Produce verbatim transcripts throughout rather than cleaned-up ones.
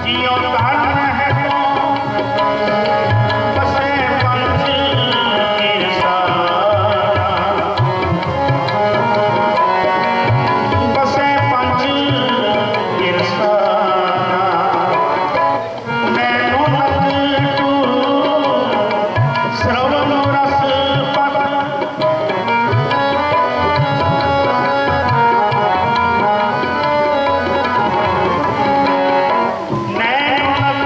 जियो धन है तो बसे पंछी ईर्षारा, बसे पंछी ईर्षारा। नैनो नदीटू श्रवण रस पद, नैनो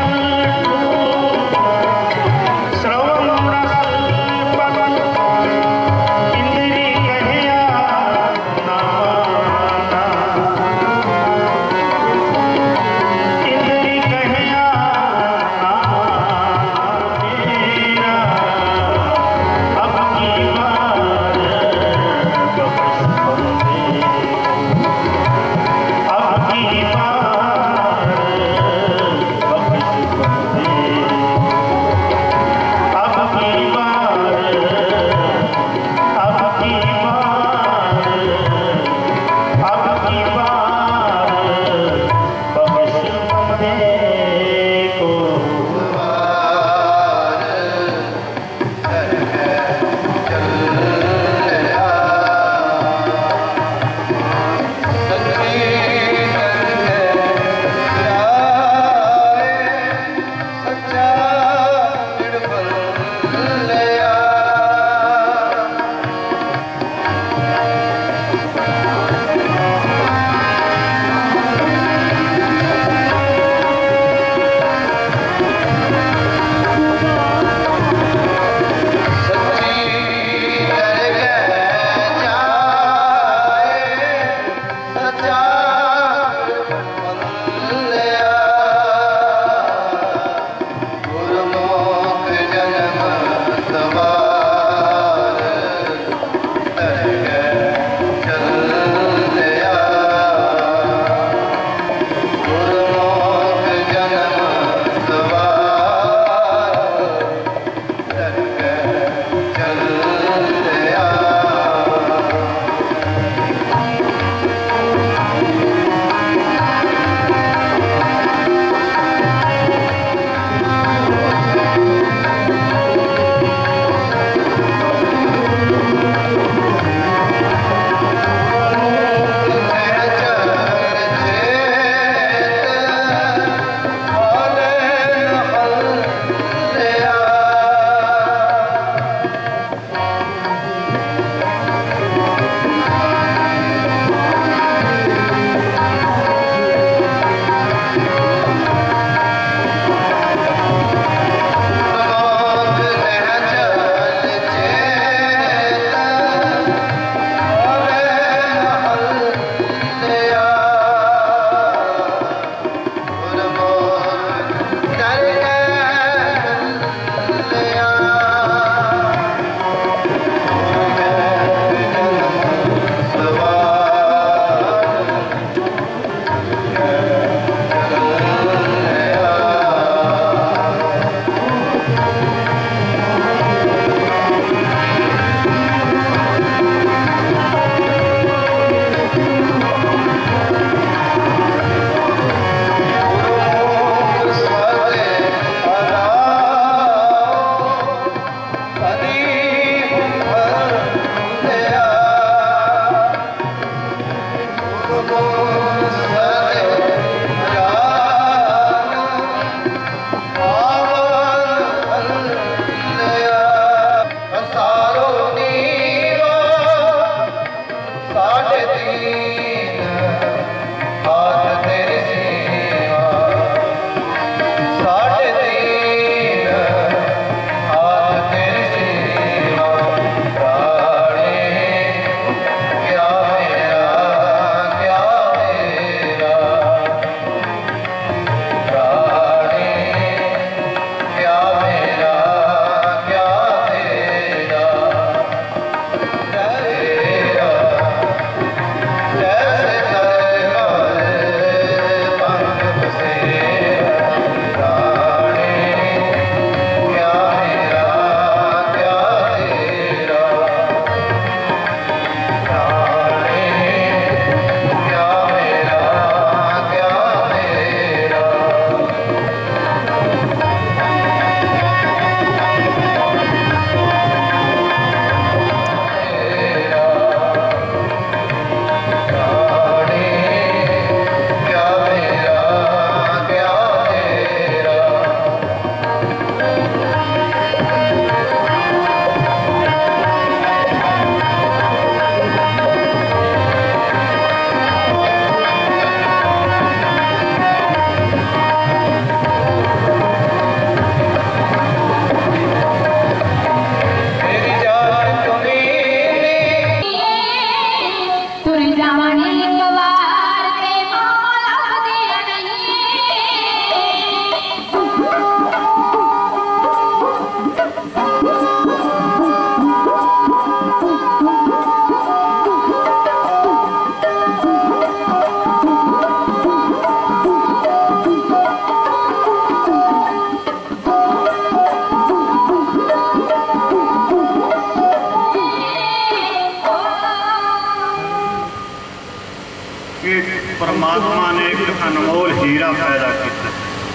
ਹੀਰਾ पैदा किया।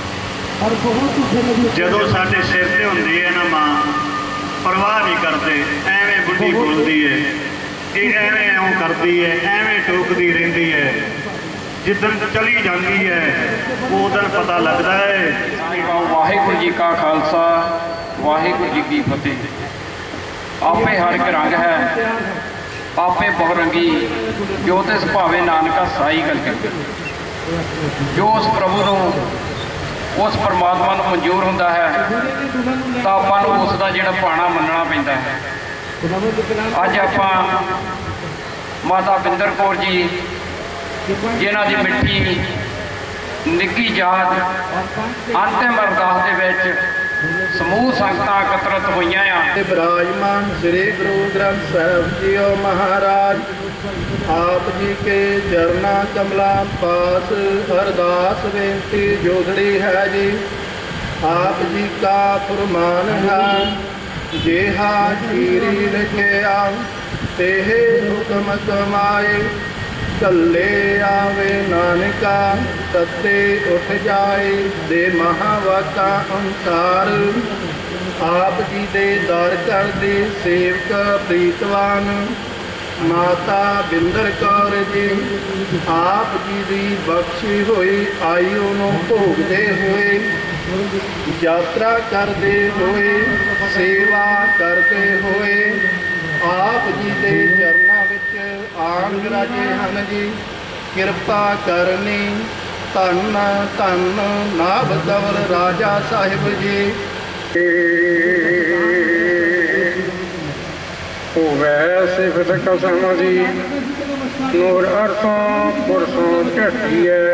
जदों साडे सिर ते हुंदी है ना मां, परवाह नहीं करते, एवें बुढ़ी बोलती है, ये एवें इउं करती है, एवें टोकती रहिंदी है। जिदन चली जाती है उस दिन पता लगता है। वाहिगुरू जी का खालसा, वाहिगुरू जी की फतेह। आपे हर एक रंग है, आपे बहुरंगी, जो तिस भावे नानका साई गल कर। जो उस प्रभु को, उस परमात्मा को मंजूर होंदा है तो आपां नूं उसदा जिहड़ा पाणा मनना पैंदा है। अज आपां माता बिंदर कौर जी जिन्हां दी मिट्टी निੱਘੀ याद अंतिम अरदास दे विच समूह संगतां एकत्रित होईयां आ। विराजमान श्री गुरु ग्रंथ साहिब जीओ महाराज आप जी के चरना कमला पास अरदास बेनती जोड़ड़ी है जी। आप जी का फरमान है, जेहा खीरी लिखिया तेहे हुक्म कमाए। कल्ले आवे नानका सत्ते उठ जाए, दे महावाका अनुसार आप जी दे दर कर दे सेवक प्रीतवान माता बिंदर कौर जी। आप जी की बख्शी हुई आयु नूं भोगते हुए, यात्रा करते हुए, सेवा करते हुए आप जी के चरणों विच आन विराजे हन जी। किरपा करनी धन धन नाभ कंवर राजा साहिब जी। सिफत कसम दी नूर अरसों पुरसों झटिए,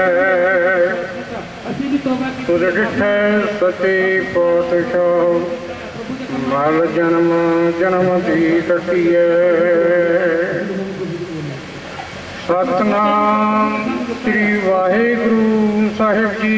तुझ डिठे सती पोतशाह मल जन्म जन्म दी टटिए। सतनाम श्री वाहिगुरू साहिब जी।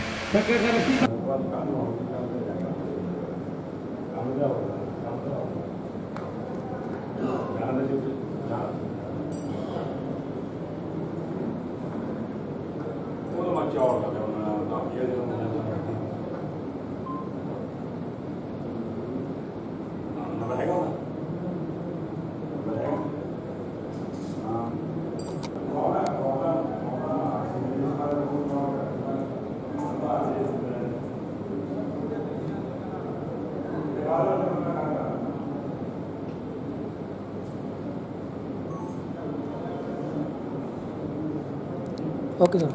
Okay sir.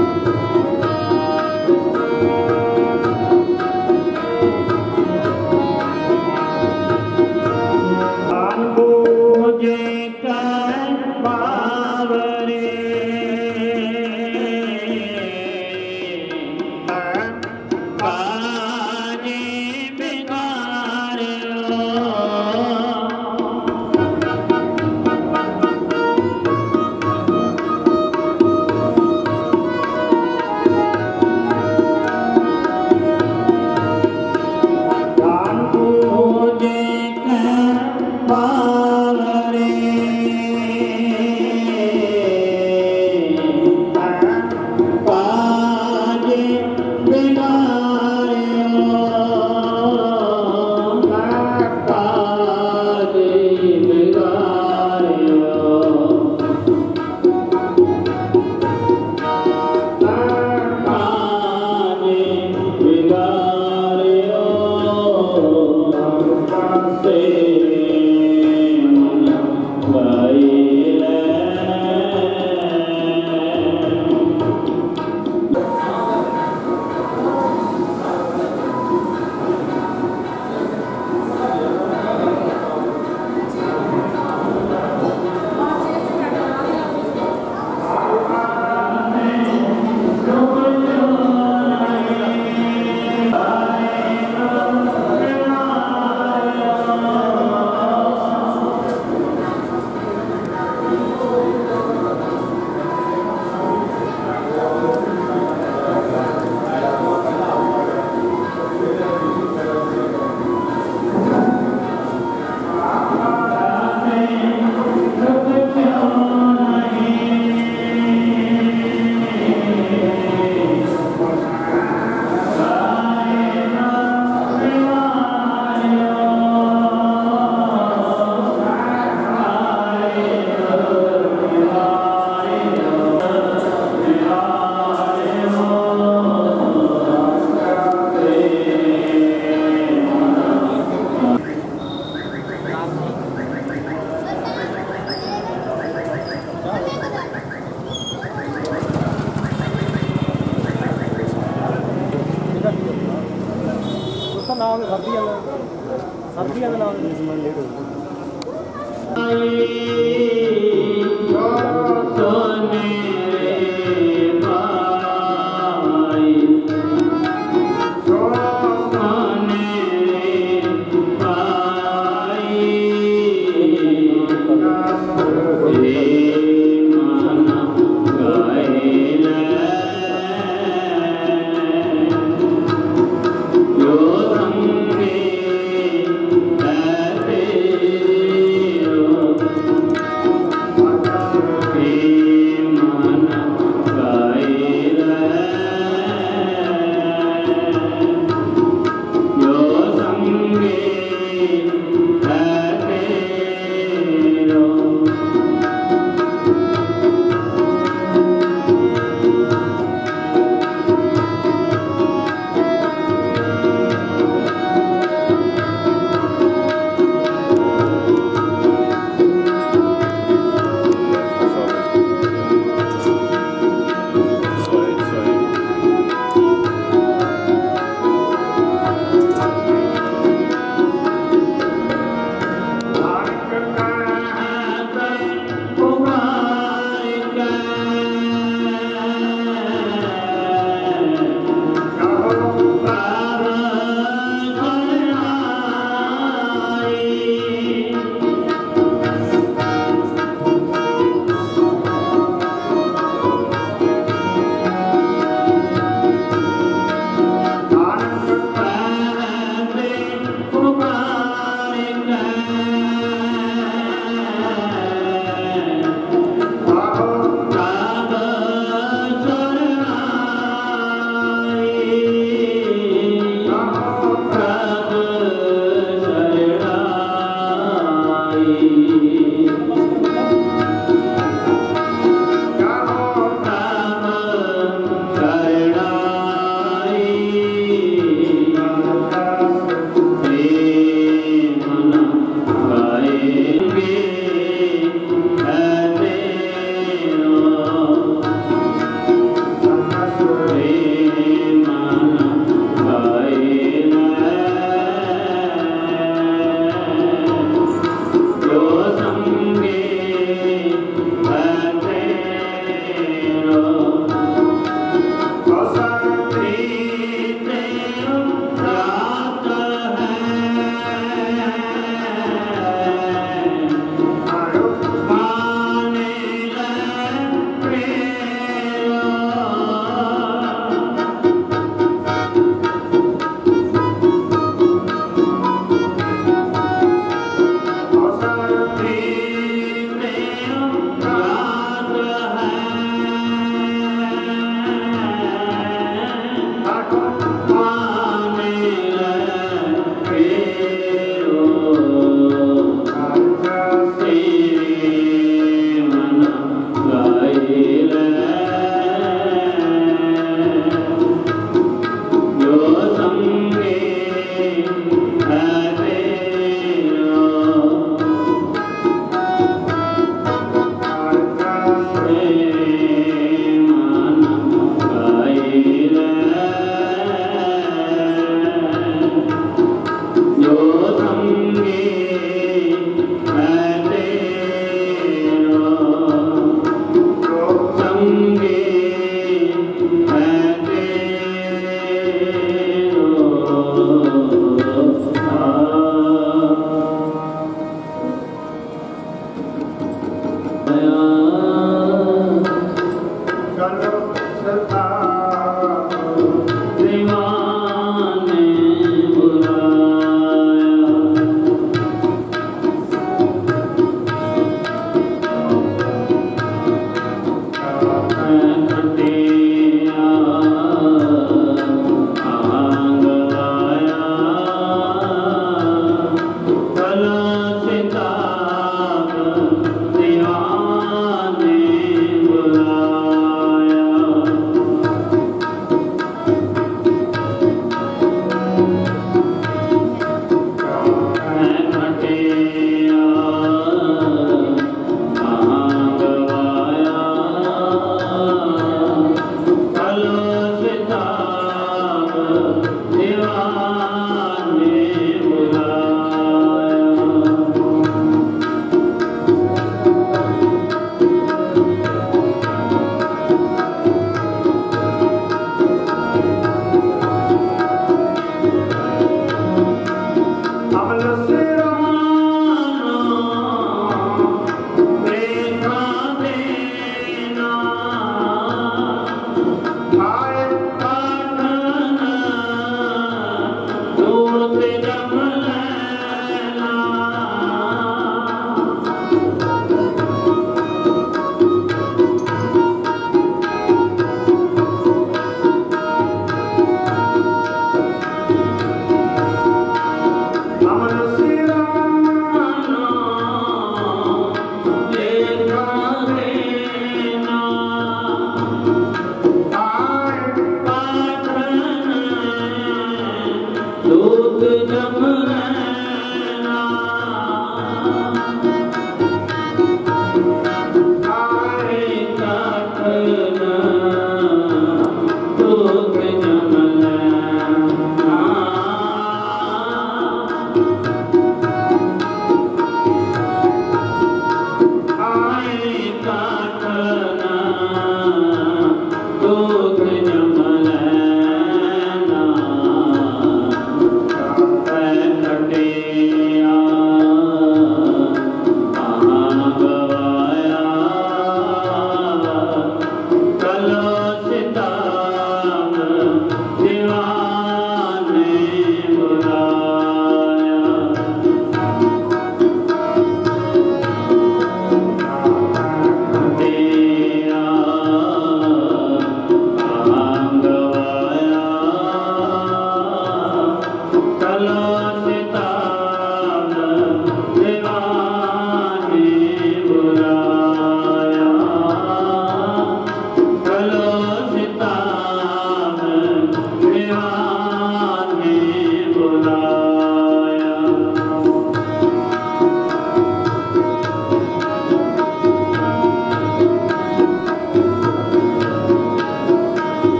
नाम सर्दियां सर्दियां नाम लेट हो He बुलाया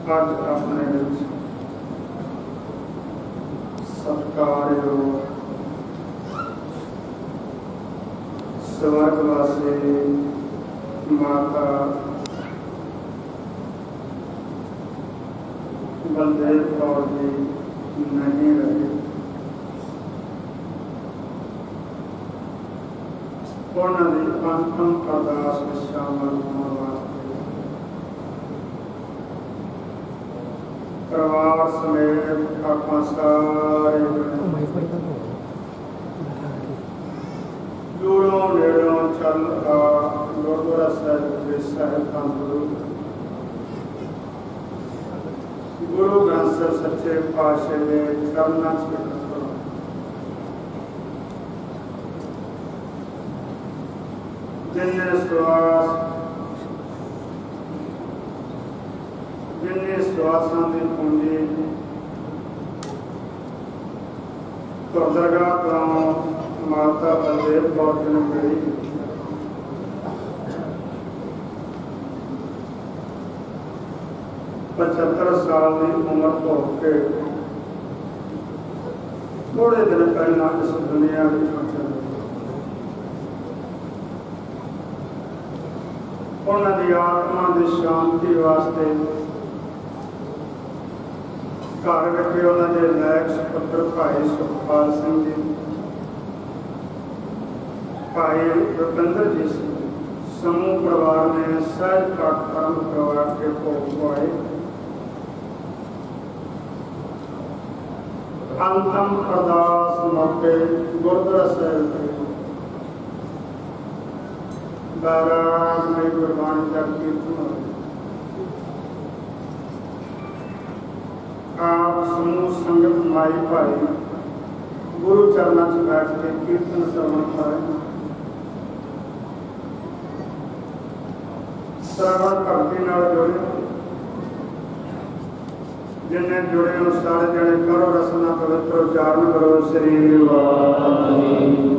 ਅੱਜ ਆਪਣੇ ਵਿੱਚ ਸਤਿਕਾਰਯੋਗ ਸਵਰਗਵਾਸੀ ਮਾਤਾ ਬਲਦੇਵ ਕੌਰ ਜੀ ਨਹੀਂ ਰਹੇ। ਉਹਨਾਂ ਦੀ ਅੰਤਮ ਅਰਦਾਸ ਵਿੱਚ ਸ਼ਾਮਲ ਹੋਣ ਵਾਸਤੇ ਪਰਿਵਾਰ ਸਮੇਤ ਆਪਾਂ ਸਾਰੇ ਦੂਰੋਂ ਨੇੜੋਂ ਚੱਲ ਆ ਗੁਰਦੁਆਰਾ ਸਾਹਿਬ ਦੇ ਸਾਹਿਬਾਨ ਗੁਰੂ ਗੁਰੂ ਗ੍ਰੰਥ ਸਾਹਿਬ ਸੱਚੇ ਪਾਤਸ਼ਾਹ ਦੇ ਚਰਨਾਂ 'ਚ ਇਕੱਠੇ ਜਿੰਨੇ ਸਵਾਸ ਜਿੰਨੇ ਸਵਾਸਾਂ ਦੀ ਪੂੰਜੀ ਤੋਂ ਦਰਗਾਹ ਤੋਂ ਮਾਤਾ ਬਲਦੇਵ ਕੌਰ ਜੀ ਨੂੰ ਮਿਲੀ। ਪਚੱਤਰ ਸਾਲ ਦੀ ਉਮਰ ਹੋ ਕੇ ਥੋੜੇ ਦਿਨ ਪਹਿਲਾਂ ਇਸ ਦੁਨੀਆ ਵਿੱਚੋਂ ਚਲੇ। ਉਹਨਾਂ ਦੀ ਆਤਮਾ ਦੀ ਸ਼ਾਂਤੀ ਵਾਸਤੇ ਘਰ ਵਿੱਚ ਉਹਨਾਂ ਦੇ ਨਾਇਕ ਸੁਪੁੱਤਰ ਭਾਈ ਸੁਖਪਾਲ ਸਿੰਘ ਜੀ, ਭਾਈ ਰੁਪਿੰਦਰ ਜੀ ਸਿੰਘ, ਸਮੂਹ ਪਰਿਵਾਰ ਨੇ ਸਹਿਜ ਪਾਠ ਕਰਮ ਕਰਵਾ ਕੇ ਭੋਗ ਪਵਾਏ। ਅੰਤਮ ਅਰਦਾਸ ਮੌਕੇ ਗੁਰਦੁਆਰਾ ਸਾਹਿਬ ਦੇ ਬਾਰਾਂ ਮਈ ਗੁਰਬਾਣੀ ਦਾ ਕੀਰਤਨ ਹੋਇਆ। ਆਪ ਸਮੂਹ ਸੰਗਤ ਮਾਈ ਭਾਈ ਗੁਰੂ ਚਰਨਾਂ 'ਚ ਬੈਠ ਕੇ ਕੀਰਤਨ ਸਰਵਣ ਕਰੇ। ਸਰਵਣ ਭਗਤੀ ਨਾਲ ਜੁੜੇ ਜਿੰਨੇ ਜੁੜੇ ਹੋ ਸਾਰੇ ਜਣੇ ਕਰੋ ਰਸਨਾ ਪਵਿੱਤਰ ਉਚਾਰਨ ਕਰੋ ਸ੍ਰੀ ਵਾਹਿਗੁਰੂ।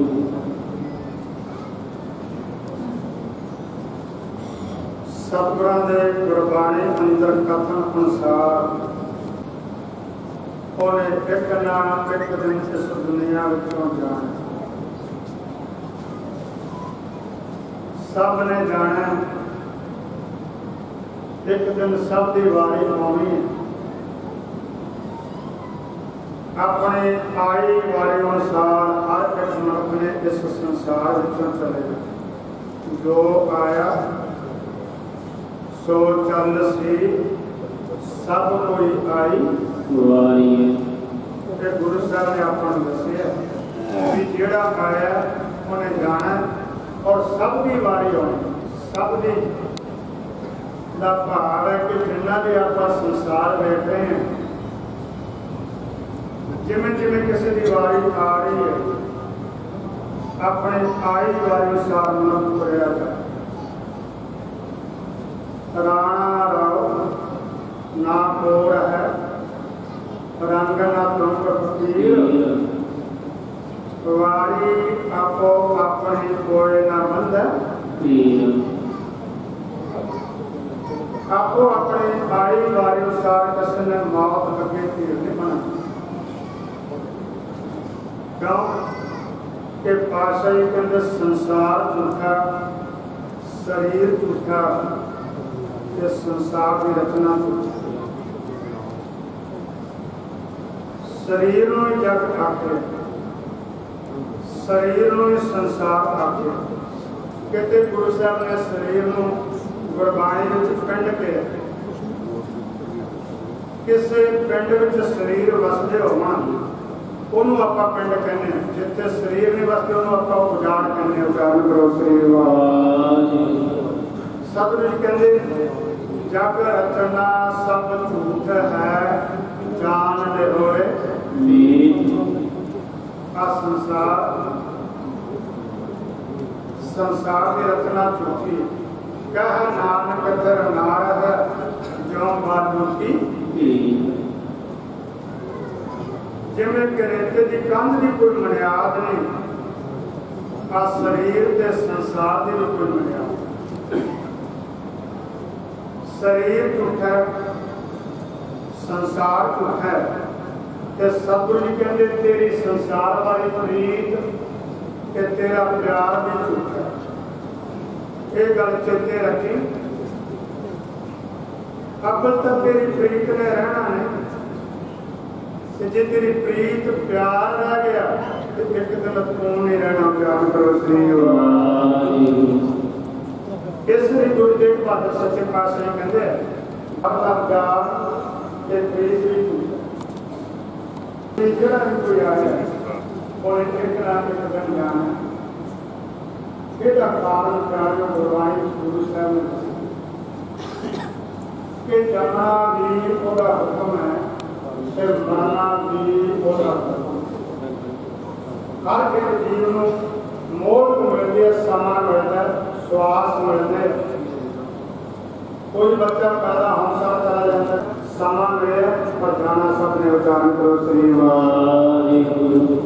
ਸਤਿਗੁਰਾਂ ਦੇ ਗੁਰਬਾਣੀ ਅੰਦਰ ਕਥਨ ਅਨੁਸਾਰ ਉਹਨੇ ਇੱਕ ਨਾ ਇੱਕ ਦਿਨ ਇਸ ਦੁਨੀਆ ਵਿੱਚੋਂ ਜਾਣਾ। ਸਭ ਨੇ ਜਾਣਾ, ਇੱਕ ਦਿਨ ਸਭ ਦੀ ਵਾਰੀ ਆਉਣੀ ਹੈ। ਆਪਣੇ ਆਈ ਵਾਰੀ ਅਨੁਸਾਰ ਹਰ ਇੱਕ ਮਨੁੱਖ ਨੇ ਇਸ ਸੰਸਾਰ ਵਿੱਚੋਂ ਚਲੇ ਜਾਣਾ। ਜੋ ਆਇਆ ਸੋ ਚੱਲ ਸੀ, ਸਭ ਕੋਈ ਆਈ ਵਾਰੀ ਹੈ। ਤੇ ਗੁਰੂ ਸਾਹਿਬ ਨੇ ਆਪਾਂ ਨੂੰ ਦੱਸਿਆ ਵੀ ਜਿਹੜਾ ਆਇਆ ਉਹਨੇ ਜਾਣਾ ਔਰ ਸਭ ਦੀ ਵਾਰੀ ਆਉਣੀ। ਸਭ ਦੀ ਦਾ ਭਾਵ ਹੈ ਕਿ ਜਿੰਨਾ ਵੀ ਆਪਾਂ ਸੰਸਾਰ ਵੇਖ ਰਹੇ ਹਾਂ, ਜਿਵੇਂ ਜਿਵੇਂ ਕਿਸੇ ਦੀ ਵਾਰੀ ਆ ਰਹੀ ਹੈ, ਆਪਣੇ ਆਈ ਵਾਰੀ ਅਨੁਸਾਰ ਮਨੁੱਖ ਤੁਰਿਆ ਜਾਏ। ਰਾਣਾ ਰਾਓ ਨਾ ਕੋਰ ਹੈ, ਰੰਗ ਨਾ ਤੁੰਗ ਫਕੀਰ, ਵਾਰੀ ਆਪੋ ਆਪਣੀ ਕੋਏ ਨਾ ਬੰਦ ਆਪੋ ਆਪਣੇ ਆਈ ਵਾਰੀ ਅਨੁਸਾਰ ਕਿਸੇ ਨੇ ਮੌਤ ਅੱਗੇ ਧੀਰ ਨਹੀਂ ਬਣਾ। ਕਿਉਂ ਕਿ ਪਾਤਸ਼ਾਹੀ ਕਹਿੰਦੇ ਸੰਸਾਰ ਝੂਠਾ, ਸਰੀਰ ਝੂਠਾ ਤੇ ਸੰਸਾਰ ਦੀ ਰਚਨਾ ਝੂਠੀ। ਸਰੀਰ ਨੂੰ ਹੀ ਜਗ ਆਖੇ, ਸਰੀਰ ਨੂੰ ਹੀ ਸੰਸਾਰ ਆਖੇ। ਕਿਤੇ ਗੁਰੂ ਸਾਹਿਬ ਨੇ ਸਰੀਰ ਨੂੰ ਗੁਰਬਾਣੀ ਵਿੱਚ ਪਿੰਡ ਕੇ ਕਿਸੇ ਪਿੰਡ ਵਿੱਚ ਸਰੀਰ ਵਸਦੇ ਹੋਣ ਉਹਨੂੰ ਆਪਾਂ ਪਿੰਡ ਕਹਿੰਦੇ ਹਾਂ। ਜਿੱਥੇ ਸਰੀਰ ਨਹੀਂ ਵਸਦੇ ਉਹਨੂੰ ਆਪਾਂ ਉਜਾੜ ਕਹਿੰਦੇ ਹਾਂ। ਉਜਾੜ ਕਰੋ ਸਰੀਰ ਵਾਹਿਗੁਰੂ। ਸਤਿਗੁਰੂ ਜੀ ਕਹਿੰਦੇ ਜਗ ਰਚਨਾ ਸਭ ਝੂਠ ਹੈ, ਜਾਣ ਦੇ ਹੋਏ ਆ ਸੰਸਾਰ ਸੰਸਾਰ ਦੀ ਰਚਨਾ ਝੂਠੀ। ਕਹਿ ਨਾਨਕ ਦਰ ਨਾਰਦ ਜੋ ਬਾਦੂਤੀ। ਜਿਵੇਂ ਕਰੇਤੇ ਦੀ ਕੰਧ ਦੀ ਕੋਈ ਬੁਨਿਆਦ ਨਹੀਂ, ਆ ਸਰੀਰ ਤੇ ਸੰਸਾਰ ਦੀ ਵੀ ਕੋਈ ਬੁਨਿਆਦ। ਸਰੀਰ ਝੂਠਾ, संसार झूठा है ते सतगुरु जी कहते तेरी संसार वाली प्रीत ते तेरा प्यार भी झूठा है। ये गल चेते रखी। अव्वल तो तेरी प्रीत ने रहना नहीं, जे तेरी प्रीत प्यार रह गया तो एक दिन तू नहीं रहना। प्यार करो श्री इसलिए गुरु तेग बहादुर सच्चे पातशाह कहते अपना प्यार ते प्रीत भी झूठा। भी कोई आ जाए और एक रात एक दिन जाना यह कारण प्यार जो गुरबाणी गुरु साहब ने कि जाना भी ओदा हुक्म है, फिर मरना भी ओदा हुक्म। हर एक जीव को मौत मिलती है, समा मिलता है, श्वास मिलते है। कोई बच्चा पैदा हम सब चला जाता है, समा मिले पर जाना सबने उच्चारण करो श्री वाहिगुरु।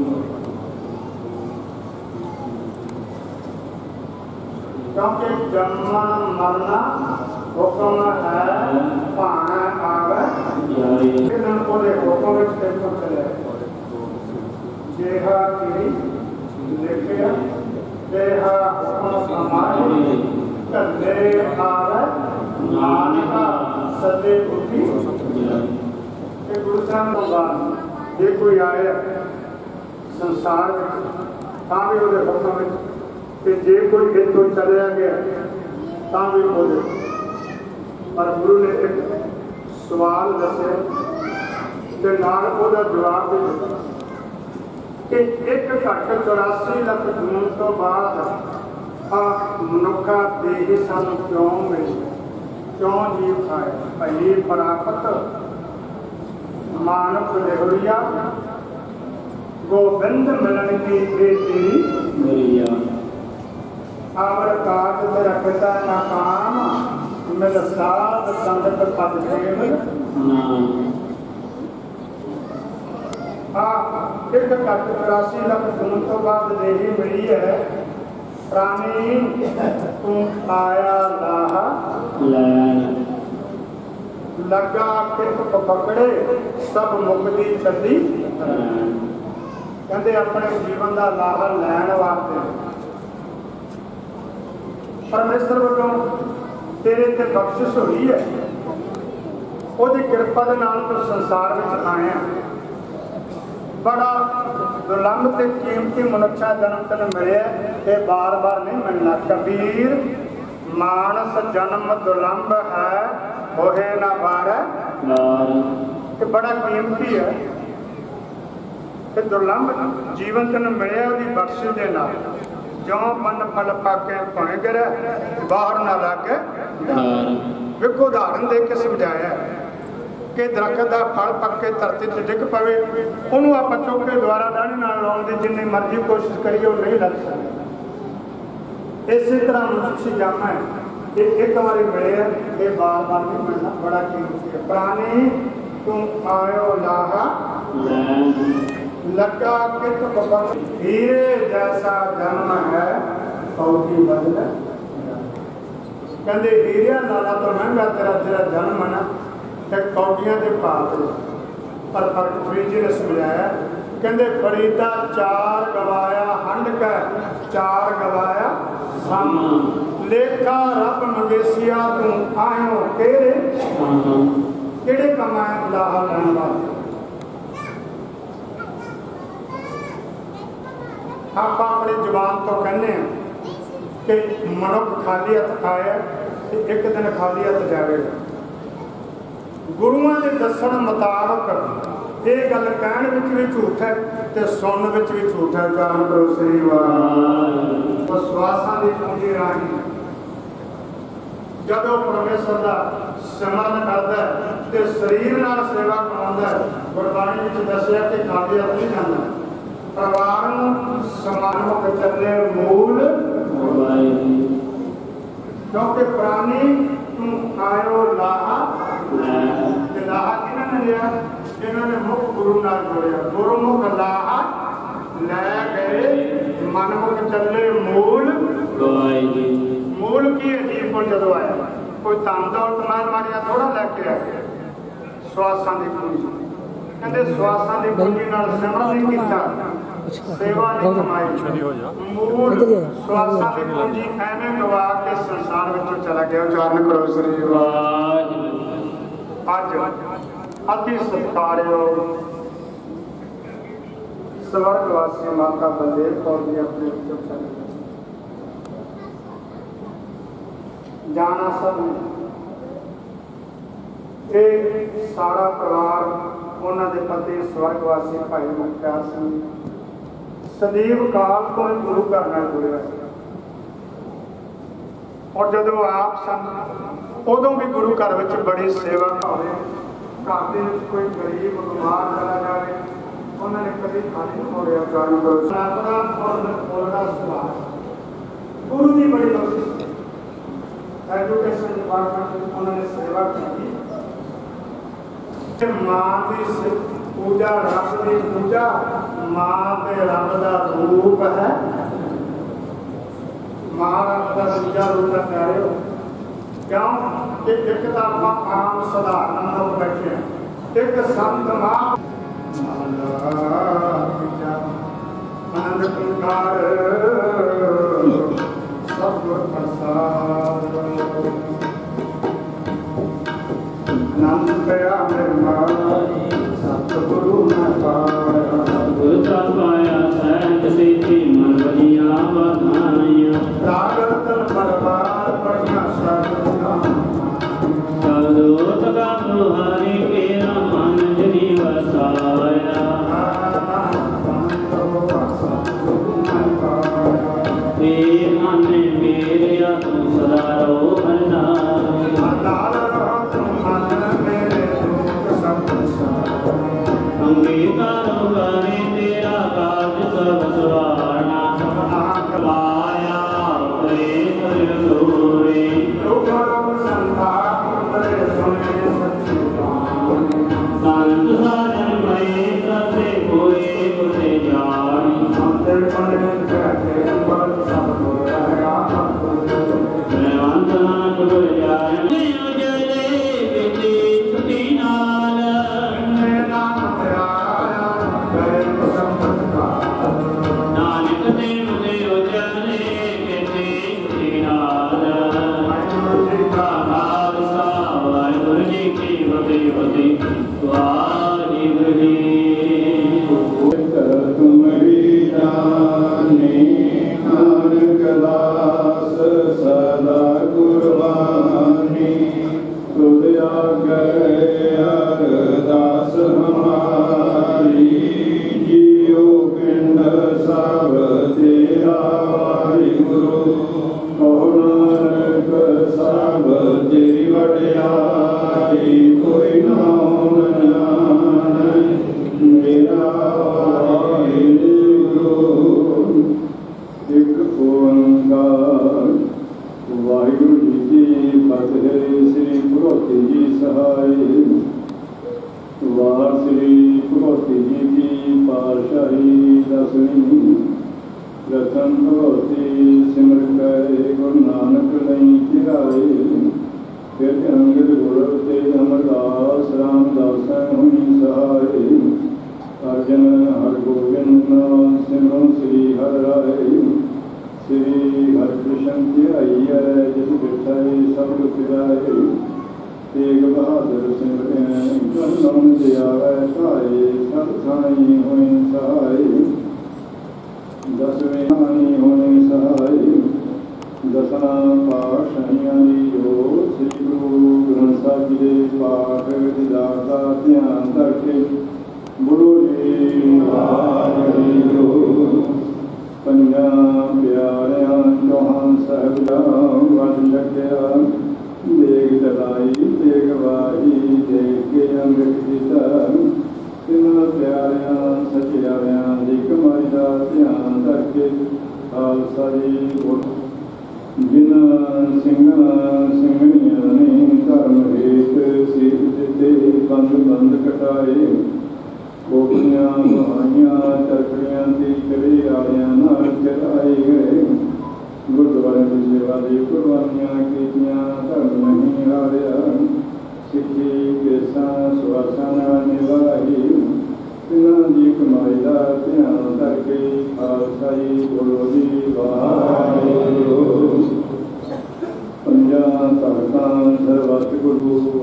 क्योंकि जन्मना मरना हुक्म है, भाना आवे लेकिन पूरे हुक्म में देखो चले जेहा की लिखिया देहा हुक्म समाए कले आवे नानका सदे बुद्धि। ये गुरु साहब को बात ये कोई आए संसार में तां भी उहदे हुक्म में कि जे कोई इतो चलिया गया तां भी बोले। पर गुरु ने एक सवाल दसे ते नाल ओहदा जवाब भी दिता कि एक घट चौरासी लख जून तो बाद आ मनुखा देह सानू क्यों मिली, क्यों जीव खाए। भई प्राप्त मानव देवरिया गोबिंद मिलन की तेरी मरिया। अमर काज तेरा पिता ना काम मिल साध संगत पद देव एक घट चौरासी लख जून तो बाद देही मिली है। प्राणी तू आया लाहा लगा कित पकड़े सब मुक्ति चली। कहते अपने जीवन का लाहा लैन वास्ते परमेश्वर वालों तेरे ते बख्शिश हुई है, ओदी कृपा दे नाल तो संसार में आया। बड़ा दुर्लभ ते कीमती मनुष्य जन्म तेन मिले ते बार बार नहीं मिलना। कबीर मानस जन्म दुर्लभ है होए ना बार ते बड़ा कीमती है ते दुर्लभ जीवन तेन मिले ओदी बख्शिश दे नाल। जो मन फल पाके भावे गिरे बाहर ना लाके वेखो उदाहरण दे के समझाया कि दरखत का फल पक्के धरती से डिग पवे उन्होंने आप चौके द्वारा डाणी नाल लाउण दी जिन्नी मर्जी कोशिश करिए वो नहीं लग सकती। इसी तरह मनुष्य जामा है कि एक बार मिले ये बार बार नहीं मिलना। बड़ा कीमती है। प्राणी तू आयो लाहा लगा कित पकड़ हीरे जैसा जन्म है सौदी बदल। कहते हीरिया नाला तो महंगा तेरा तेरा जन्म है ना ते कौडियां के भाव पर फर्क फरीद जी ने समझाया। कहते फरीदा चार गवाया हंड का चार गवाया सम लेखा रब मंगेसिया तू आयो तेरे केड़े कमाए लाहा लैन वास्ते। आप अपने जवान तो कहने कि मनुख खाली हथ आया एक दिन खाली हथ जाएगा। गुरुआं के दसन मुताबक ये गल कहण विच भी झूठ है ते सुन विच भी झूठ है। उच्चारण करो श्री वाहिगुरू। श्वासां दी पूंजी राही जदों परमेश्वर का सिमरन करदा है ते शरीर नाल सेवा कराउंदा है। गुरबाणी विच दस्सिया कि खाली हथ नहीं जांदा। परिवार समानक चले मूल क्योंकि प्राणी तू आयो लाहा लाहा किन्होंने लिया जिन्होंने मुख गुरु नाल जोड़िया। गुरुमुख लाहा लै गए मनमुख चले मूल। मूल की अजीब को जदों आया कोई धन दौलत मार मारिया थोड़ा लैके आया। ਸਵਾਸਾਂ ਦੀ ਪੂੰਜੀ। ਕਹਿੰਦੇ ਸਵਾਸਾਂ ਦੀ ਪੂੰਜੀ ਨਾਲ ਸਿਮਰਨ ਨਹੀਂ ਕੀਤਾ, ਸੇਵਾ ਨਹੀਂ ਕਮਾਈ। ਮੂਲ ਸਵਾਸਾਂ ਦੀ ਪੂੰਜੀ ਐਵੇਂ ਗਵਾ ਕੇ ਸੰਸਾਰ ਵਿੱਚੋਂ ਚਲਾ ਗਿਆ। ਉਚਾਰਨ ਕਰੋ ਸ੍ਰੀ ਵਾਹਿਗੁਰੂ। ਅੱਜ ਅਤੀ ਸਤਿਕਾਰਯੋਗ ਸਵਰਗਵਾਸੀ ਮਾਤਾ ਬਲਦੇਵ ਕੌਰ ਜੀ ਆਪਣੇ ਵਿੱਚੋਂ ਚਲੇ ਗਏ। ਜਾਣਾ ਸਭ ਨੇ ਇਹ ਸਾਰਾ ਪਰਿਵਾਰ, ਉਹਨਾਂ ਦੇ ਪਤੀ ਸਵਰਗਵਾਸੀ ਭਾਈ ਮੁਖਤਿਆਰ ਸਿੰਘ ਸਦੀਵ ਕਾਲ ਤੋਂ ਗੁਰੂ ਘਰ ਨਾਲ ਜੁੜਿਆ ਸੀ। ਔਰ ਜਦੋਂ ਆਪ ਸਨ ਉਦੋਂ ਵੀ ਗੁਰੂ ਘਰ ਵਿੱਚ ਬੜੀ ਸੇਵਾ ਹੋਵੇ। ਘਰ ਦੇ ਵਿੱਚ ਕੋਈ ਗਰੀਬ ਬਿਮਾਰ ਚਲਾ ਜਾਵੇ, ਉਹਨਾਂ ਨੇ ਕਦੀ ਖਾਲੀ ਨਹੀਂ ਮੋੜਿਆ। ਜਾਣ ਕਰੋ ਸਾਡਾ ਔਰ ਬੋਲਦਾ ਸੁਭਾਅ ਗੁਰੂ ਦੀ ਬੜੀ ਬਖਸ਼ਿਸ਼। ਐਜੂਕੇਸ਼ਨ ਡਿਪਾਰਟਮੈਂਟ ਵਿੱਚ ਉਹਨਾਂ ਨੇ ਸੇਵਾ ਕੀਤੀ। ਮਾਂ ਦੀ ਪੂਜਾ, ਰੱਬ ਦੀ ਪੂਜਾ, ਮਾਂ ਤੇ ਰੱਬ ਦਾ ਰੂਪ ਹੈ। ਮਾਂ ਰੱਬ ਦਾ ਦੂਜਾ ਰੂਪ ਹੈ ਪਿਆਰਿਓ। ਕਿਉਂ ਕਿ ਇੱਕ ਤਾਂ ਆਪਾਂ ਆਮ ਸਧਾਰਨ ਲੋਕ ਬੈਠੇ ਹਾਂ, ਇੱਕ ਸੰਤ ਮਾਂ ਆਨੰਦ ਪੁਕਾਰ ਸਭ ਗੁਰ ਪ੍ਰਸਾਦ। ਆਨੰਦ ਪਿਆ ਨਿਰਮਾਈ ਸਤਿਗੁਰੂ ਮੈਂ ਪਾਇਆ। ਗੁਰ ਤਾਂ ਪਾਇਆ ਸਹਿਜ ਸੇਤੀ ਮਨ ਵਜੀਆਂ ਵਧਾਈਆਂ। ਸਾਗਰ ਤਨ ਪਰਵਾਰ ਪੜੀਆਂ ਸਤਿਗੁਰਾਂ। ਸਦੋਤ ਕਾ ਦੁਹਾਰੀ ਕੇਰਾ ਮਨ ਜਨੀ ਵਸਾਇਆ। ਤੇ ਆਨੇ ਮੇਰੇ ਤੂੰ ਸਦਾ ਰੋ ਭੰਡਾਰ। ਅੰਗੀਕਾਰੋ ਕਰੇ ਤੇਰਾ ਕਾਜ ਸਭ ਸਵਾਰਨਾ। ਕਮਾਇਆ ਕਰੇ ਕਰ ਲੋਰੇ ਲੋਕਰਮ ਸੰਤਾਪ ਕਰੇ ਸੁਣੇ ਸੱਚੀ ਬਾਣੀ। ਸੰਤ ਸਾਜਨ ਮਏ ਸਭੇ ਹੋਏ ਗੁਰੇ ਜਾਣੀ। ਸੰਤੇ ਪੜੇ ਕਹਤੇ ਬਲ ਸਭ ਹੋਇਆ ਮੈਂ ਵੰਦਨਾ ਗੁਰ ਜਾਏ।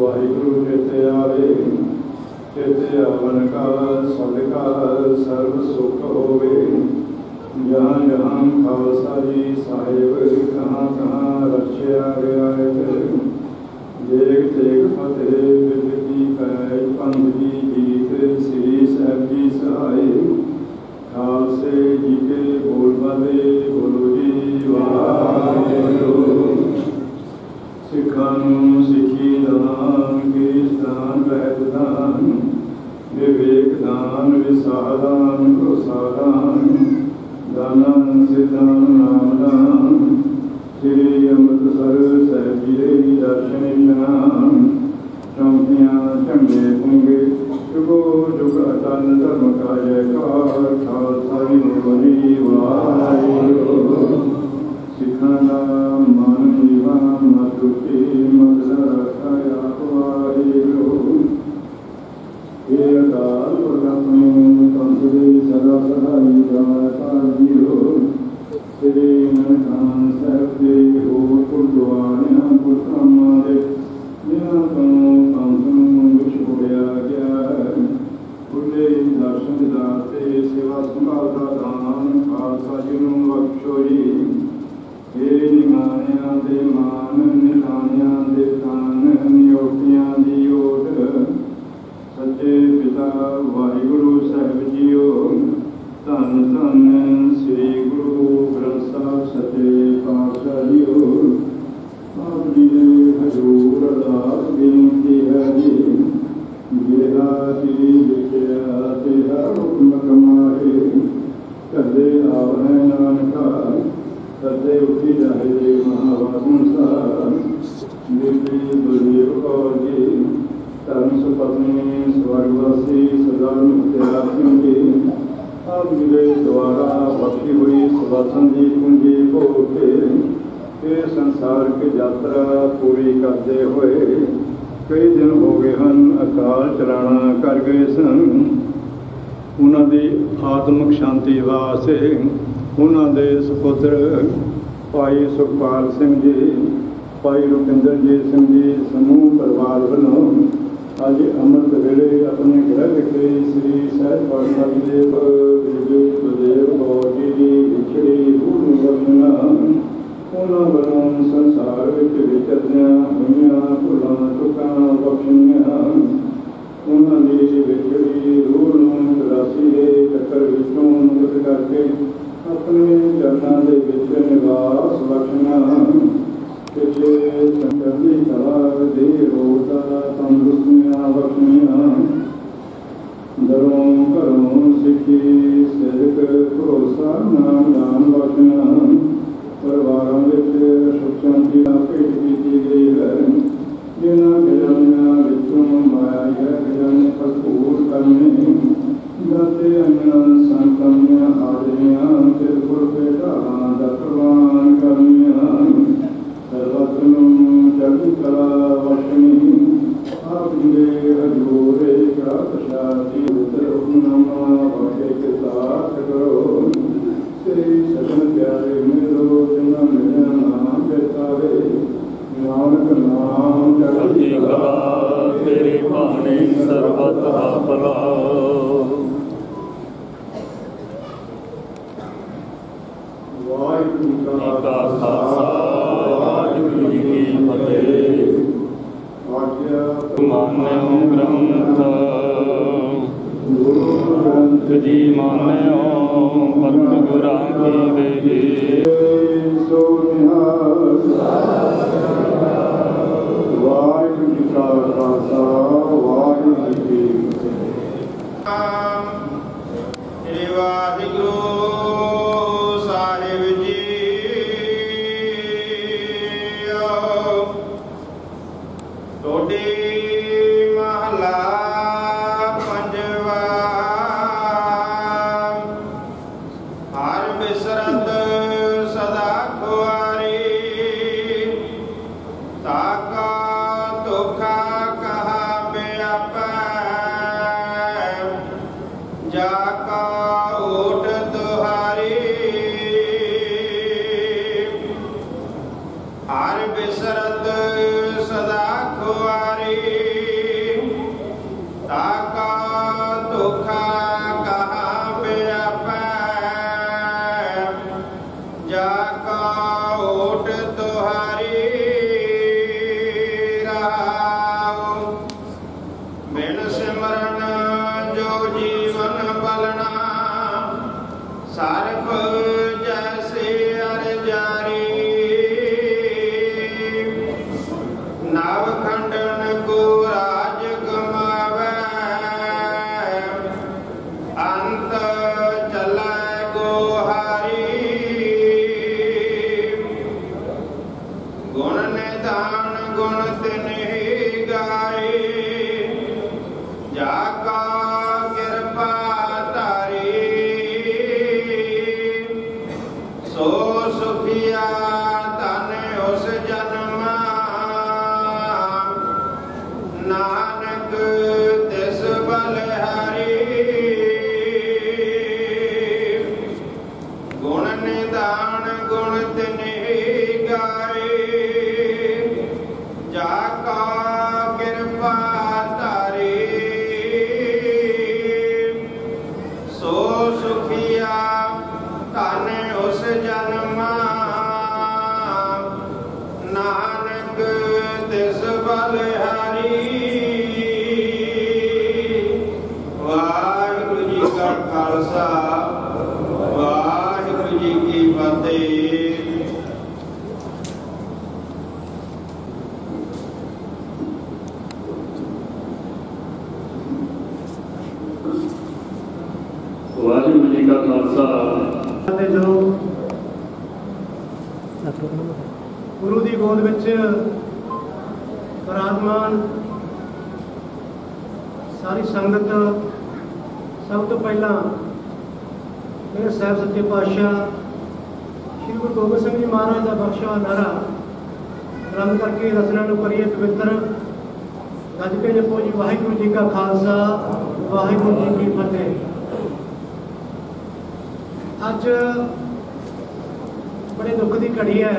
ਵਾਹਿਗੁਰੂ ਚੇਤੇ ਆਵੇ। ਚੇਤੇ ਆਵਨ ਕਾਲ ਸਭ ਕਾਲ ਸਰਬ ਸੁਖ ਹੋਵੇ। ਜਹਾਂ ਜਹਾਂ ਖਾਲਸਾ ਜੀ ਸਾਹਿਬ ਕਹਾਂ ਕਹਾਂ ਰਚਿਆ ਗਿਆ ਹੈ। ਦੇਖ ਦੇਖ ਫਤਿਹ ਬਿਰਦ ਕੀ ਪੈ ਪੰਥ ਕੀ ਜੀਤ ਸ੍ਰੀ ਸਾਹਿਬ ਜੀ ਸਹਾਏ। ਖਾਲਸੇ ਜੀ ਕੇ ਬੋਲ ਬਾਲੇ ਬੋਲੋ ਜੀ ਵਾਹਿਗੁਰੂ। ਸਿੱਖਾਂ ਨੂੰ ਸਿੱਖੀ ਦਾਨ ਕੀਰਤਨ ਰਹਿਤ ਦਾਨ ਵਿਵੇਕ ਦਾਨ ਵਿਸਾਰ ਦਾਨ ਭਰੋਸਾ ਦਾਨ ਦਾਨੰ ਸਿਧਾਨ ਨਾਮ ਦਾਨ। ਸ੍ਰੀ ਅੰਮ੍ਰਿਤਸਰ ਸਾਹਿਬ ਜੀ ਦੇ ਦਰਸ਼ਨ ਇਸ਼ਨਾਨ ਚੌਂਕੀਆਂ ਝੰਡੇ ਪੁੰਗੇ ਜੁਗੋ ਜੁਗ ਅਟਲ ਧਰਮ ਕਾ ਜੈਕਾਰ। ਖਾਲਸਾ ਜੀ ਵਾਹਿਗੁਰੂ। ਸਿੱਖਾਂ ਦਾ ਮਨ ਜੀਵਾ ਮਤੁਕੀ ਮਗਰ ਰੱਖਿਆ ਵਾਹਿਗੁਰੂ। ਇਹ ਅਕਾਲ ਪੁਰਖ ਆਪਣੇ ਪੰਥ ਦੀ ਸਦਾ ਸਹਾਈ ਦਾਤਾ ਜੀਓ। ਸ੍ਰੀ ਨਨਕਾਣਾ ਸਾਹਿਬ ਦੇ ਹੋਰ ਗੁਰਦੁਆਰਿਆਂ ਗੁਰਧਾਮਾਂ ਦੇ ਜਿਨ੍ਹਾਂ ਤੋਂ ਪੰਥ ਨੂੰ ਵਿਛੋੜਿਆ ਗਿਆ ਹੈ, ਖੁੱਲੇ ਦਰਸ਼ਨ ਦਿਦਾਤੇ ਸੇਵਾ ਸੰਭਾਲ ਦਾ ਦਾਨ ਖਾਲਸਾ ਜੀ ਨੂੰ ਬਖਸ਼ੋ ਜੀ। ਇਹ ਨਿਮਾਣਿਆਂ ਦੇ ਮਾਨ ਨਿਸ਼ਾਨਿਆਂ ਦੇ ਤਾਨ ਨਿਯੋਗਤੀਆਂ ਦੀ ਓਟ ਸੱਚੇ ਪਿਤਾ ਵਾਹਿਗੁਰੂ ਸਾਹਿਬ ਜੀਓ। ਧੰਨ ਧੰਨ ਸ੍ਰੀ ਗੁਰੂ ਗ੍ਰੰਥ ਸਾਹਿਬ ਸੱਚੇ ਪਾਤਸ਼ਾਹ ਜੀਓ। ਆਪ ਜੀ ਦੇ ਹਜ਼ੂਰ ਅਰਦਾਸ ਬੇਨਤੀ ਹੈ ਜੀ। ਜਿਹੜਾ ਜੀ ਲਿਖਿਆ ਤੇਰਾ ਹੁਕਮ ਕਮਾਏ। ਕਰਦੇ ਆਵੈ ਨਾਨਕਾ ਕਰਦੇ ਉੱਠੀ ਜਾਏ ਜੀ ਮਹਾਵਾਸਨ ਸਾਹਿਬ। ਬੀਬੀ ਬਲਦੇਵ ਕੌਰ ਜੀ ਧਰਮ ਸੁਪਤਨੀ ਸਵਰਗਵਾਸੀ ਸਰਦਾਰ ਮੁਖਤਿਆਰ ਸਿੰਘ ਜੀ ਆਪ ਜੀ ਦੇ ਦੁਆਰਾ ਬਖਸ਼ੀ ਹੋਈ ਸੁਭਾਸਨ ਦੀ ਪੂੰਜੀ ਭੋਗ ਕੇ ਇਹ ਸੰਸਾਰਿਕ ਯਾਤਰਾ ਪੂਰੀ ਕਰਦੇ ਹੋਏ ਕਈ ਦਿਨ ਹੋ ਗਏ ਹਨ ਅਕਾਲ ਚਲਾਣਾ ਕਰ ਗਏ ਸਨ। ਉਹਨਾਂ ਦੀ ਆਤਮਿਕ ਸ਼ਾਂਤੀ ਵਾਸਤੇ ਉਹਨਾਂ ਦੇ ਸੁਪੁੱਤਰ ਭਾਈ ਸੁਖਪਾਲ ਸਿੰਘ ਜੀ ਭਾਈ ਰੁਪਿੰਦਰਜੀਤ ਸਿੰਘ ਜੀ ਸਮੂਹ ਪਰਿਵਾਰ ਵੱਲੋਂ ਅੱਜ ਅੰਮ੍ਰਿਤ ਵੇਲੇ ਆਪਣੇ ਗ੍ਰਹਿ ਵਿਖੇ ਸ੍ਰੀ ਸਹਿਜ ਪਾਤਸ਼ਾਹ ਜੀ ਦੇ ਬੀਬੀ ਬਲਦੇਵ ਕੌਰ ਜੀ ਦੀ ਵਿਛੜੀ ਰੂਹ ਨੂੰ ਬਖਸ਼ਣਾ। ਉਹਨਾਂ ਵੱਲੋਂ ਸੰਸਾਰ ਵਿੱਚ ਵਿਚਰਦਿਆਂ ਹੋਈਆਂ ਭੁੱਲਾਂ ਚੁੱਕਾਂ ਬਖਸ਼ਣੀਆਂ। ਉਹਨਾਂ ਦੀ ਵਿਛੜੀ ਰੂਹ ਨੂੰ ਚੁਰਾਸੀ ਦੇ ਚੱਕਰ ਵਿੱਚੋਂ ਮੁਕਤ ਕਰਕੇ ਆਪਣੇ ਚਰਨਾਂ ਦੇ ਵਿੱਚ ਨਿਵਾਸ ਬਖਸ਼ਣਾ। ਪਿਛਲੇ ਚੜ੍ਹਦੀ ਕਲਾ ਦੇ ਰੋਤਾ ਤੰਦਰੁਸਤੀਆਂ ਬਖਸ਼ਣੀਆਂ। ਦਰੋਂ ਘਰੋਂ ਸਿੱਖੀ ਸਿਦਕ ਭਰੋਸਾ ਨਾਮ ਦਾਨ ਬਖਸ਼ਣਾ। ਪਰਿਵਾਰਾਂ ਵਿੱਚ ਸੁਖ ਸ਼ਾਂਤੀ ਦਾ ਭੇਟ ਕੀਤੀ ਗਈ ਹੈ। ਜਿਨ੍ਹਾਂ ਖਜ਼ਾਨਿਆਂ ਵਿੱਚੋਂ ਮਾਇਆ ਹੈ ਖਜ਼ਾਨੇ ਭਰਪੂਰ ਕਰਨੇ। ਦਾਤੇ ਅੰਨਾਂ ਸੰਤਾਨੀਆਂ ਹਾਜ਼ਰੀਆਂ ਤਿਰਪੁਰ ਭੇਟਾਂ ਦਾ ਪ੍ਰਵਾਨ ਕਰਨੀਆਂ। ਸਰਬੱਤ ਨੂੰ ਚੜ੍ਹਦੀ ਕਲਾ ਬਖਸ਼ਣੀ। ਆਪ ਜੀ ਦੇ ਹਜ਼ੂਰ ਏਕ ਪ੍ਰਸ਼ਾਦੀ ਉਤਰ ਹੁਕਮਨਾਮਾ ਬਖਸ਼ੇ ਕੇ ਸਾਥ ਕਰੋ। ਸ੍ਰੀ ਸਗਨ ਪਿਆਰੇ ਮਿਲੋ ਜਿਨ੍ਹਾਂ ਮਿਲਿਆ ਨਾਮ ਚੇਤਾਵੇ। ਨਾਨਕ ਨਾਮ ਚੜ੍ਹਦੀ ਕਲਾ ਤੇਰੀ ਬਾਣੀ ਸਰਬਤ ਦਾ ਭਲਾ। ਵਾਹਿਗੁਰੂ ਜੀ ਕਾ ਖਾਲਸਾ ਵਾਹਿਗੁਰੂ ਜੀ ਕੀ ਫਤਿਹ। ਆਗਿਆ ਮਾਨਿਓ ਗ੍ਰੰਥ ਗੁਰੂ ਗ੍ਰੰਥ ਜੀ ਮਾਨਿਓ ਭਗਤ ਗੁਰਾਂ ਕੀ ਦੇਹੀ। ਸੋ ਨਿਹਾਲ। ਵਾਹਿਗੁਰੂ ਜੀ ਕਾ ਖਾਲਸਾ ਵਾਹਿਗੁਰੂ ਜੀ ਕੀ ਫਤਿਹ। ਸ੍ਰੀ ਵਾਹਿਗੁਰੂ ਸਾਹਿਬ ਜੀ। ਟੋਡੀ ਮਹਲਾ ਪੰਜਵਾ। ਹਰ ਬਿਸਰਤ ਸਦਾ ਖੁਆਰੀ। ਤਾਕਾ ਦੁਖਾ ਕਹਾ ਬਿਆਪੈ। ਜਾ ਕਾ ਓਟ ਤੁਹਾਰੀ। ਹਰ ਬਿਸਰਤ ਸਦਾ ਖੁਆਰੀ। ਨਾਨਕ ਤਿਸ ਬਲਿਹਾਰੀ ਗੁਣ ਨਿਦਾਨ ਗੁਣ ਤਿਨਹਿ ਗਾਰੇ ਜਾ ਕਾ ਕਿਰਪਾ ਧਾਰੇ ਸੋ ਸੁਖੀਆ ਧਨ ਉਸ ਜਨਮਾ ਨਾਨਕ ਤਿਸ ਬਲਿਹਾਰੀ। ਵਾਹਿਗੁਰੂ ਜੀ ਕਾ ਖਾਲਸਾ ਵਾਹਿਗੁਰੂ ਜੀ ਕੀ ਫਤਿਹ। ਵਾਹਿਗੁਰੂ ਜੀ ਕਾ ਖਾਲਸਾ। ਤੇ ਜਦੋਂ ਗੁਰੂ ਦੀ ਗੋਦ ਵਿੱਚ ਵਿਰਾਜਮਾਨ ਸਾਰੀ ਸੰਗਤ ਸਭ ਤੋਂ ਪਹਿਲਾਂ ਮੇਰੇ ਸਾਹਿਬ ਸੱਚੇ ਪਾਤਸ਼ਾਹ ਸ਼੍ਰੀ ਗੁਰੂ ਗੋਬਿੰਦ ਸਿੰਘ ਜੀ ਮਹਾਰਾਜ ਦਾ ਬਖਸ਼ਿਆ ਨਾਰਾ ਰੰਗ ਕਰਕੇ ਰਸਨਾ ਨੂੰ ਕਰੀਏ ਪਵਿੱਤਰ। ਗੱਜ ਕੇ ਜਪੋ ਜੀ ਵਾਹਿਗੁਰੂ ਜੀ ਕਾ ਖਾਲਸਾ ਵਾਹਿਗੁਰੂ ਜੀ ਕੀ ਫਤਿਹ। ਅੱਜ ਬੜੇ ਦੁੱਖ ਦੀ ਘੜੀ ਹੈ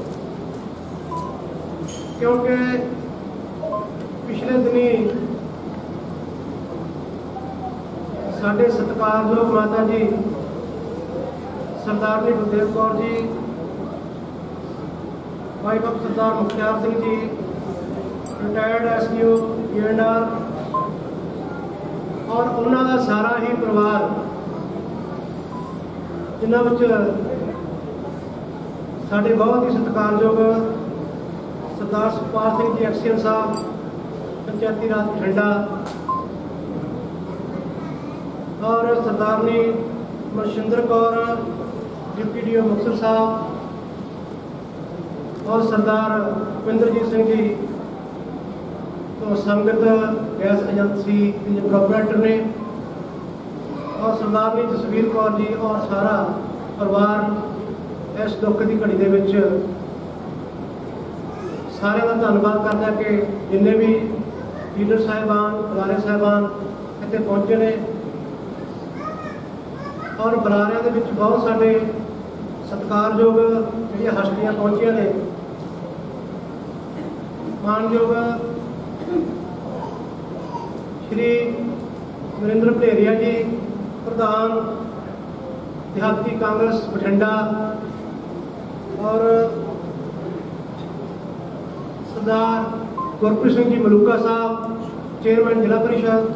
ਕਿਉਂਕਿ ਪਿਛਲੇ ਦਿਨੀ ਸਾਡੇ ਸਤਿਕਾਰਯੋਗ ਮਾਤਾ ਜੀ ਸਰਦਾਰਨੀ ਗੁਰਦੇਵ ਕੌਰ ਜੀ, ਭਾਈ ਬਾਬਾ ਸਰਦਾਰ Mukhtiar Singh ji, retired S D O E and R ਔਰ ਉਹਨਾਂ ਦਾ ਸਾਰਾ ਹੀ ਪਰਿਵਾਰ, ਜਿਨ੍ਹਾਂ ਵਿੱਚ ਸਾਡੇ ਬਹੁਤ ਹੀ ਸਤਿਕਾਰਯੋਗ ਸਰਦਾਰ ਸੁਖਪਾਲ ਸਿੰਘ ਜੀ ਐਕਸੀਅਨ ਸਾਹਿਬ, ਪੰਚਾਇਤੀ ਰਾਜ ਬਠਿੰਡਾ, ਔਰ Sardarni Manshinder Kaur deputy D O Muktsar Sahib, ਔਰ ਸਰਦਾਰ ਭੁਪਿੰਦਰਜੀਤ ਸਿੰਘ ਜੀ ਤੋਂ ਸੰਗਤ ਗੈਸ ਏਜੰਸੀ ਦੇ ਪ੍ਰੋਪਰਾਈਟਰ ਨੇ, ਔਰ ਸਰਦਾਰਨੀ ਜਸਵੀਰ ਕੌਰ ਜੀ ਔਰ ਸਾਰਾ ਪਰਿਵਾਰ ਇਸ ਦੁੱਖ ਦੀ ਘੜੀ ਦੇ ਵਿੱਚ ਸਾਰਿਆਂ ਦਾ ਧੰਨਵਾਦ ਕਰਦਾ ਕਿ ਜਿੰਨੇ ਵੀ ਲੀਡਰ ਸਾਹਿਬਾਨ, ਬੁਲਾਰੇ ਸਾਹਿਬਾਨ ਇੱਥੇ ਪਹੁੰਚੇ ਨੇ ਔਰ ਬੁਲਾਰਿਆਂ ਦੇ ਵਿੱਚ ਬਹੁਤ ਸਾਡੇ ਸਤਿਕਾਰਯੋਗ ਜਿਹੜੀਆਂ ਹਸਤੀਆਂ ਪਹੁੰਚੀਆਂ ਨੇ। ਮਾਨਯੋਗ ਸ਼੍ਰੀ ਨਰਿੰਦਰ ਭਲੇਰੀਆ ਜੀ, ਪ੍ਰਧਾਨ ਦਿਹਾਤੀ ਕਾਂਗਰਸ ਬਠਿੰਡਾ, ਔਰ ਸਰਦਾਰ ਗੁਰਪ੍ਰੀਤ ਸਿੰਘ ਜੀ ਮਲੂਕਾ ਸਾਹਿਬ, ਚੇਅਰਮੈਨ ਜ਼ਿਲ੍ਹਾ ਪਰਿਸ਼ਦ,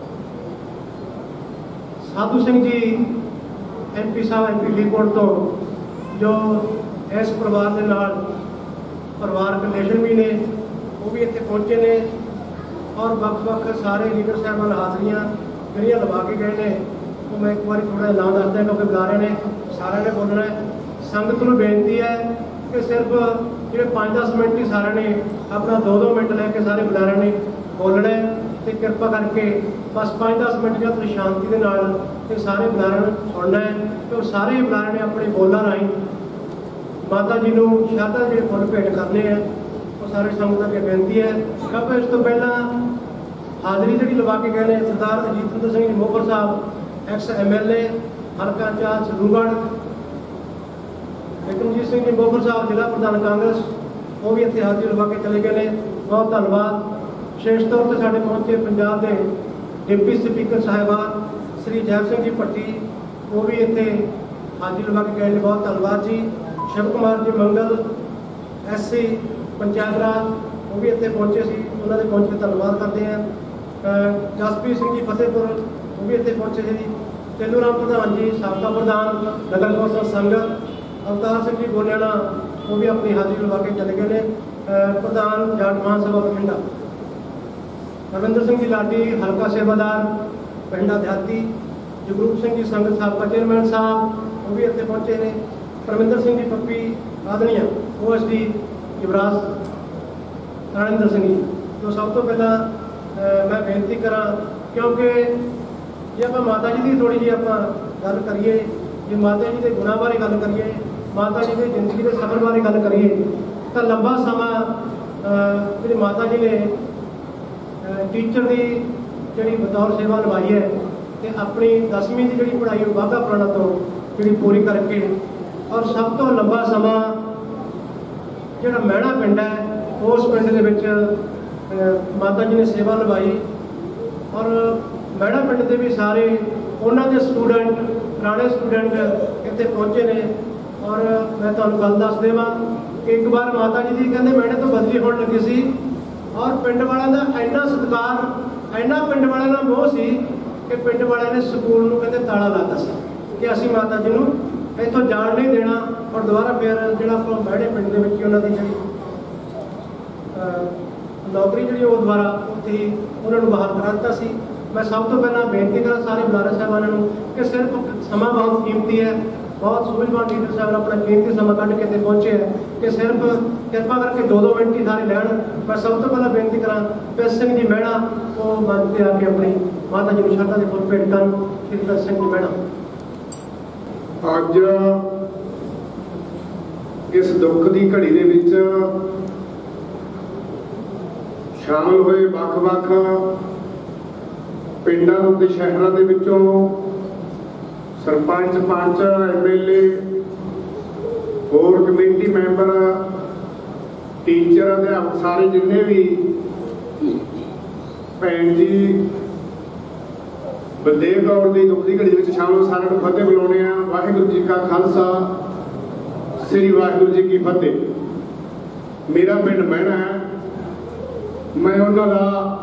Sadhu Singh ji M P sahib, M P Faridkot ਤੋਂ, ਜੋ ਇਸ ਪਰਿਵਾਰ ਦੇ ਨਾਲ ਪਰਿਵਾਰਕ ਰਿਲੇਸ਼ਨ ਵੀ ਨੇ, ਉਹ ਵੀ ਇੱਥੇ ਪਹੁੰਚੇ ਨੇ, ਔਰ ਵੱਖ-ਵੱਖ ਸਾਰੇ ਲੀਡਰ ਸਾਹਿਬਾਨ ਹਾਜ਼ਰੀਆਂ ਜਿਹੜੀਆਂ ਲਵਾ ਕੇ ਗਏ ਨੇ। ਉਹ ਮੈਂ ਇੱਕ ਵਾਰੀ ਥੋੜ੍ਹਾ ਨਾਂ ਦੱਸਦਾ ਕਿਉਂਕਿ ਬੁਲਾਰੇ ਨੇ ਸਾਰਿਆਂ ਨੇ ਬੋਲਣਾ ਹੈ। ਸੰਗਤ ਨੂੰ ਬੇਨਤੀ ਹੈ ਕਿ ਸਿਰਫ ਜਿਹੜੇ ਪੰਜ ਦਸ ਮਿੰਟ ਹੀ ਸਾਰਿਆਂ ਨੇ ਆਪਣਾ ਦੋ ਦੋ ਮਿੰਟ ਲੈ ਕੇ ਸਾਰੇ ਬੁਲਾਰਿਆਂ ਨੇ ਬੋਲਣਾ ਹੈ, ਅਤੇ ਕਿਰਪਾ ਕਰਕੇ ਬਸ ਪੰਜ ਦਸ ਮਿੰਟ ਜਾਂ ਤੁਸੀਂ ਸ਼ਾਂਤੀ ਦੇ ਨਾਲ ਇਹ ਸਾਰੇ ਬੁਲਾਰਿਆਂ ਨੂੰ ਸੁਣਨਾ ਹੈ ਕਿ ਉਹ ਸਾਰੇ ਬੁਲਾਰਿਆਂ ਨੇ ਆਪਣੇ ਬੋਲਾਂ ਰਾਹੀਂ ਮਾਤਾ ਜੀ ਨੂੰ ਸ਼ਰਧਾ ਜਿਹੜੇ ਫੁੱਲ ਭੇਟ ਕਰਨੇ ਹੈ। ਉਹ ਸਾਰੇ ਸੰਗਤ ਅੱਗੇ ਬੇਨਤੀ ਹੈ। ਕਿਉਂਕਿ ਇਸ ਤੋਂ ਪਹਿਲਾਂ ਹਾਜ਼ਰੀ ਜਿਹੜੀ ਲਵਾ ਕੇ ਗਏ ਨੇ ਸਰਦਾਰ ਅਜੀਤਿੰਦਰ Singh ji Mohar Sahib, ex M L A ਹਲਕਾ ਇੰਚਾਰਜ ਸਰੂਗੜ੍ਹ, ਵਿਕਰਮਜੀਤ ਸਿੰਘ ਜੀ ਮੋਹਰ ਸਾਹਿਬ ਜ਼ਿਲ੍ਹਾ ਪ੍ਰਧਾਨ ਕਾਂਗਰਸ, ਉਹ ਵੀ ਇੱਥੇ ਹਾਜ਼ਰੀ ਲਵਾ ਕੇ ਚਲੇ ਗਏ ਨੇ। ਬਹੁਤ ਧੰਨਵਾਦ। ਵਿਸ਼ੇਸ਼ ਤੌਰ 'ਤੇ ਸਾਡੇ ਪਹੁੰਚੇ ਪੰਜਾਬ ਦੇ ਡਿਪਟੀ ਸਪੀਕਰ ਸਾਹਿਬਾਨ ਸ੍ਰੀ ਜੈਬ ਸਿੰਘ ਜੀ ਭੱਟੀ, ਉਹ ਵੀ ਇੱਥੇ ਹਾਜ਼ਰੀ ਲਵਾ ਕੇ ਗਏ ਨੇ। ਬਹੁਤ ਧੰਨਵਾਦ ਜੀ। ਸ਼ਿਵ ਕੁਮਾਰ ਜੀ ਮੰਗਲ ਐਸ ਸੀ ਪੰਚਾਇਤ ਰਾਜ, ਉਹ ਵੀ ਇੱਥੇ ਪਹੁੰਚੇ ਸੀ, ਉਹਨਾਂ ਦੇ ਪਹੁੰਚ ਕੇ ਧੰਨਵਾਦ ਕਰਦੇ ਹਾਂ। ਜਸਪ੍ਰੀਤ ਸਿੰਘ ਜੀ ਫਤਿਹਪੁਰ, ਉਹ ਵੀ ਇੱਥੇ ਪਹੁੰਚੇ ਸੀ। ਤੇਲੂ ਰਾਮ ਪ੍ਰਧਾਨ ਜੀ ਸਾਬਕਾ ਪ੍ਰਧਾਨ ਨਗਰ ਕੌਂਸਲ ਸੰਗਤ, ਅਵਤਾਰ ਸਿੰਘ ਜੀ ਗੋਲਿਆਣਾ, ਉਹ ਵੀ ਆਪਣੀ ਹਾਜ਼ਰੀ ਲਵਾ ਕੇ ਚਲੇ ਗਏ ਨੇ। ਪ੍ਰਧਾਨ ਜਾਟ ਮਹਾਂ ਸਭਾ ਬਠਿੰਡਾ ਰਵਿੰਦਰ ਸਿੰਘ ਜੀ ਲਾਡੀ, ਹਲਕਾ ਸੇਵਾਦਾਰ ਪਿੰਡਾ ਦਿਹਾਤੀ, ਜਗਰੂਪ ਸਿੰਘ ਜੀ ਸੰਗਤ ਸਾਬਕਾ ਚੇਅਰਮੈਨ ਸਾਹਿਬ, ਉਹ ਵੀ ਇੱਥੇ ਪਹੁੰਚੇ ਨੇ। Parminder Singh ji Pappi Adnia, O S D Yuvraj Raninder Singh ji. ਤੋਂ ਸਭ ਤੋਂ ਪਹਿਲਾਂ ਮੈਂ ਬੇਨਤੀ ਕਰਾਂ, ਕਿਉਂਕਿ ਜੇ ਆਪਾਂ ਮਾਤਾ ਜੀ ਦੀ ਥੋੜ੍ਹੀ ਜਿਹੀ ਆਪਾਂ ਗੱਲ ਕਰੀਏ, ਜੇ ਮਾਤਾ ਜੀ ਦੇ ਗੁਣਾਂ ਬਾਰੇ ਗੱਲ ਕਰੀਏ, ਮਾਤਾ ਜੀ ਦੀ ਜ਼ਿੰਦਗੀ ਦੇ ਸਫ਼ਰ ਬਾਰੇ ਗੱਲ ਕਰੀਏ, ਤਾਂ ਲੰਬਾ ਸਮਾਂ ਜਿਹੜੀ ਮਾਤਾ ਜੀ ਨੇ टीचर की जी बतौर सेवा निभाई है तो अपनी दसवीं की जी पढ़ाई वाघा पुराना तो जी पूरी करके और सब तो लंबा समा जोड़ा मैणा पिंड है उस पिंड के विच माता जी ने सेवा निभाई और मैणा पिंड के भी सारे उन्होंने स्टूडेंट पुराने स्टूडेंट इतने पहुँचे ने और मैं तुहानूं गल दस देवां कि एक बार माता जी जी कहते मैंने तो बदली होने लगी सी और पिंड वालों का इन्ना सत्कार इन्ना पिंड वालों का मोह सी कि पिंड वाले ने स्कूल में कहते ताला लाता सी कि असीं माता जी नूं इत्थों जाण नहीं देना और दोबारा फिर जिहड़ा अपना मैणे पिंड दे विच उन्हां दी जिहड़ी नौकरी जिहड़ी वो दोबारा उत्थे ही उन्हां नूं बाहर करा दित्ता सी। मैं सब तो पहला बेनती करा सारे बुलारे साहिबानां नूं कि सिर्फ समा बहुत कीमती है बहुत सूझवान लीडर साहब अपना कीमती समा कढ़ के इत्थे पहुंचे है कि सिर्फ कृपा करके दो दो मिनट ही सारे लैण। मैं सब तो पहला बेनती करा पिस सिंह जी मैणा वो मंच पे आके अपनी माता जी नूं शरधा दे फुल भेंट करन। श्री पिस सिंह जी मैणा अज इस दुख की घड़ी दे विच शामिल होए वख-वख पिंडां ते शहरां दे विचों sarpanch panch M L A होर कमेटी मैंबर टीचर अध्यापक सारे जिन्ने भी भैन जी बलदेव कौर की दुख की घड़ी में शामिल सारे फतेह बुलाने हैं। वाहिगुरू जी का खालसा श्री वाहिगुरू जी की फतेह। मेरा पिंड मैणा है, मैं उन्होंने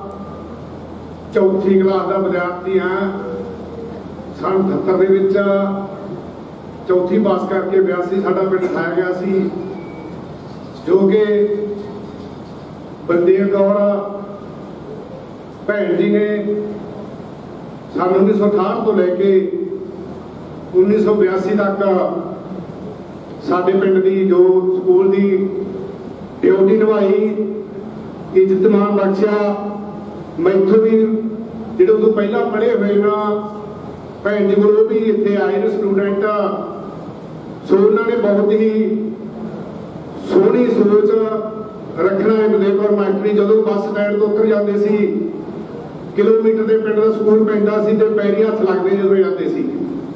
चौथी क्लास का विद्यार्थी हाँ। सन अठहत्तर के विच चौथी पास करके बयासी साडा पिंड उठाया गया सी जो कि बलदेव कौर भैन जी ने सन उन्नीस सौ अठाहठ तो लैके उन्नीस सौ बयासी तक साडे पिंड की जो स्कूल की ड्यूटी निभाई इज्जत मान बख्शिया। मैथों भी जो उदों पहला पढ़े हुए ना भैन जी को भी इतने आए ने स्टूडेंट सो उन्होंने बहुत ही सोहनी सोच रखना है। बलदेव कौर मास्टरी जो बस स्टैंड तो उतर जाते सी किलोमीटर के पिंड का स्कूल पैंदा सी ते पैरी हथ लगते जो जाते सी।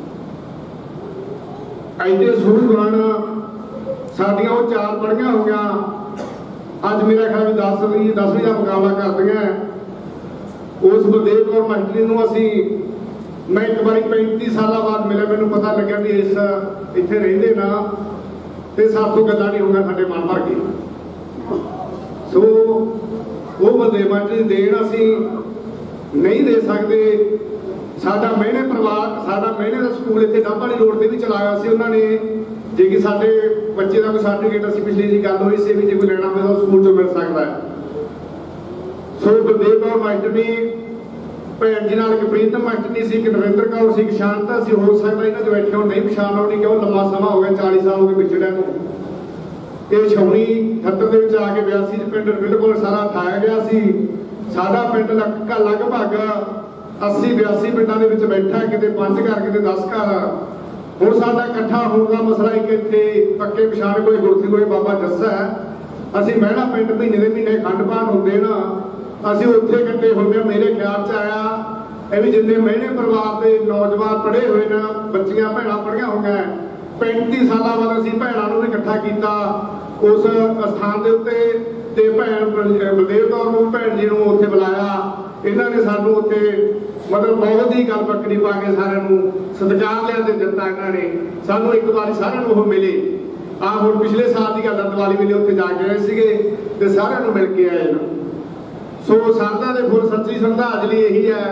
ऐसे सूझवान साडियां वो चार पढ़ियां हो गया अज मेरा ख्याल दसवीं दसवीं का मुकाबला करदियां। उस बलदेव कौर मास्टरी नूं असीं मैं एक बार पैंती साल बाद मिले मैनू पता लग्या भी इस इत्थे रहिंदे ना ते साथों गल्लां नहीं होंगे साडे मन भर गए। सो वो बलदेव मास्टरी देन असीं नहीं दे सकते। साडा मैणे परिवार साडा मैणे का स्कूल इत्थे डाबाड़ी रोड ते भी चलाया सी उन्होंने जे कि साडे बच्चे का कोई सर्टिफिकेट असीं पिछली जी गल होई सी भी जे कोई लैना होवे तां स्कूल चों मिल सकदा है। सो बलदेव कौर मास्टरी भैन जी नाल एक प्रीतम मास्टरी सी, एक नरेंद्र कौर सी, एक शांता सी। हो सकदा इन्हां दे बैठे हो नहीं पछाण आउणी क्यों लंबा समा हो गया चालीस साल हो गए पिछड़िਆਂ ਨੂੰ। ਇਹ ਛਾਉਣੀ अठहत्तर ਦੇ ਵਿੱਚ ਆ ਕੇ बयासी ਚ ਪਿੰਡ ਬਿਲਕੁਲ ਸਾਰਾ ਠਾਇਆ ਗਿਆ ਸੀ। ਸਾਡਾ ਪਿੰਡ ਲਗਭਗ अस्सी बयासी ਪਿੰਡਾਂ ਦੇ ਵਿੱਚ ਬੈਠਾ ਕਿਤੇ ਪੰਜ ਘਰ ਕਿਤੇ दस ਘਰ। ਹੁਣ ਸਾਡਾ ਇਕੱਠਾ ਹੋਣ ਦਾ ਮਸਲਾ ਇੱਕ ਇੱਥੇ ਪੱਕੇ ਪਛਾਣ ਕੋਈ ਗੁਰਤੀ ਕੋਈ ਬਾਬਾ ਜੱਸਾ ਹੈ। ਅਸੀਂ ਮਹਿਣਾ ਪਿੰਡ ਮਹੀਨੇ ਦੇ ਮਹੀਨੇ ਖੰਡ ਪਾਠ ਹੁੰਦੇ ਨਾ ਅਸੀਂ ਉੱਥੇ ਇਕੱਠੇ ਹੁੰਦੇ। ਮੇਰੇ ਖਿਆਲ ਚ ਆਇਆ ਇਹ ਵੀ ਜਿੰਨੇ ਮਹਿਣੇ ਪਰਿਵਾਰ ਦੇ ਨੌਜਵਾਨ ਪੜ੍ਹੇ ਹੋਏ ਨੇ ਬੱਚੀਆਂ ਭੈਣਾਂ ਪੜ੍ਹੀਆਂ ਹੋਈਆਂ पैंती साल बाद असीं भैणां नूं इकट्ठा किया उस स्थान के उत्ते ते भैन बलदेव कौर नूं भैन जी नूं उत्थे बुलाया। इन्हां ने सानूं उत्थे मतलब बहुत ही गल पकड़ी पा के सारिਆਂ नूं सत्कार लिया ते दित्ता। इन्हां ने सानूं एक बारी सारिਆਂ नूं मिले आ हुण पिछले साल की गल दिवाली वेले उत्थे जाके आए सीगे ते सारिਆਂ नूं मिल के आए ना। सो सरदा दे फुल सच्ची श्रद्धांजलि यही है।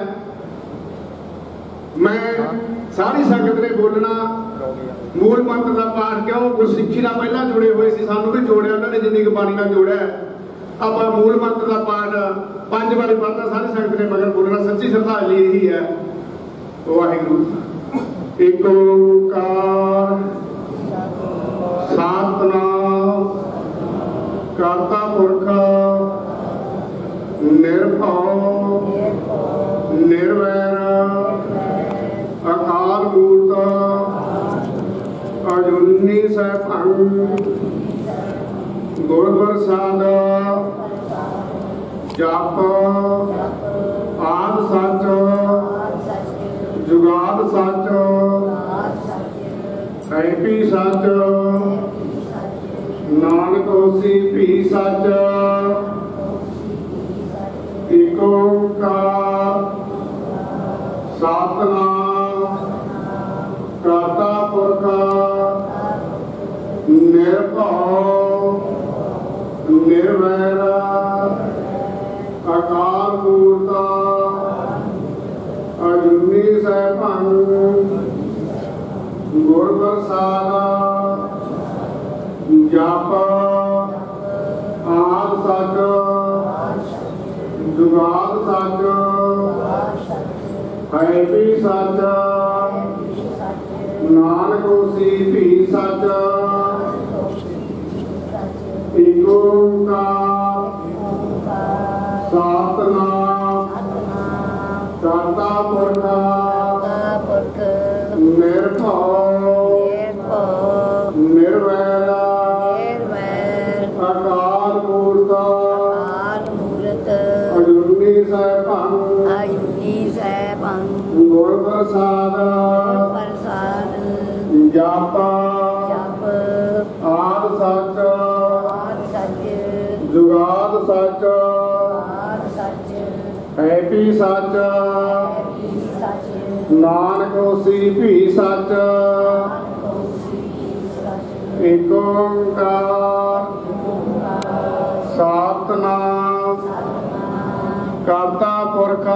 मैं सारी संगत ने बोलना मूल मंत्र का पाठ क्यों गुरसिੱਖੀ ਨਾਲ ਪਹਿਲਾਂ जुड़े हुए सी सानू भी जोड़िया उन्होंने जिन्नी की बाणी ਨਾਲ जोड़िया। आप मूल मंत्र का पाठ पांच बारी पढ़ना सारी संगत ने मगर बोलना सच्ची श्रद्धांजलि यही है। वाहिगुरू एक ओंकार सतनाम करता पुरख निर्भव निर्वैर अकाल मूर्त अजूनी सैभं गुर प्रसाद जप सच एक ओंकार सतनाम करता पुरख निर्भव निर्वैर अकाल मूर्त अजूनी सैभं गुर प्रसाद जप आद सच जुगाद सच है भी सच नानक होसी भी सच एक ओंकार सतनाम करता पुरख निर्भव निर्वैर अकाल मूर्त अजूनी सैभं गुर प्रसाद जप आद सच जुगाद सच है भी सच नानक होसी भी सच एक ओंकार सतनाम करता पुरख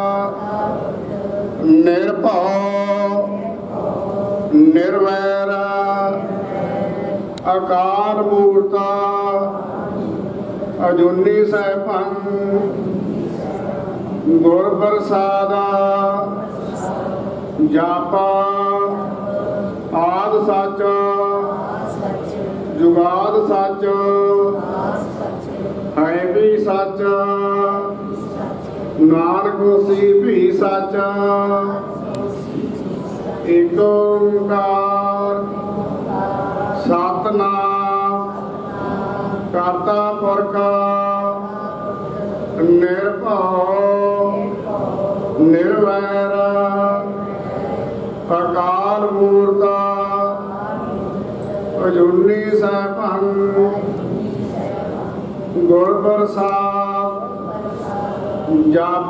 निर्भव निर्वैर अकाल मूर्त अजूनी सैभं गुर प्रसाद जप आद सच जुगाद सच है भी सच नानक होसी भी सच एक ओंकार सतनाम करता पुरख निर्भव निर्वैर अकाल मूर्त अजूनी सैभं गुर प्रसाद जप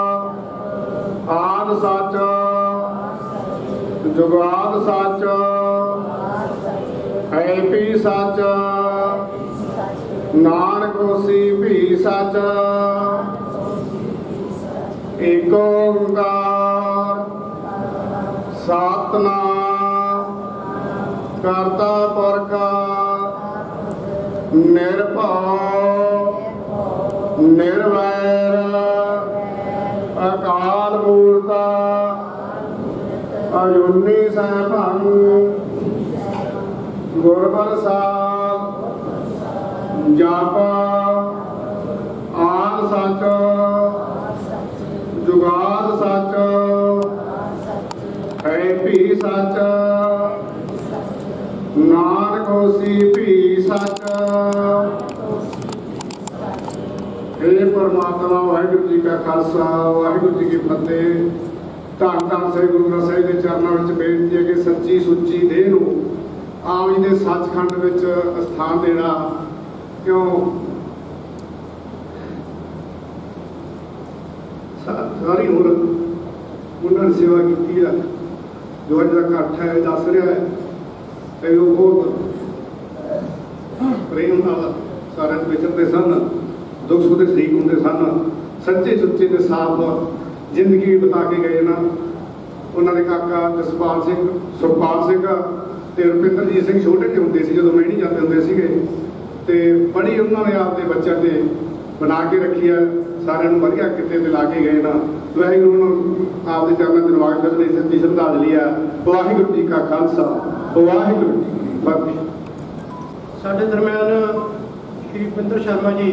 आद सच जुगाद सच है भी सच नानक होसी भी सच एक ओंकार सतनाम करता पुरख निर्भव निर्वैर अकाल मूर्त अजूनी सैभं गुर प्रसाद जप आद सच जुगाद सच है भी सच नानक होसी भी सच। हे परमात्मा वाहिगुरू जी का खालसा वाहिगुरू जी की फतेह। धन धन सही गुरु ग्रंथ ਸਾਹਿਬ ਦੇ ਚਰਨਾਂ ਵਿੱਚ ਬੇਨਤੀ ਹੈ ਕਿ ਸੱਚੀ ਸੁੱਚੀ ਦੇਹ ਨੂੰ ਆਪ ਜੀ ਦੇ ਸੱਚਖੰਡ ਵਿੱਚ ਸਥਾਨ ਦੇਣਾ। ਕਿਉਂ ਸਾਰੀ ਉਮਰ ਉਹਨਾਂ ਨੇ ਸੇਵਾ ਕੀਤੀ ਆ। ਜੋ ਅੱਜ ਦਾ ਇਕੱਠ ਹੈ ਦੱਸ ਰਿਹਾ ਹੈ ਕਿ ਉਹ ਬਹੁਤ ਪ੍ਰੇਮ ਨਾਲ ਸਾਰਿਆਂ ਦੇ ਵਿਚਰਦੇ ਸਨ, ਦੁੱਖ ਸੁੱਖ ਦੇ ਸ਼ਰੀਕ ਹੁੰਦੇ ਸਨ, ਸੱਚੇ ਸੁੱਚੇ ਤੇ ਸਾਫ਼ ਜ਼ਿੰਦਗੀ ਬਿਤਾ ਕੇ ਗਏ ਨਾ। ਉਹਨਾਂ ਦੇ ਕਾਕਾ ਜਸਪਾਲ ਸਿੰਘ, ਸੁਖਪਾਲ ਸਿੰਘ ਤੇ ਰੁਪਿੰਦਰਜੀਤ ਸਿੰਘ ਛੋਟੇ ਜਿਹੇ ਹੁੰਦੇ ਸੀ ਜਦੋਂ ਮੈਂ ਨਹੀਂ ਜਾਂਦੇ ਹੁੰਦੇ ਸੀਗੇ, ਤੇ ਬੜੀ ਉਹਨਾਂ ਨੇ ਆਪਦੇ ਬੱਚਿਆਂ ਤੇ ਬਣਾ ਕੇ ਰੱਖੀ ਆ। ਸਾਰਿਆਂ ਨੂੰ ਵਧੀਆ ਕਿੱਤੇ ਤੇ ਲਾ ਕੇ ਗਏ ਨਾ। ਵਾਹਿਗੁਰੂ ਨੂੰ ਆਪਦੇ ਚਰਨਾਂ ਚ ਨਵਾਜ ਕਰਨ ਲਈ ਸੱਚੀ ਸ਼ਰਧਾਂਜਲੀ ਆ। ਵਾਹਿਗੁਰੂ ਜੀ ਕਾ ਖਾਲਸਾ ਵਾਹਿਗੁਰੂ ਜੀ ਕੀ ਫਤਿਹ। ਸਾਡੇ ਦਰਮਿਆਨ ਸ਼੍ਰੀ Rupinder Sharma ji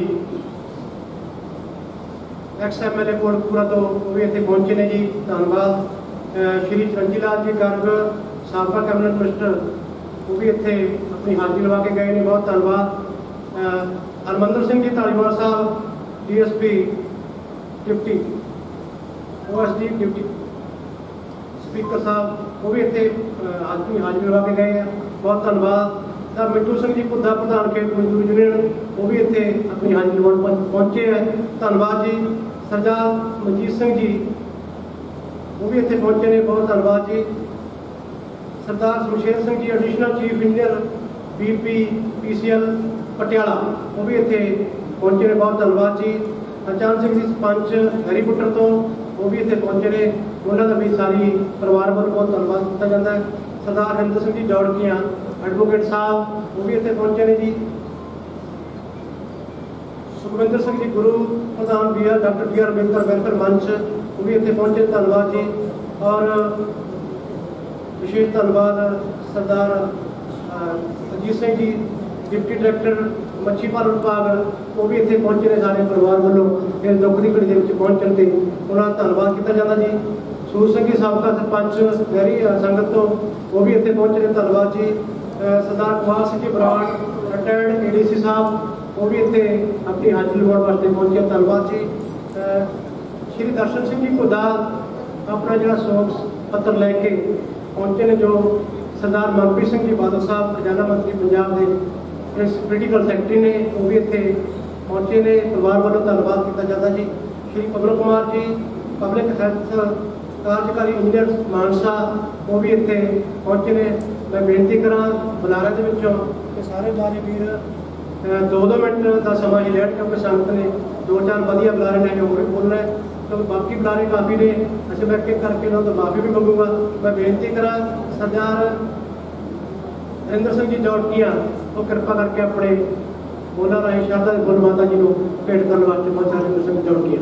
ex M L A Kotkapura ਤੋਂ ਉਹ ਵੀ ਇੱਥੇ ਪਹੁੰਚੇ ਨੇ ਜੀ, ਧੰਨਵਾਦ। ਸ਼੍ਰੀ ਚਰਨਜੀਤ ਲਾਲ ਜੀ ਗਰਗ ਸਾਬਕਾ ਕੈਬਨਿਟ ਮਿਨਿਸਟਰ ਉਹ ਵੀ ਇੱਥੇ ਆਪਣੀ ਹਾਜ਼ਰੀ ਲਵਾ ਕੇ ਗਏ ਨੇ, ਬਹੁਤ ਧੰਨਵਾਦ। Harmandar Singh ji Dhaliwal Sahib D S P deputy O S D deputy speaker sahib ਉਹ ਵੀ ਇੱਥੇ ਹਾਜ਼ਰੀ ਹਾਜ਼ਰੀ ਲਵਾ ਕੇ ਗਏ ਆ, ਬਹੁਤ ਧੰਨਵਾਦ। ਤਾਂ ਮਿੱਠੂ ਸਿੰਘ ਜੀ ਪੁੱਦਾ ਪ੍ਰਧਾਨ ਖੇਤ ਮਜ਼ਦੂਰ ਯੂਨੀਅਨ ਉਹ ਵੀ ਇੱਥੇ ਆਪਣੀ ਹਾਜ਼ਰੀ ਲਵਾਉਣ ਪਹੁੰ- ਪਹੁੰਚੇ ਹੈ। ਧੰਨਵਾਦ ਜੀ। ਸਰਦਾਰ ਮਨਜੀਤ ਸਿੰਘ ਜੀ ਉਹ ਵੀ ਇੱਥੇ ਪਹੁੰਚੇ ਨੇ, ਬਹੁਤ ਧੰਨਵਾਦ ਜੀ। ਸਰਦਾਰ Susher Singh ji additional chief engineer B P P C L Patiala ਉਹ ਵੀ ਇੱਥੇ ਪਹੁੰਚੇ ਨੇ, ਬਹੁਤ ਧੰਨਵਾਦ ਜੀ। ਅਚਾਨ ਸਿੰਘ ਜੀ ਸਰਪੰਚ ਹੈਰੀਪੁੱਟਰ ਤੋਂ ਉਹ ਵੀ ਇੱਥੇ ਪਹੁੰਚੇ ਨੇ, ਉਹਨਾਂ ਦਾ ਵੀ ਸਾਰੀ ਪਰਿਵਾਰ ਵੱਲੋਂ ਬਹੁਤ ਧੰਨਵਾਦ ਕੀਤਾ ਜਾਂਦਾ ਹੈ। ਸਰਦਾਰ ਹਰਿੰਦਰ ਸਿੰਘ ਜੀ ਜੌੜਕੀਆਂ ਐਡਵੋਕੇਟ ਸਾਹਿਬ ਉਹ ਵੀ ਇੱਥੇ ਪਹੁੰਚੇ ਨੇ ਜੀ। ਸੁਖਵਿੰਦਰ ਸਿੰਘ ਜੀ ਗੁਰੂ ਪ੍ਰਧਾਨ B R doctor B R Ambedkar welfare ਮੰਚ ਉਹ ਵੀ ਇੱਥੇ ਪਹੁੰਚੇ, ਧੰਨਵਾਦ ਜੀ। ਔਰ ਵਿਸ਼ੇਸ਼ ਧੰਨਵਾਦ ਸਰਦਾਰ ਅਜੀਤ ਸਿੰਘ ਜੀ ਡਿਪਟੀ ਡਾਇਰੈਕਟਰ ਮੱਛੀ ਪਾਲਣ ਵਿਭਾਗ ਉਹ ਵੀ ਇੱਥੇ ਪਹੁੰਚੇ ਨੇ, ਸਾਡੇ ਪਰਿਵਾਰ ਵੱਲੋਂ ਇਸ ਦੁੱਖ ਦੀ ਘੜੀ ਦੇ ਵਿੱਚ ਪਹੁੰਚਣ ਤੇ ਉਹਨਾਂ ਦਾ ਧੰਨਵਾਦ ਕੀਤਾ ਜਾਂਦਾ ਜੀ। ਸੂਰ ਸਿੰਘ ਜੀ ਸਾਬਕਾ ਸਰਪੰਚ ਗਹਿਰੀ ਸੰਗਤ ਤੋਂ ਉਹ ਵੀ ਇੱਥੇ ਪਹੁੰਚੇ ਨੇ, ਧੰਨਵਾਦ ਜੀ। ਸਰਦਾਰ Kumar Singh ji Brar retired A D C sahib ਉਹ ਵੀ ਇੱਥੇ ਆਪਣੀ ਹਾਜ਼ਰੀ ਲਵਾਉਣ ਵਾਸਤੇ ਪਹੁੰਚੇ, ਧੰਨਵਾਦ ਜੀ। ਸ਼੍ਰੀ ਦਰਸ਼ਨ ਸਿੰਘ ਜੀ ਘੁੱਦਾ ਆਪਣਾ ਜਿਹੜਾ ਸੋਗ ਪੱਤਰ ਲੈ ਕੇ ਪਹੁੰਚੇ ਨੇ, ਜੋ ਸਰਦਾਰ ਮਨਪ੍ਰੀਤ ਸਿੰਘ ਜੀ ਬਾਦਲ ਸਾਹਿਬ ਖਜ਼ਾਨਾ ਮੰਤਰੀ ਪੰਜਾਬ ਦੇ ਇਸ ਪੋਲੀਟੀਕਲ ਸੈਕਟਰੀ ਨੇ ਉਹ ਵੀ ਇੱਥੇ ਪਹੁੰਚੇ ਨੇ, ਪਰਿਵਾਰ ਵੱਲੋਂ ਧੰਨਵਾਦ ਕੀਤਾ ਜਾਂਦਾ ਜੀ। ਸ਼੍ਰੀ ਪਵਨ ਕੁਮਾਰ ਜੀ ਪਬਲਿਕ ਹੈਲਥ ਕਾਰਜਕਾਰੀ ਇੰਜੀਨੀਅਰ ਮਾਨਸਾ ਉਹ ਵੀ ਇੱਥੇ ਪਹੁੰਚੇ ਨੇ। ਮੈਂ ਬੇਨਤੀ ਕਰਾਂ ਬੁਲਾਰਿਆਂ ਦੇ ਵਿੱਚੋਂ ਕਿ ਸਾਰੇ ਬੁਲਾਰੇ ਵੀਰ ਦੋ ਦੋ ਮਿੰਟ ਦਾ ਸਮਾਂ ਹੀ ਲੈਣ, ਕਿਉਂਕਿ ਸੰਗਤ ਨੇ ਦੋ ਚਾਰ ਵਧੀਆ ਬੁਲਾਰੇ ਨੇ ਜੋ ਹੋਰ ਵੀ ਬੋਲਣਾ ਹੈ, ਕਿਉਂਕਿ ਬਾਕੀ ਬੁਲਾਰੇ ਕਾਫੀ ਨੇ। ਅਸੀਂ ਮੈਂ ਇੱਕ ਇੱਕ ਕਰਕੇ ਉਹਨਾਂ ਤੋਂ ਮਾਫੀ ਵੀ ਮੰਗੂਗਾ। ਮੈਂ ਬੇਨਤੀ ਕਰਾਂ ਸਰਦਾਰ ਹਰਿੰਦਰ ਸਿੰਘ ਜੀ ਜੌੜਕੀਆਂ ਉਹ ਕਿਰਪਾ ਕਰਕੇ ਆਪਣੇ ਉਹਨਾਂ ਰਾਹੀਂ ਸ਼ਰਧਾ ਦੇ ਫੁੱਲ ਮਾਤਾ ਜੀ ਨੂੰ ਭੇਟ ਕਰਨ ਵਾਸਤੇ ਪਹੁੰਚਾ। ਹਰਿੰਦਰ ਸਿੰਘ ਜੌੜਕੀਆਂ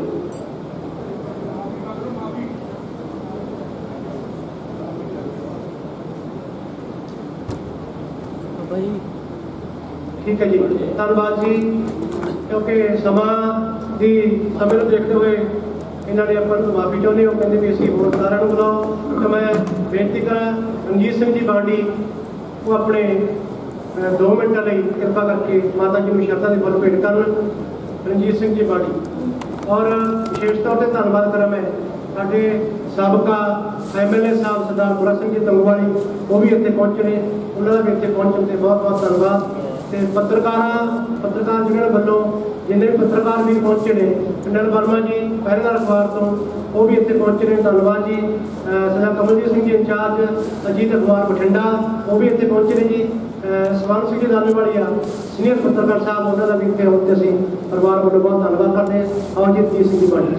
ਠੀਕ ਹੈ ਜੀ, ਧੰਨਵਾਦ ਜੀ। ਕਿਉਂਕਿ ਸਮਾਂ ਦੀ ਸਮੇਂ ਨੂੰ ਦੇਖਦੇ ਹੋਏ ਇਹਨਾਂ ਨੇ ਆਪਾਂ ਨੂੰ ਮਾਫੀ ਚਾਹੁੰਦੇ, ਉਹ ਕਹਿੰਦੇ ਵੀ ਅਸੀਂ ਹੋਰ ਸਾਰਿਆਂ ਨੂੰ ਬੁਲਾਓ। ਤਾਂ ਮੈਂ ਬੇਨਤੀ ਕਰਾਂ ਰਣਜੀਤ ਸਿੰਘ ਜੀ ਬਾਂਡੀ ਉਹ ਆਪਣੇ ਦੋ ਮਿੰਟਾਂ ਲਈ ਕਿਰਪਾ ਕਰਕੇ ਮਾਤਾ ਜੀ ਨੂੰ ਸ਼ਰਧਾ ਦੇ ਫੁੱਲ ਭੇਟ ਕਰਨ। ਰਣਜੀਤ ਸਿੰਘ ਜੀ ਬਾਂਡੀ। ਔਰ ਵਿਸ਼ੇਸ਼ ਤੌਰ 'ਤੇ ਧੰਨਵਾਦ ਕਰਾਂ ਮੈਂ ਸਾਡੇ ਸਾਬਕਾ ਐਮ ਐਲ ਏ ਸਾਹਿਬ ਸਰਦਾਰ ਬੁਰਾ ਸਿੰਘ ਜੀ ਤੰਗਵਾਲੀ ਉਹ ਵੀ ਇੱਥੇ ਪਹੁੰਚੇ ਨੇ, ਉਹਨਾਂ ਦਾ ਵੀ ਇੱਥੇ ਪਹੁੰਚਣ 'ਤੇ ਬਹੁਤ ਬਹੁਤ ਧੰਨਵਾਦ। ਤੇ ਪੱਤਰਕਾਰਾਂ ਪੱਤਰਕਾਰ ਯੂਨੀਅਨ ਵੱਲੋਂ ਜਿੰਨੇ ਵੀ ਪੱਤਰਕਾਰ ਵੀ ਪਹੁੰਚੇ ਨੇ, ਪਿੰਡਲ ਵਰਮਾ ਜੀ ਪਹਿਰੇਦਾਰ ਅਖਬਾਰ ਤੋਂ ਉਹ ਵੀ ਇੱਥੇ ਪਹੁੰਚੇ ਨੇ, ਧੰਨਵਾਦ ਜੀ। ਸਰਦਾਰ ਕਮਲਜੀਤ ਸਿੰਘ ਜੀ ਇੰਚਾਰਜ ਅਜੀਤ ਅਖਬਾਰ ਬਠਿੰਡਾ ਉਹ ਵੀ ਇੱਥੇ ਪਹੁੰਚੇ ਨੇ ਜੀ। ਸਵਰਨ ਸਿੰਘ ਜੀ ਦਾਨੇਵਾਲੀਆ ਸੀਨੀਅਰ ਪੱਤਰਕਾਰ ਸਾਹਿਬ ਉਹਨਾਂ ਦਾ ਵੀ ਇੱਥੇ ਆਉਣ 'ਤੇ ਅਸੀਂ ਪਰਿਵਾਰ ਵੱਲੋਂ ਬਹੁਤ ਧੰਨਵਾਦ ਕਰਦੇ ਹਾਂ। ਆਓ ਜੀ ਰਣਜੀਤ ਸਿੰਘ ਜੀ ਬਾਂਡੀ।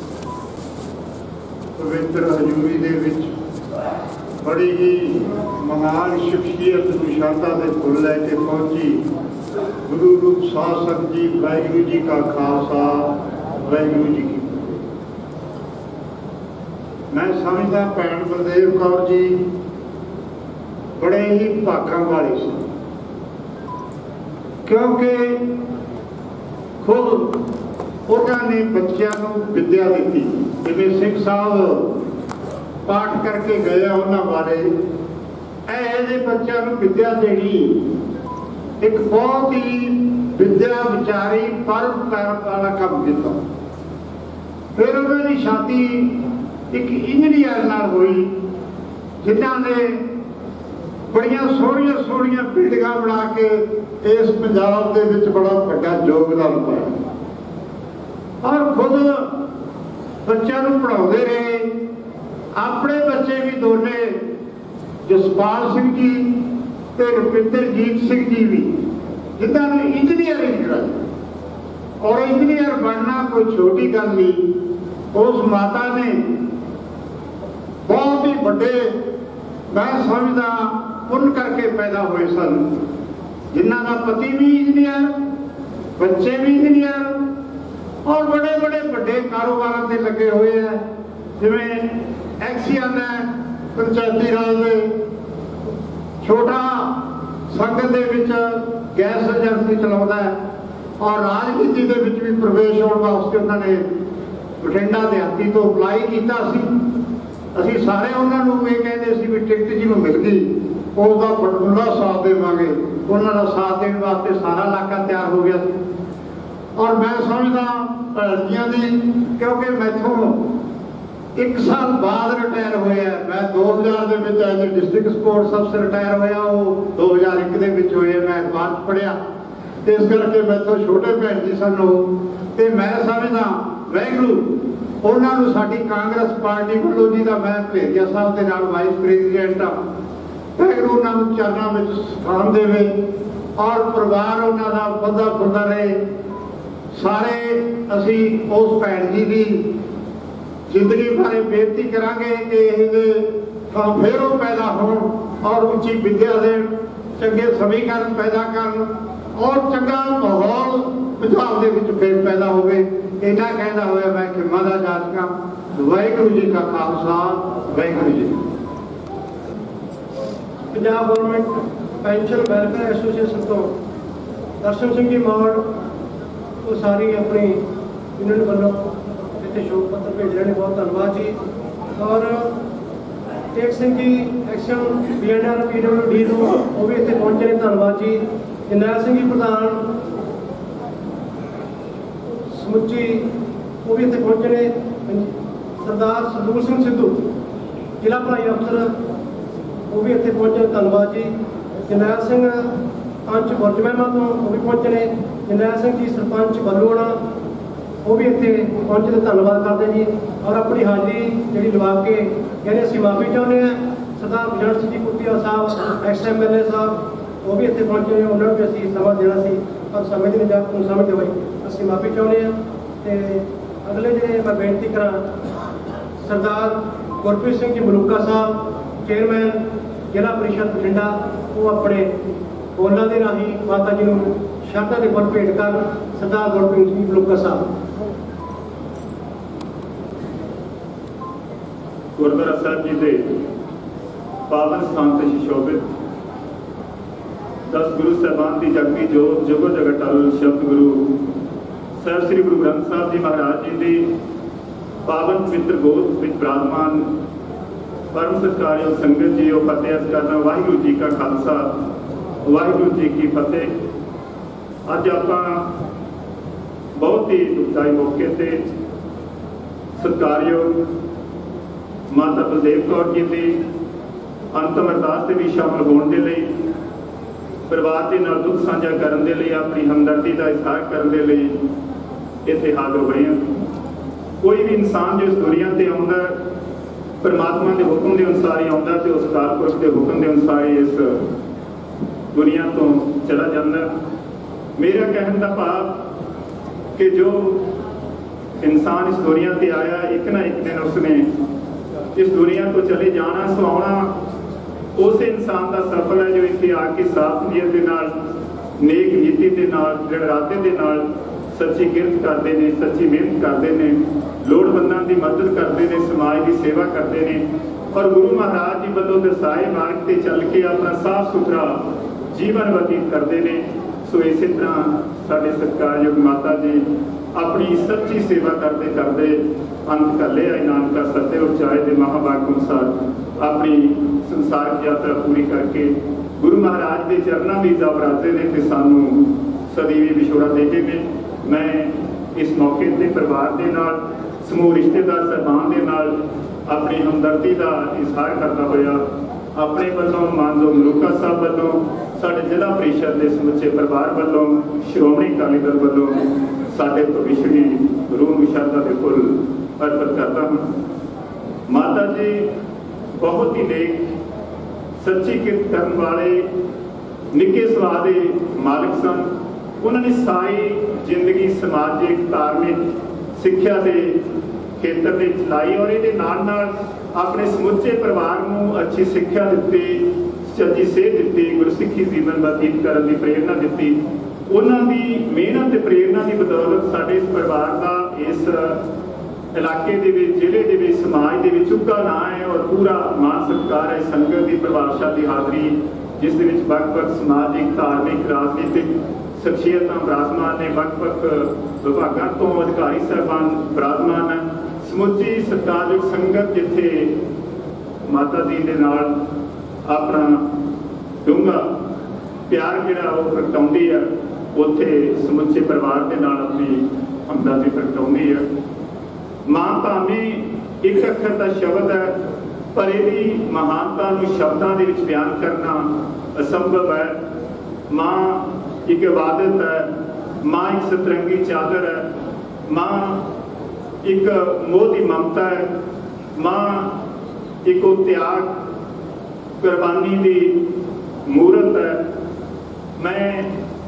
ਪਵਿੱਤਰ ਹਜ਼ੂਰੀ ਦੇ ਵਿੱਚ ਬੜੀ ਹੀ ਮਹਾਨ ਸ਼ਖਸੀਅਤ ਨੂੰ ਸ਼ਰਧਾ ਦੇ ਫੁੱਲ ਲੈ ਕੇ ਪਹੁੰਚੀ ਗੁਰੂ ਰੂਪ ਸਾਧ ਸੰਗਤ ਜੀ। ਵਾਹਿਗੁਰੂ ਜੀ ਕਾ ਖਾਲਸਾ ਵਾਹਿਗੁਰੂ ਜੀ ਕੀ ਫਤਿਹ। ਮੈਂ ਸਮਝਦਾ ਭੈਣ ਬਲਦੇਵ ਕੌਰ ਜੀ ਬੜੇ ਹੀ ਭਾਗਾਂ ਵਾਲੇ ਸੀ, ਕਿਉਂਕਿ ਖੁਦ ਉਹਨਾਂ ਨੇ ਬੱਚਿਆਂ ਨੂੰ ਵਿੱਦਿਆ ਦਿੱਤੀ। ਜਿਵੇਂ ਸਿੰਘ ਸਾਹਿਬ ਪਾਠ ਕਰਕੇ ਗਏ ਆ ਉਹਨਾਂ ਬਾਰੇ, ਇਹ ਜਿਹੇ ਬੱਚਿਆਂ ਨੂੰ ਵਿੱਦਿਆ ਦੇਣੀ ਇੱਕ ਬਹੁਤ ਹੀ ਵਿੱਦਿਆ ਵਿਚਾਰੀ ਪਰਮ ਕਰਨ ਵਾਲਾ ਕੰਮ ਕੀਤਾ। ਫਿਰ ਉਹਨਾਂ ਦੀ ਸ਼ਾਦੀ ਇੱਕ ਇੰਜੀਨੀਅਰ ਨਾਲ ਹੋਈ, ਜਿਨ੍ਹਾਂ ਨੇ ਬੜੀਆਂ ਸੋਹਣੀਆਂ ਸੋਹਣੀਆਂ ਬਿਲਡਿੰਗਾਂ ਬਣਾ ਕੇ ਇਸ ਪੰਜਾਬ ਦੇ ਵਿੱਚ ਬੜਾ ਵੱਡਾ ਯੋਗਦਾਨ ਪਾਇਆ। ਔਰ ਖੁਦ ਬੱਚਿਆਂ ਨੂੰ ਪੜ੍ਹਾਉਂਦੇ ਰਹੇ। ਆਪਣੇ ਬੱਚੇ ਵੀ ਦੋਨੇ ਜਸਪਾਲ ਸਿੰਘ ਜੀ ਤੇ ਰੁਪਿੰਦਰਜੀਤ ਸਿੰਘ ਜੀ ਵੀ, ਜਿਨ੍ਹਾਂ ਨੂੰ ਇੰਜੀਨੀਅਰਿੰਗ ਕਰਾਈ। ਔਰ ਇੰਜੀਨੀਅਰ ਬਣਨਾ ਕੋਈ ਛੋਟੀ ਗੱਲ ਨਹੀਂ। ਉਸ ਮਾਤਾ ਨੇ ਬਹੁਤ ਹੀ ਵੱਡੇ ਮੈਂ ਸਮਝਦਾ ਪੁੰਨ ਕਰਕੇ ਪੈਦਾ ਹੋਏ ਸਨ, ਜਿਨ੍ਹਾਂ ਦਾ ਪਤੀ ਵੀ ਇੰਜੀਨੀਅਰ, ਬੱਚੇ ਵੀ ਇੰਜੀਨੀਅਰ, ਔਰ ਬੜੇ ਬੜੇ ਵੱਡੇ ਕਾਰੋਬਾਰਾਂ ਤੇ ਲੱਗੇ ਹੋਏ ਹੈ। ਜਿਵੇਂ ਐਕਸੀਅਨ ਹੈ ਪੰਚਾਇਤੀ ਰਾਜ ਦੇ, ਛੋਟਾ ਸੰਗਤ ਦੇ ਵਿੱਚ ਗੈਸ ਏਜੰਸੀ ਚਲਾਉਂਦਾ ਹੈ। ਔਰ ਰਾਜਨੀਤੀ ਦੇ ਵਿੱਚ ਵੀ ਪ੍ਰਵੇਸ਼ ਹੋਣ ਵਾਸਤੇ ਉਹਨਾਂ ਨੇ ਬਠਿੰਡਾ ਦਿਹਾਤੀ ਤੋਂ ਅਪਲਾਈ ਕੀਤਾ ਸੀ। ਅਸੀਂ ਸਾਰੇ ਉਹਨਾਂ ਨੂੰ ਇਹ ਕਹਿੰਦੇ ਸੀ ਵੀ ਟਿਕਟ ਜਿਹਨੂੰ ਮਿਲ ਗਈ ਉਸ ਦਾ ਬਟੂਲਾ ਸਾਥ ਦੇਵਾਂਗੇ। ਉਹਨਾਂ ਦਾ ਸਾਥ ਦੇਣ ਵਾਸਤੇ ਸਾਰਾ ਇਲਾਕਾ ਤਿਆਰ ਹੋ ਗਿਆ ਸੀ। ਔਰ ਮੈਂ ਸਮਝਦਾ ਭੈਣੀਆਂ ਦੀ, ਕਿਉਂਕਿ ਮੈਥੋਂ ਇੱਕ ਸਾਲ ਬਾਅਦ ਰਿਟਾਇਰ ਹੋਇਆ। ਮੈਂ ਦੋ ਹਜ਼ਾਰ ਦੇ ਵਿੱਚ ਐਜ਼ ਡਿਸਟ੍ਰਿਕਟ ਸਪੋਰਟਸ ਅਫਸਰ ਰਿਟਾਇਰ ਹੋਇਆ, ਉਹ ਦੋ ਹਜ਼ਾਰ ਇੱਕ ਦੇ ਵਿੱਚ ਹੋਇਆ। ਮੈਂ ਬਾਅਦ 'ਚ ਪੜ੍ਹਿਆ, ਇਸ ਕਰਕੇ ਮੈਥੋਂ ਛੋਟੇ ਭੈਣ ਜੀ ਸਨ ਉਹ, ਤੇ ਮੈਂ ਸਮਝਦਾ ਵਾਹਿਗੁਰੂ ਉਹਨਾਂ ਨੂੰ ਸਾਡੀ ਕਾਂਗਰਸ ਪਾਰਟੀ ਵੱਲੋਂ ਜੀ ਦਾ ਮੈਂ ਭੇਜਿਆ ਸਾਹਿਬ ਦੇ ਨਾਲ ਵਾਈਸ ਪ੍ਰੈਜ਼ੀਡੈਂਟ ਆ, ਵਾਹਿਗੁਰੂ ਉਹਨਾਂ ਨੂੰ ਚਰਨਾਂ ਵਿੱਚ ਸਥਾਨ ਦੇਵੇ ਔਰ ਪਰਿਵਾਰ ਉਹਨਾਂ ਦਾ ਵੱਧਦਾ ਫੁੱਲਦਾ ਰਹੇ। ਸਾਰੇ ਅਸੀਂ ਉਸ ਭੈਣ ਜੀ ਦੀ ਜ਼ਿੰਦਗੀ ਬਾਰੇ ਬੇਨਤੀ ਕਰਾਂਗੇ ਕਿ ਇਹ ਤਾਂ ਫਿਰ ਉਹ ਪੈਦਾ ਹੋਣ ਔਰ ਉੱਚੀ ਵਿੱਦਿਆ ਦੇਣ, ਚੰਗੇ ਸਮੀਕਰਨ ਪੈਦਾ ਕਰਨ ਔਰ ਚੰਗਾ ਮਾਹੌਲ ਪੰਜਾਬ ਦੇ ਵਿੱਚ ਫਿਰ ਪੈਦਾ ਹੋਵੇ। ਇੰਨਾ ਕਹਿੰਦਾ ਹੋਇਆ ਮੈਂ ਖਿਮਾ ਦਾ ਜਾਚਕਾਂ। ਵਾਹਿਗੁਰੂ ਜੀ ਕਾ Khalsa, Waheguru ji. Punjab government pension welfare association ਤੋਂ ਦਰਸ਼ਨ ਸਿੰਘ ਜੀ ਮੌੜ ਉਹ ਸਾਰੀ ਆਪਣੀ ਯੂਨੀਅਨ ਵੱਲੋਂ ਇੱਥੇ ਸ਼ੋਕ ਪੱਤਰ ਭੇਜ ਰਹੇ ਨੇ, ਬਹੁਤ ਧੰਨਵਾਦ ਜੀ। ਔਰ Tek Singh ji XEN B N R P W D ਨੂੰ ਉਹ ਵੀ ਇੱਥੇ ਪਹੁੰਚੇ ਨੇ, ਧੰਨਵਾਦ ਜੀ। ਜਰਨੈਲ ਸਿੰਘ ਜੀ ਪ੍ਰਧਾਨ ਸਮੁੱਚੀ ਉਹ ਵੀ ਇੱਥੇ ਪਹੁੰਚੇ ਨੇ। ਸਰਦਾਰ ਸਰਦੂਲ ਸਿੰਘ ਸਿੱਧੂ ਜ਼ਿਲ੍ਹਾ ਭਲਾਈ ਅਫਸਰ ਉਹ ਵੀ ਇੱਥੇ ਪਹੁੰਚੇ, ਧੰਨਵਾਦ ਜੀ। ਜਰਨੈਲ ਸਿੰਘ ਪੰਚ ਗੁਰਜਮਹਿਮਾ ਤੋਂ ਉਹ ਵੀ ਪਹੁੰਚੇ ਨੇ। ਜਰਨੈਲ ਸਿੰਘ ਜੀ ਸਰਪੰਚ ਬੱਲੂਆਣਾ ਉਹ ਵੀ ਇੱਥੇ ਪਹੁੰਚੇ ਤੇ ਧੰਨਵਾਦ ਕਰਦੇ ਜੀ। ਔਰ ਆਪਣੀ ਹਾਜ਼ਰੀ ਜਿਹੜੀ ਲਵਾ ਕੇ ਕਹਿੰਦੇ ਅਸੀਂ ਮਾਫੀ ਚਾਹੁੰਦੇ ਹਾਂ। ਸਰਦਾਰ ਬਜਟ ਸਿੰਘ ਜੀ ਕੁੱਤੀਆ Sahib ex M L A sahib ਉਹ ਵੀ ਇੱਥੇ ਪਹੁੰਚੇ ਨੇ, ਉਹਨਾਂ ਨੂੰ ਵੀ ਅਸੀਂ ਸਮਾਂ ਦੇਣਾ ਸੀ ਪਰ ਸਮੇਂ ਦੀ ਨਜਾਤ ਨੂੰ ਸਮਝਦੇ ਹੋਏ ਅਸੀਂ ਮਾਫੀ ਚਾਹੁੰਦੇ ਹਾਂ। ਤੇ ਅਗਲੇ ਜਿਹੜੇ ਮੈਂ ਬੇਨਤੀ ਕਰਾਂ ਸਰਦਾਰ ਗੁਰਪ੍ਰੀਤ ਸਿੰਘ ਜੀ ਮਲੂਕਾ ਸਾਹਿਬ ਚੇਅਰਮੈਨ ਜ਼ਿਲ੍ਹਾ ਪ੍ਰੀਸ਼ਦ ਬਠਿੰਡਾ, ਉਹ ਆਪਣੇ ਬੋਲਾਂ ਦੇ ਰਾਹੀਂ ਮਾਤਾ ਜੀ ਨੂੰ ਸ਼ਰਧਾ ਦੇ ਫੁੱਲ ਭੇਟ ਕਰਨ। ਸਰਦਾਰ ਗੁਰਪ੍ਰੀਤ ਸਿੰਘ ਮਲੂਕਾ ਸਾਹਿਬ। ਗੁਰਦੁਆਰਾ ਸਾਹਿਬ ਜੀ ਦੇ ਪਾਵਨ ਸਥਾਨ ਤੇ ਸ਼ੋਭਿਤ ਦਸ ਗੁਰੂ ਸਾਹਿਬਾਨ ਦੀ ਜਗਤੀ ਜੋਤ ਜਗੋ ਜਗਤ ਅਟਲ ਸ਼ਬਦ ਗੁਰੂ ਸਾਹਿਬ ਸ੍ਰੀ ਗੁਰੂ ਗ੍ਰੰਥ ਸਾਹਿਬ ਜੀ ਮਹਾਰਾਜ ਜੀ ਦੀ ਪਾਵਨ ਪਵਿੱਤਰ ਗੋਦ ਵਿੱਚ ਬਿਰਾਜਮਾਨ ਪਰਮ ਸਤਿਕਾਰਯੋਗ ਸੰਗਤ ਜੀ ਉਹ ਫਤਿਹ ਅਰਜ਼ ਕਰਨਾ। ਵਾਹਿਗੁਰੂ ਜੀ ਕਾ ਖਾਲਸਾ, ਵਾਹਿਗੁਰੂ ਜੀ ਕੀ ਫਤਿਹ। ਅੱਜ ਆਪਾਂ ਬਹੁਤ ਹੀ ਦੁਖਦਾਈ ਮੌਕੇ ਤੇ ਸਤਿਕਾਰਯੋਗ ਮਾਤਾ ਬਲਦੇਵ ਕੌਰ ਜੀ ਦੀ ਅੰਤਮ ਅਰਦਾਸ ਤੇ ਵੀ ਸ਼ਾਮਲ ਹੋਣ ਦੇ ਲਈ, ਪਰਿਵਾਰ ਦੇ ਨਾਲ ਦੁੱਖ ਸਾਂਝਾ ਕਰਨ ਦੇ ਲਈ, ਆਪਣੀ ਹਮਦਰਦੀ ਦਾ ਇਜ਼ਹਾਰ ਕਰਨ ਦੇ ਲਈ ਇੱਥੇ ਹਾਜ਼ਰ ਹੋਏ ਹਾਂ। ਕੋਈ ਵੀ ਇਨਸਾਨ ਜੋ ਇਸ ਦੁਨੀਆ ਤੇ ਆਉਂਦਾ ਪਰਮਾਤਮਾ ਦੇ ਹੁਕਮ ਦੇ ਅਨੁਸਾਰ ਹੀ ਆਉਂਦਾ ਤੇ ਉਸ ਅਕਾਲ ਪੁਰਖ ਦੇ ਹੁਕਮ ਦੇ ਅਨੁਸਾਰ ਹੀ ਇਸ ਦੁਨੀਆ ਤੋਂ ਚਲਾ ਜਾਂਦਾ। ਮੇਰਾ ਕਹਿਣ ਦਾ ਭਾਵ ਕਿ ਜੋ ਇਨਸਾਨ ਇਸ ਦੁਨੀਆ ਤੇ ਆਇਆ ਇੱਕ ਨਾ ਇੱਕ ਦਿਨ ਉਸਨੇ ਇਸ ਦੁਨੀਆ ਤੋਂ ਚਲੇ ਜਾਣਾ, ਸੁਆਉਣਾ ਉਸੇ ਇਨਸਾਨ ਦਾ ਸਫਲ ਹੈ ਜੋ ਇੱਥੇ ਆ ਕੇ ਸਾਫ਼ ਨੀਅਤ ਦੇ ਨਾਲ, ਨੇਕ ਨੀਤੀ ਦੇ ਨਾਲ, ਦ੍ਰਿੜ ਇਰਾਦੇ ਦੇ ਨਾਲ ਸੱਚੀ ਕਿਰਤ ਕਰਦੇ ਨੇ, ਸੱਚੀ ਮਿਹਨਤ ਕਰਦੇ ਨੇ, ਲੋੜਵੰਦਾਂ ਦੀ ਮਦਦ ਕਰਦੇ ਨੇ, ਸਮਾਜ ਦੀ ਸੇਵਾ ਕਰਦੇ ਨੇ ਔਰ ਗੁਰੂ ਮਹਾਰਾਜ ਜੀ ਵੱਲੋਂ ਦਰਸਾਏ ਮਾਰਗ ਤੇ ਚੱਲ ਕੇ ਆਪਣਾ ਸਾਫ਼ ਸੁਥਰਾ ਜੀਵਨ ਬਤੀਤ ਕਰਦੇ ਨੇ। ਸੋ ਇਸੇ ਤਰ੍ਹਾਂ ਸਾਡੇ ਸਤਿਕਾਰਯੋਗ ਮਾਤਾ ਜੀ ਆਪਣੀ ਸੱਚੀ ਸੇਵਾ ਕਰਦੇ ਕਰਦੇ ਅੰਤ ਕਰ ਲਿਆ ਨਾਨਕਾ ਸੱਤੇ ਉਚਾਏ ਦੇ ਮਹਾਂਵਾਕ ਅਨੁਸਾਰ ਆਪਣੀ ਸੰਸਾਰਿਕ ਯਾਤਰਾ ਪੂਰੀ ਕਰਕੇ ਗੁਰੂ ਮਹਾਰਾਜ ਦੇ ਚਰਨਾਂ ਵੀ ਜਾ ਬਰਾਤੇ ਨੇ ਤੇ ਸਾਨੂੰ ਸਦੀਵੀ ਵਿਛੋੜਾ ਦੇ ਕੇ ਨੇ। ਮੈਂ ਇਸ ਮੌਕੇ ਤੇ ਪਰਿਵਾਰ ਦੇ ਨਾਲ, ਸਮੂਹ ਰਿਸ਼ਤੇਦਾਰ ਸਾਹਿਬਾਨ ਦੇ ਨਾਲ ਆਪਣੀ ਹਮਦਰਦੀ ਦਾ ਇਜ਼ਹਾਰ ਕਰਦਾ ਹੋਇਆ ਆਪਣੇ ਵੱਲੋਂ ਮਾਨਯੋਗ ਮਲੂਕਾ ਸਾਹਿਬ ਵੱਲੋਂ, ਸਾਡੇ ਜ਼ਿਲ੍ਹਾ ਪ੍ਰੀਸ਼ਦ ਦੇ ਸਮੁੱਚੇ ਪਰਿਵਾਰ ਵੱਲੋਂ, ਸ਼੍ਰੋਮਣੀ ਅਕਾਲੀ ਦਲ ਵੱਲੋਂ ਸਾਡੇ ਭਵਿਸ਼ਵੀ ਰੂਹ ਨੂੰ ਸ਼ਰਧਾ ਦੇ ਫੁੱਲ ਅਰਪਿਤ ਕਰਦਾ ਹਾਂ। ਮਾਤਾ ਜੀ ਬਹੁਤ ਹੀ ਨੇਕ, ਸੱਚੀ ਕਿਰਤ ਕਰਨ ਵਾਲੇ, ਨਿੱਕੇ ਸੁਭਾਅ ਦੇ ਮਾਲਕ ਸਨ। ਉਹਨਾਂ ਨੇ ਸਾਰੀ ਜ਼ਿੰਦਗੀ ਸਮਾਜਿਕ, ਧਾਰਮਿਕ, ਸਿੱਖਿਆ ਦੇ ਖੇਤਰ ਦੇ ਚਲਾਈ ਔਰ ਇਹਦੇ ਨਾਲ ਨਾਲ ਆਪਣੇ ਸਮੁੱਚੇ ਪਰਿਵਾਰ ਨੂੰ ਅੱਛੀ ਸਿੱਖਿਆ ਦਿੱਤੀ, ਸੱਚੀ ਸੇਧ ਦਿੱਤੀ, ਗੁਰਸਿੱਖੀ ਜੀਵਨ ਬਤੀਤ ਕਰਨ ਦੀ ਪ੍ਰੇਰਨਾ ਦਿੱਤੀ। ਉਹਨਾਂ ਦੀ ਮਿਹਨਤ ਤੇ ਪ੍ਰੇਰਨਾ ਦੀ ਬਦੌਲਤ ਸਾਡੇ ਇਸ ਪਰਿਵਾਰ ਦਾ ਇਸ ਇਲਾਕੇ ਦੇ ਵਿੱਚ, ਜ਼ਿਲ੍ਹੇ ਦੇ ਵਿੱਚ, ਸਮਾਜ ਦੇ ਵਿੱਚ ਉੱਘਾ ਨਾਂ ਹੈ ਔਰ ਪੂਰਾ ਮਾਣ ਸਤਿਕਾਰ ਹੈ। ਸੰਗਤ ਦੀ ਪ੍ਰਭਾਵਸ਼ਾਲੀ ਹਾਜ਼ਰੀ ਜਿਸ ਦੇ ਵਿੱਚ ਵੱਖ-ਵੱਖ ਸਮਾਜਿਕ, ਧਾਰਮਿਕ, ਰਾਜਨੀਤਿਕ ਸ਼ਖਸੀਅਤਾਂ ਬਿਰਾਜਮਾਨ ਨੇ, ਵੱਖ-ਵੱਖ ਵਿਭਾਗਾਂ ਤੋਂ ਅਧਿਕਾਰੀ ਸਾਹਿਬਾਨ ਬਿਰਾਜਮਾਨ ਹੈ। ਸਮੁੱਚੀ ਸਤਿਕਾਰਯੋਗ ਸੰਗਤ ਜਿੱਥੇ ਮਾਤਾ ਜੀ ਦੇ ਨਾਲ ਆਪਣਾ ਡੂੰਘਾ ਪਿਆਰ ਜਿਹੜਾ ਉਹ ਪ੍ਰਗਟਾਉਂਦੀ ਹੈ, ਉੱਥੇ ਸਮੁੱਚੇ ਪਰਿਵਾਰ ਦੇ ਨਾਲ ਆਪਣੀ ਹਮਦਰਦੀ ਪ੍ਰਗਟਾਉਂਦੀ ਹੈ। ਮਾਂ ਭਾਵੇਂ ਇੱਕ ਅੱਖਰ ਦਾ ਸ਼ਬਦ ਹੈ, ਪਰ ਇਹਦੀ ਮਹਾਨਤਾ ਨੂੰ ਸ਼ਬਦਾਂ ਦੇ ਵਿੱਚ ਬਿਆਨ ਕਰਨਾ ਅਸੰਭਵ ਹੈ। ਮਾਂ ਇੱਕ ਇਬਾਦਤ ਹੈ, ਮਾਂ ਇੱਕ ਸਤਰੰਗੀ ਚਾਦਰ ਹੈ, ਮਾਂ ਇੱਕ ਮੋਹ ਦੀ ਮਮਤਾ ਹੈ, ਮਾਂ ਇੱਕ ਉਹ ਤਿਆਗ ਕੁਰਬਾਨੀ ਦੀ ਮੂਰਤ ਹੈ। ਮੈਂ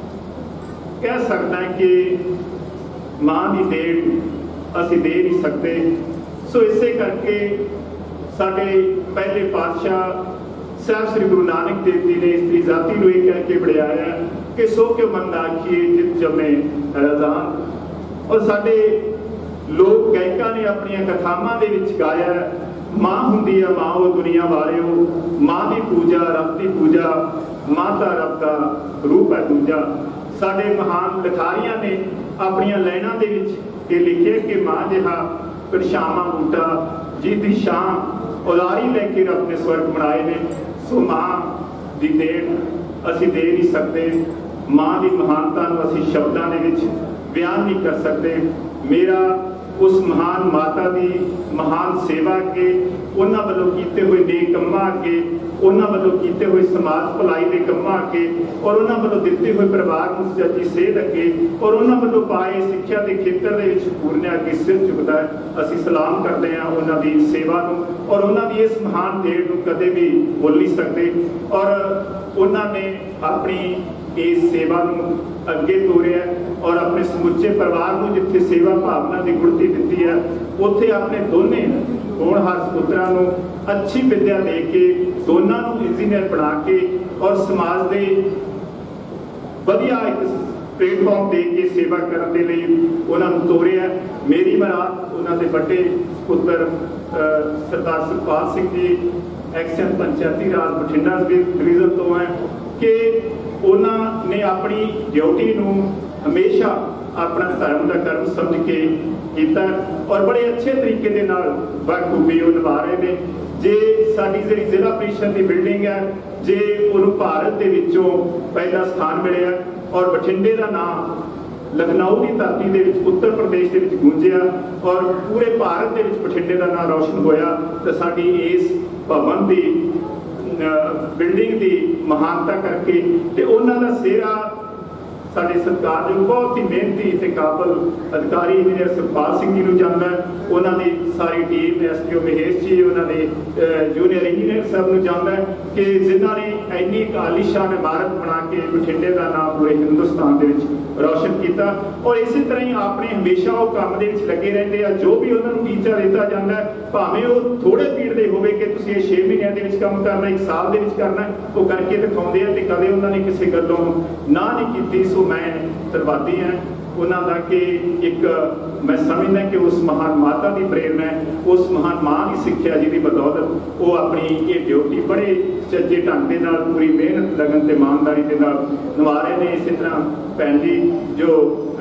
ਕਹਿ ਸਕਦਾ ਕਿ ਮਾਂ ਦੀ ਦੇਣ ਅਸੀਂ ਦੇ ਨਹੀਂ ਸਕਦੇ। ਸੋ ਇਸੇ ਕਰਕੇ ਸਾਡੇ ਪਹਿਲੇ ਪਾਤਸ਼ਾਹ ਸਾਹਿਬ ਸ੍ਰੀ ਗੁਰੂ ਨਾਨਕ ਦੇਵ ਜੀ ਨੇ ਇਸਤਰੀ ਜਾਤੀ ਨੂੰ ਇਹ ਕਹਿ ਕੇ ਵਡਿਆਇਆ ਕਿ ਸੋ ਕਿਉ ਮੰਦ ਆਖੀਏ ਜਿਤ ਜਮੇ ਰਜ਼ਾਨ। ਔਰ ਸਾਡੇ ਲੋਕ ਗਾਇਕਾਂ ਨੇ ਆਪਣੀਆਂ ਕਥਾਵਾਂ ਦੇ ਵਿੱਚ ਗਾਇਆ, ਮਾਂ ਹੁੰਦੀ ਹੈ ਮਾਂ ਉਹ ਦੁਨੀਆ ਵਾਲਿਓ, ਮਾਂ ਦੀ ਪੂਜਾ ਰੱਬ ਦੀ ਪੂਜਾ, ਮਾਂ ਤਾਂ ਰੱਬ ਦਾ ਰੂਪ ਹੈ ਦੂਜਾ। ਸਾਡੇ ਮਹਾਨ ਲਿਖਾਰੀਆਂ ਨੇ ਆਪਣੀਆਂ ਲਾਈਨਾਂ ਦੇ ਵਿੱਚ ਇਹ ਲਿਖਿਆ ਕਿ ਮਾਂ ਜਿਹਾ ਕੜਛਾਵਾਂ ਬੂਟਾ ਜਿਹਦੀ ਛਾਂ ਉਲਾਰੀ ਲੈ ਕੇ ਰੱਬ ਨੇ ਸਵਰਗ ਬਣਾਏ ਨੇ। ਸੋ ਮਾਂ ਦੀ ਦੇਣ ਅਸੀਂ ਦੇ ਨਹੀਂ ਸਕਦੇ। ਮਾਂ ਦੀ ਮਹਾਨਤਾ ਨੂੰ ਅਸੀਂ ਸ਼ਬਦਾਂ ਦੇ ਵਿੱਚ ਬਿਆਨ ਨਹੀਂ ਕਰ ਸਕਦੇ। ਮੇਰਾ ਉਸ ਮਹਾਨ ਮਾਤਾ ਦੀ ਮਹਾਨ ਸੇਵਾ ਅੱਗੇ, ਉਹਨਾਂ ਵੱਲੋਂ ਕੀਤੇ ਹੋਏ ਨੇਕ ਕੰਮਾਂ ਅੱਗੇ, ਉਹਨਾਂ ਵੱਲੋਂ ਕੀਤੇ ਹੋਏ ਸਮਾਜ ਭਲਾਈ ਦੇ ਕੰਮਾਂ ਅੱਗੇ, ਔਰ ਉਹਨਾਂ ਵੱਲੋਂ ਦਿੱਤੇ ਹੋਏ ਪਰਿਵਾਰ ਨੂੰ ਸੱਚੀ ਸੇਧ ਅੱਗੇ, ਔਰ ਉਹਨਾਂ ਵੱਲੋਂ ਪਾਏ ਸਿੱਖਿਆ ਦੇ ਖੇਤਰ ਦੇ ਵਿੱਚ ਪੂਰਨਿਆ ਅੱਗੇ ਸਿਰ ਝੁਕਦਾ ਹੈ। ਅਸੀਂ ਸਲਾਮ ਕਰਦੇ ਹਾਂ ਉਹਨਾਂ ਦੀ ਸੇਵਾ ਨੂੰ, ਔਰ ਉਹਨਾਂ ਦੀ ਇਸ ਮਹਾਨ ਦੇਣ ਨੂੰ ਕਦੇ ਵੀ ਭੁੱਲ ਨਹੀਂ ਸਕਦੇ। ਔਰ ਉਹਨਾਂ ਨੇ ਆਪਣੀ ਇਸ ਸੇਵਾ ਨੂੰ ਅੱਗੇ ਤੋਰਿਆ ਔਰ ਆਪਣੇ ਸਮੁੱਚੇ ਪਰਿਵਾਰ ਨੂੰ ਜਿੱਥੇ ਸੇਵਾ ਭਾਵਨਾ ਦੀ ਗੁੜਤੀ ਦਿੱਤੀ ਹੈ, ਉੱਥੇ ਆਪਣੇ ਦੋਨੇ ਹੋਣਹਾਰ ਸਪੁੱਤਰਾਂ ਨੂੰ ਅੱਛੀ ਵਿਦਿਆ ਦੇ ਕੇ, ਦੋਨਾਂ ਨੂੰ ਇੰਜੀਨੀਅਰ ਬਣਾ ਕੇ ਔਰ ਸਮਾਜ ਦੇ ਵਧੀਆ ਇੱਕ ਪਲੇਟਫਾਰਮ ਦੇ ਕੇ ਸੇਵਾ ਕਰਨ ਦੇ ਲਈ ਉਹਨਾਂ ਨੂੰ ਤੋਰਿਆ। ਮੇਰੀ ਮੁਰਾਦ ਉਹਨਾਂ ਦੇ ਵੱਡੇ ਪੁੱਤਰ ਸਰਦਾਰ ਸੁਖਪਾਲ ਸਿੰਘ ਜੀ ਐਕਸ਼ਨ ਪੰਚਾਇਤੀ ਰਾਜ ਬਠਿੰਡਾ ਡਿਵੀਜ਼ਨ ਤੋਂ ਹੈ ਕਿ ਉਹਨਾਂ ਨੇ ਆਪਣੀ ਡਿਊਟੀ ਨੂੰ ਹਮੇਸ਼ਾ ਆਪਣਾ ਧਰਮ ਦਾ ਕਰਮ ਸਮਝ ਕੇ ਕੀਤਾ ਔਰ ਬੜੇ ਅੱਛੇ ਤਰੀਕੇ ਦੇ ਨਾਲ ਬਖੂਬੀ ਉਹ ਨਿਭਾ ਰਹੇ ਨੇ। ਜੇ ਸਾਡੀ ਜਿਹੜੀ ਜ਼ਿਲ੍ਹਾ ਪ੍ਰੀਸ਼ਦ ਦੀ ਬਿਲਡਿੰਗ ਹੈ, ਜੇ ਉਹਨੂੰ ਭਾਰਤ ਦੇ ਵਿੱਚੋਂ ਪਹਿਲਾ ਸਥਾਨ ਮਿਲਿਆ ਔਰ ਬਠਿੰਡੇ ਦਾ ਨਾਮ ਲਖਨਊ ਦੀ ਧਰਤੀ ਦੇ ਵਿੱਚ ਉੱਤਰ ਪ੍ਰਦੇਸ਼ ਦੇ ਵਿੱਚ ਗੂੰਜਿਆ ਔਰ ਪੂਰੇ ਭਾਰਤ ਦੇ ਵਿੱਚ ਬਠਿੰਡੇ ਦਾ ਨਾਮ ਰੌਸ਼ਨ ਹੋਇਆ, ਤਾਂ ਸਾਡੀ ਇਸ ਭਵਨ ਦੀ ਬਿਲਡਿੰਗ ਦੀ ਮਹਾਨਤਾ ਕਰਕੇ ਤੇ ਉਹਨਾਂ ਦਾ ਸਿਹਰਾ ਸਾਡੇ ਸਤਿਕਾਰਯੋਗ ਬਹੁਤ ਹੀ ਮਿਹਨਤੀ ਤੇ ਕਾਬਲ ਅਧਿਕਾਰੀ ਇੰਜੀਨੀਅਰ ਸੁਖਪਾਲ ਸਿੰਘ ਜੀ ਨੂੰ ਜਾਂਦਾ ਹੈ। ਉਹਨਾਂ ਦੀ ਸਾਰੀ ਟੀਮ ਐਸਪੀਓ ਮਹੇਸ਼ ਜੀ, ਉਹਨਾਂ ਦੇ ਜੂਨੀਅਰ ਇੰਜੀਨੀਅਰ ਸਾਹਿਬ ਨੂੰ ਜਾਂਦਾ ਹੈ ਕਿ ਜਿਨ੍ਹਾਂ ਨੇ ਇੰਨੀ ਆਲੀਸ਼ਾਨ ਇਮਾਰਤ ਬਣਾ ਕੇ ਬਠਿੰਡੇ ਦਾ ਨਾਮ ਪੂਰੇ ਹਿੰਦੁਸਤਾਨ ਦੇ ਵਿੱਚ ਰੌਸ਼ਨ ਕੀਤਾ। ਔਰ ਇਸੇ ਤਰ੍ਹਾਂ ਹੀ ਆਪਣੇ ਹਮੇਸ਼ਾ ਉਹ ਕੰਮ ਦੇ ਵਿੱਚ ਲੱਗੇ ਰਹਿੰਦੇ ਆ। ਜੋ ਵੀ ਉਹਨਾਂ ਨੂੰ ਟੀਚਾ ਦਿੱਤਾ ਜਾਂਦਾ ਹੈ, ਭਾਵੇਂ ਉਹ ਥੋੜੇ ਪੀੜ ਦੇ ਹੋਵੇ ਕਿ ਤੁਸੀਂ ਇਹ ਛੇ ਮਹੀਨਿਆਂ ਦੇ ਵਿੱਚ ਕੰਮ ਕਰਨਾ, ਇੱਕ ਸਾਲ ਦੇ ਵਿੱਚ ਕਰਨਾ, ਉਹ ਕਰਕੇ ਦਿਖਾਉਂਦੇ ਆ ਤੇ ਕਦੇ ਉਹਨਾਂ ਨੇ ਕਿਸੇ ਗੱਲੋਂ ਨਾ ਨਹੀਂ ਕੀਤੀ। ਸੋ ਮੈਂ ਧੰਨਵਾਦੀ ਹਾਂ ਉਹਨਾਂ ਦਾ ਕਿ ਇੱਕ ਮੈਂ ਸਮਝਦਾ ਕਿ ਉਸ ਮਹਾਨ ਮਾਤਾ ਦੀ ਪ੍ਰੇਰਨਾ ਹੈ, ਉਸ ਮਹਾਨ ਮਾਂ ਦੀ ਸਿੱਖਿਆ ਜਿਹਦੀ ਬਦੌਲਤ ਉਹ ਆਪਣੀ ਇਹ ਡਿਊਟੀ ਬੜੇ ਸੱਚੇ ਢੰਗ ਦੇ ਨਾਲ ਪੂਰੀ ਮਿਹਨਤ ਲਗਨ ਤੇ ਇਮਾਨਦਾਰੀ ਦੇ ਨਾਲ ਨਿਭਾ ਰਹੇ ਨੇ। ਇਸੇ ਤਰ੍ਹਾਂ ਭੈਣ ਜੀ ਜੋ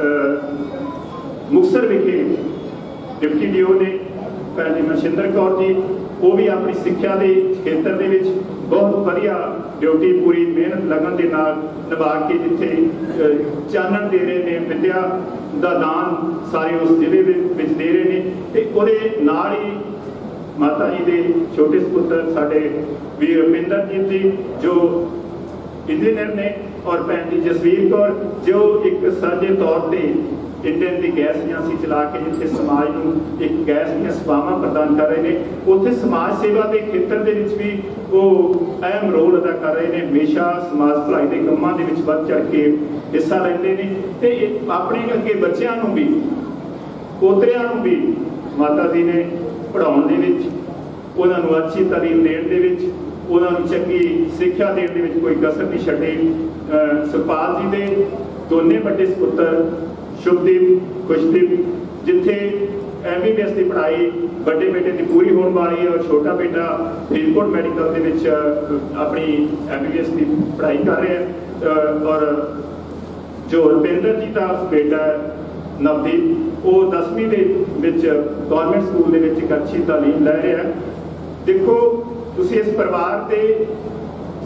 ਮੁਕਤਸਰ ਵਿਖੇ ਡਿਪਟੀ ਡੀ ਓ ਨੇ ਭੈਣ ਜੀ ਮਨਸ਼ਿੰਦਰ ਕੌਰ ਜੀ, ਉਹ ਵੀ ਆਪਣੀ ਸਿੱਖਿਆ ਦੇ ਖੇਤਰ ਦੇ ਵਿੱਚ ਬਹੁਤ ਵਧੀਆ ਡਿਊਟੀ ਪੂਰੀ ਮਿਹਨਤ ਲਗਨ ਦੇ ਨਾਲ ਨਿਭਾ ਕੇ ਜਿੱਥੇ ਚਾਨਣ ਦੇ ਰਹੇ ਨੇ, ਵਿਦਿਆ ਦਾ ਦਾਨ ਸਾਰੇ ਉਸ ਜ਼ਿਲ੍ਹੇ ਵਿੱਚ ਦੇ ਰਹੇ ਨੇ। ਤੇ ਉਹਦੇ ਨਾਲ ਹੀ ਮਾਤਾ ਜੀ ਦੇ ਛੋਟੇ ਸੁਪੁੱਤਰ ਸਾਡੇ ਵੀਰ ਰੁਪਿੰਦਰਜੀਤ ਜੀ ਜੋ ਇੰਜੀਨੀਅਰ ਨੇ, ਔਰ ਭੈਣ ਜੀ ਜਸਵੀਰ ਕੌਰ ਜੋ ਇੱਕ ਸਾਂਝੇ ਤੌਰ ਤੇ ਇੰਡੀਅਨ ਦੀ ਗੈਸ ਏਜੰਸੀ ਚਲਾ ਕੇ ਜਿੱਥੇ ਸਮਾਜ ਨੂੰ ਇੱਕ ਗੈਸ ਦੀਆਂ ਸੇਵਾਵਾਂ ਪ੍ਰਦਾਨ ਕਰ ਰਹੇ ਨੇ, ਉੱਥੇ ਸਮਾਜ ਸੇਵਾ ਦੇ ਖੇਤਰ ਦੇ ਵਿੱਚ ਵੀ ਉਹ ਅਹਿਮ ਰੋਲ ਅਦਾ ਕਰ ਰਹੇ ਨੇ। ਹਮੇਸ਼ਾ ਸਮਾਜ ਭਲਾਈ ਦੇ ਕੰਮਾਂ ਦੇ ਵਿੱਚ ਵੱਧ ਚੜ੍ਹ ਕੇ ਹਿੱਸਾ ਲੈਂਦੇ ਨੇ ਤੇ ਆਪਣੇ ਅੱਗੇ ਬੱਚਿਆਂ ਨੂੰ ਵੀ ਪੋਤਰਿਆਂ ਨੂੰ ਵੀ ਮਾਤਾ ਜੀ ਨੇ ਪੜ੍ਹਾਉਣ ਦੇ ਵਿੱਚ, ਉਹਨਾਂ ਨੂੰ ਅੱਛੀ ਤਾਲੀਮ ਦੇਣ ਦੇ ਵਿੱਚ, ਉਹਨਾਂ ਨੂੰ ਚੰਗੀ ਸਿੱਖਿਆ ਦੇਣ ਦੇ ਵਿੱਚ ਕੋਈ ਕਸਰ ਨਹੀਂ ਛੱਡੀ। ਸੁਖਪਾਲ ਜੀ ਦੇ ਦੋਨੇ ਵੱਡੇ ਸੁਪੁੱਤਰ ਸ਼ੁਭਦੀਪ, ਖੁਸ਼ਦੀਪ, ਜਿੱਥੇ ਐਮ ਬੀ ਬੀ ਐਸ ਦੀ ਪੜ੍ਹਾਈ ਵੱਡੇ ਬੇਟੇ ਦੀ ਪੂਰੀ ਹੋਣ ਵਾਲੀ ਹੈ ਔਰ ਛੋਟਾ ਬੇਟਾ ਫਰੀਦਕੋਟ ਮੈਡੀਕਲ ਦੇ ਵਿੱਚ ਆਪਣੀ ਐਮ ਬੀ ਬੀ ਐਸ ਦੀ ਪੜ੍ਹਾਈ ਕਰ ਰਿਹਾ ਹੈ। ਔਰ ਜੋ ਰੁਪਿੰਦਰ ਜੀ ਦਾ ਬੇਟਾ ਨਵਦੀਪ, ਉਹ ਦਸਵੀਂ ਦੇ ਵਿੱਚ ਗੌਰਮੈਂਟ ਸਕੂਲ ਦੇ ਵਿੱਚ ਇੱਕ ਅੱਛੀ ਤਾਲੀਮ ਲੈ ਰਿਹਾ ਹੈ। ਦੇਖੋ ਤੁਸੀਂ ਇਸ ਪਰਿਵਾਰ ਦੇ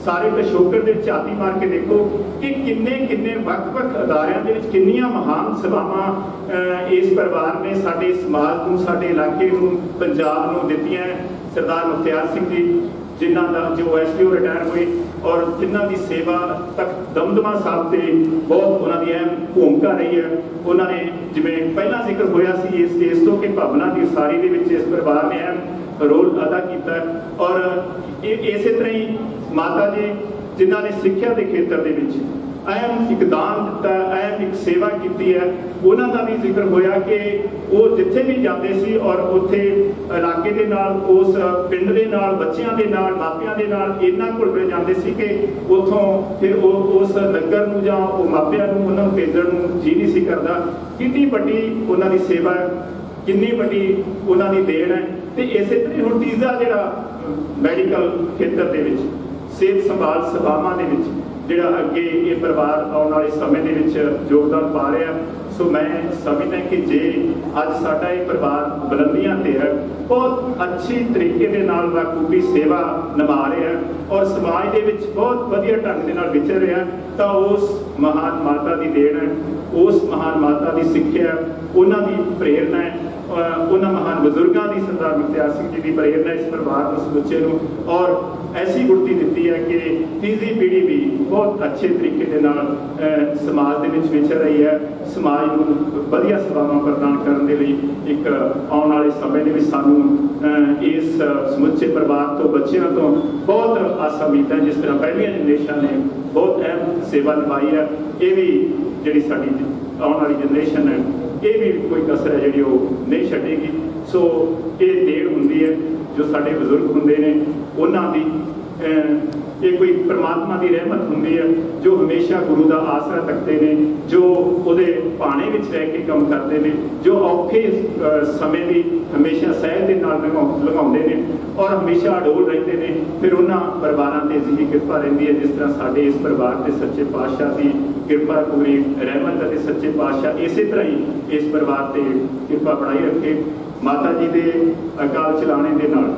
ਸਾਰੇ ਪਿਛੋਕੜ ਦੇ ਝਾਤੀ ਮਾਰ ਕੇ ਦੇਖੋ ਕਿ ਕਿੰਨੇ ਕਿੰਨੇ ਵੱਖ-ਵੱਖ ਅਦਾਰਿਆਂ ਦੇ ਵਿੱਚ ਕਿੰਨੀਆਂ ਮਹਾਨ ਸੇਵਾਵਾਂ ਅਹ, ਇਸ ਪਰਿਵਾਰ ਨੇ ਸਾਡੇ ਸਮਾਜ ਨੂੰ, ਸਾਡੇ ਇਲਾਕੇ ਨੂੰ, ਪੰਜਾਬ ਨੂੰ ਦਿੱਤੀਆਂ। ਸਰਦਾਰ ਮੁਖਤਿਆਰ ਸਿੰਘ ਜੀ ਜਿਨ੍ਹਾਂ ਦਾ ਜੋ ਐਸ ਡੀ ਓ ਰਿਟਾਇਰ ਹੋਏ ਔਰ ਜਿਨ੍ਹਾਂ ਦੀ ਸੇਵਾ ਤੱਕ ਦਮਦਮਾ ਸਾਹਿਬ ਤੇ ਬਹੁਤ ਉਹਨਾਂ ਦੀ ਅਹਿਮ ਭੂਮਿਕਾ ਰਹੀ ਹੈ। ਉਹਨਾਂ ਨੇ ਜਿਵੇਂ ਪਹਿਲਾਂ ਜ਼ਿਕਰ ਹੋਇਆ ਸੀ ਇਸ ਸਟੇਜ ਤੋਂ ਕਿ ਭਾਵਨਾ ਦੀ ਉਸਾਰੀ ਦੇ ਵਿੱਚ ਇਸ ਪਰਿਵਾਰ ਨੇ ਅਹਿਮ ਰੋਲ ਅਦਾ ਕੀਤਾ ਔਰ ਇਹ ਇਸੇ ਤਰ੍ਹਾਂ ਹੀ ਮਾਤਾ ਜੀ ਜਿਨ੍ਹਾਂ ਨੇ ਸਿੱਖਿਆ ਦੇ ਖੇਤਰ ਦੇ ਵਿੱਚ ਅਹਿਮ ਇੱਕ ਦਾਨ ਦਿੱਤਾ, ਅਹਿਮ ਇੱਕ ਸੇਵਾ ਕੀਤੀ ਹੈ। ਉਹਨਾਂ ਦਾ ਵੀ ਜ਼ਿਕਰ ਹੋਇਆ ਕਿ ਉਹ ਜਿੱਥੇ ਵੀ ਜਾਂਦੇ ਸੀ ਔਰ ਉੱਥੇ ਇਲਾਕੇ ਦੇ ਨਾਲ, ਉਸ ਪਿੰਡ ਦੇ ਨਾਲ, ਬੱਚਿਆਂ ਦੇ ਨਾਲ, ਮਾਪਿਆਂ ਦੇ ਨਾਲ ਇੰਨਾ ਘੁਲ ਮਿਲ ਜਾਂਦੇ ਸੀ ਕਿ ਉੱਥੋਂ ਫਿਰ ਉਹ ਉਸ ਨਗਰ ਨੂੰ ਜਾਂ ਉਹ ਮਾਪਿਆਂ ਨੂੰ ਉਹਨਾਂ ਨੂੰ ਭੇਜਣ ਨੂੰ ਜੀ ਨਹੀਂ ਸੀ ਕਰਦਾ। ਕਿੰਨੀ ਵੱਡੀ ਉਹਨਾਂ ਦੀ ਸੇਵਾ, ਕਿੰਨੀ ਵੱਡੀ ਉਹਨਾਂ ਦੀ ਦੇਣ ਹੈ। ਤੇ ਇਸੇ ਤਰ੍ਹਾਂ ਹੁਣ ਤੀਜਾ ਜਿਹੜਾ ਮੈਡੀਕਲ ਖੇਤਰ ਦੇ ਵਿੱਚ ਸਿਹਤ ਸੰਭਾਲ ਸੇਵਾਵਾਂ ਦੇ ਵਿੱਚ ਜਿਹੜਾ ਅੱਗੇ ਇਹ ਪਰਿਵਾਰ ਆਉਣ ਵਾਲੇ ਸਮੇਂ ਦੇ ਵਿੱਚ ਯੋਗਦਾਨ ਪਾ ਰਿਹਾ। ਸੋ ਮੈਂ ਸਮਝਦਾ ਕਿ ਜੇ ਅੱਜ ਸਾਡਾ ਇਹ ਪਰਿਵਾਰ ਬੁਲੰਦੀਆਂ ਤੇ ਹੈ, ਬਹੁਤ ਅੱਛੀ ਤਰੀਕੇ ਦੇ ਨਾਲ ਬਾਖੂਬੀ ਸੇਵਾ ਨਿਭਾ ਰਿਹਾ ਔਰ ਸਮਾਜ ਦੇ ਵਿੱਚ ਬਹੁਤ ਵਧੀਆ ਢੰਗ ਦੇ ਨਾਲ ਵਿਚਰ ਰਿਹਾ, ਤਾਂ ਉਸ ਮਹਾਨ ਮਾਤਾ ਦੀ ਦੇਣ ਹੈ, ਉਸ ਮਹਾਨ ਮਾਤਾ ਦੀ ਸਿੱਖਿਆ, ਉਹਨਾਂ ਦੀ ਪ੍ਰੇਰਨਾ ਹੈ, ਉਹਨਾਂ ਮਹਾਨ ਬਜ਼ੁਰਗਾਂ ਦੀ, ਸਰਦਾਰ ਮੁਖਤਿਆਰ ਸਿੰਘ ਜੀ ਦੀ ਪ੍ਰੇਰਨਾ ਇਸ ਪਰਿਵਾਰ ਨੂੰ, ਸਮੁੱਚੇ ਨੂੰ ਔਰ ਐਸੀ ਗੁੜਤੀ ਦਿੱਤੀ ਹੈ ਕਿ ਤੀਜੀ ਪੀੜ੍ਹੀ ਵੀ ਬਹੁਤ ਅੱਛੇ ਤਰੀਕੇ ਦੇ ਨਾਲ ਸਮਾਜ ਦੇ ਵਿੱਚ ਵਿਚਰ ਰਹੀ ਹੈ। ਸਮਾਜ ਨੂੰ ਵਧੀਆ ਸੇਵਾਵਾਂ ਪ੍ਰਦਾਨ ਕਰਨ ਦੇ ਲਈ ਇੱਕ ਆਉਣ ਵਾਲੇ ਸਮੇਂ ਦੇ ਵਿੱਚ ਸਾਨੂੰ ਇਸ ਸਮੁੱਚੇ ਪਰਿਵਾਰ ਤੋਂ, ਬੱਚਿਆਂ ਤੋਂ ਬਹੁਤ ਆਸਾਂ ਉਮੀਦਾਂ, ਜਿਸ ਤਰ੍ਹਾਂ ਪਹਿਲੀਆਂ ਜਨਰੇਸ਼ਨ ਨੇ ਬਹੁਤ ਅਹਿਮ ਸੇਵਾ ਨਿਭਾਈ ਹੈ, ਇਹ ਵੀ ਜਿਹੜੀ ਸਾਡੀ ਆਉਣ ਵਾਲੀ ਜਨਰੇਸ਼ਨ ਹੈ ਇਹ ਵੀ ਕੋਈ ਕਸਰ ਹੈ ਜਿਹੜੀ ਉਹ ਨਹੀਂ ਛੱਡੇਗੀ। ਸੋ ਇਹ ਦੇਣ ਹੁੰਦੀ ਹੈ ਜੋ ਸਾਡੇ ਬਜ਼ੁਰਗ ਹੁੰਦੇ ਨੇ ਉਹਨਾਂ ਦੀ, ਇਹ ਕੋਈ ਪਰਮਾਤਮਾ ਦੀ ਰਹਿਮਤ ਹੁੰਦੀ ਹੈ ਜੋ ਹਮੇਸ਼ਾ ਗੁਰੂ ਦਾ ਆਸਰਾ ਤੱਕਦੇ ਨੇ, ਜੋ ਉਹਦੇ ਭਾਣੇ ਵਿੱਚ ਰਹਿ ਕੇ ਕੰਮ ਕਰਦੇ ਨੇ, ਜੋ ਔਖੇ ਸਮੇਂ ਵੀ ਹਮੇਸ਼ਾ ਸਹਿਜ ਦੇ ਨਾਲ ਲਗਾਉਂਦੇ ਨੇ ਔਰ ਹਮੇਸ਼ਾ ਅਡੋਲ ਰਹਿੰਦੇ ਨੇ। ਫਿਰ ਉਹਨਾਂ ਪਰਿਵਾਰਾਂ ਤੇ ਅਜਿਹੀ ਕਿਰਪਾ ਰਹਿੰਦੀ ਹੈ ਜਿਸ ਤਰ੍ਹਾਂ ਸਾਡੇ ਇਸ ਪਰਿਵਾਰ ਤੇ ਸੱਚੇ ਪਾਤਸ਼ਾਹ ਦੀ ਕਿਰਪਾ, ਪੂਰੀ ਰਹਿਮਤ ਅਤੇ ਸੱਚੇ ਪਾਤਸ਼ਾਹ ਇਸੇ ਤਰ੍ਹਾਂ ਹੀ ਇਸ ਪਰਿਵਾਰ ਤੇ ਕਿਰਪਾ ਬਣਾਈ ਰੱਖੇ। ਮਾਤਾ ਜੀ ਦੇ ਅਕਾਲ ਚਲਾਣੇ ਦੇ ਨਾਲ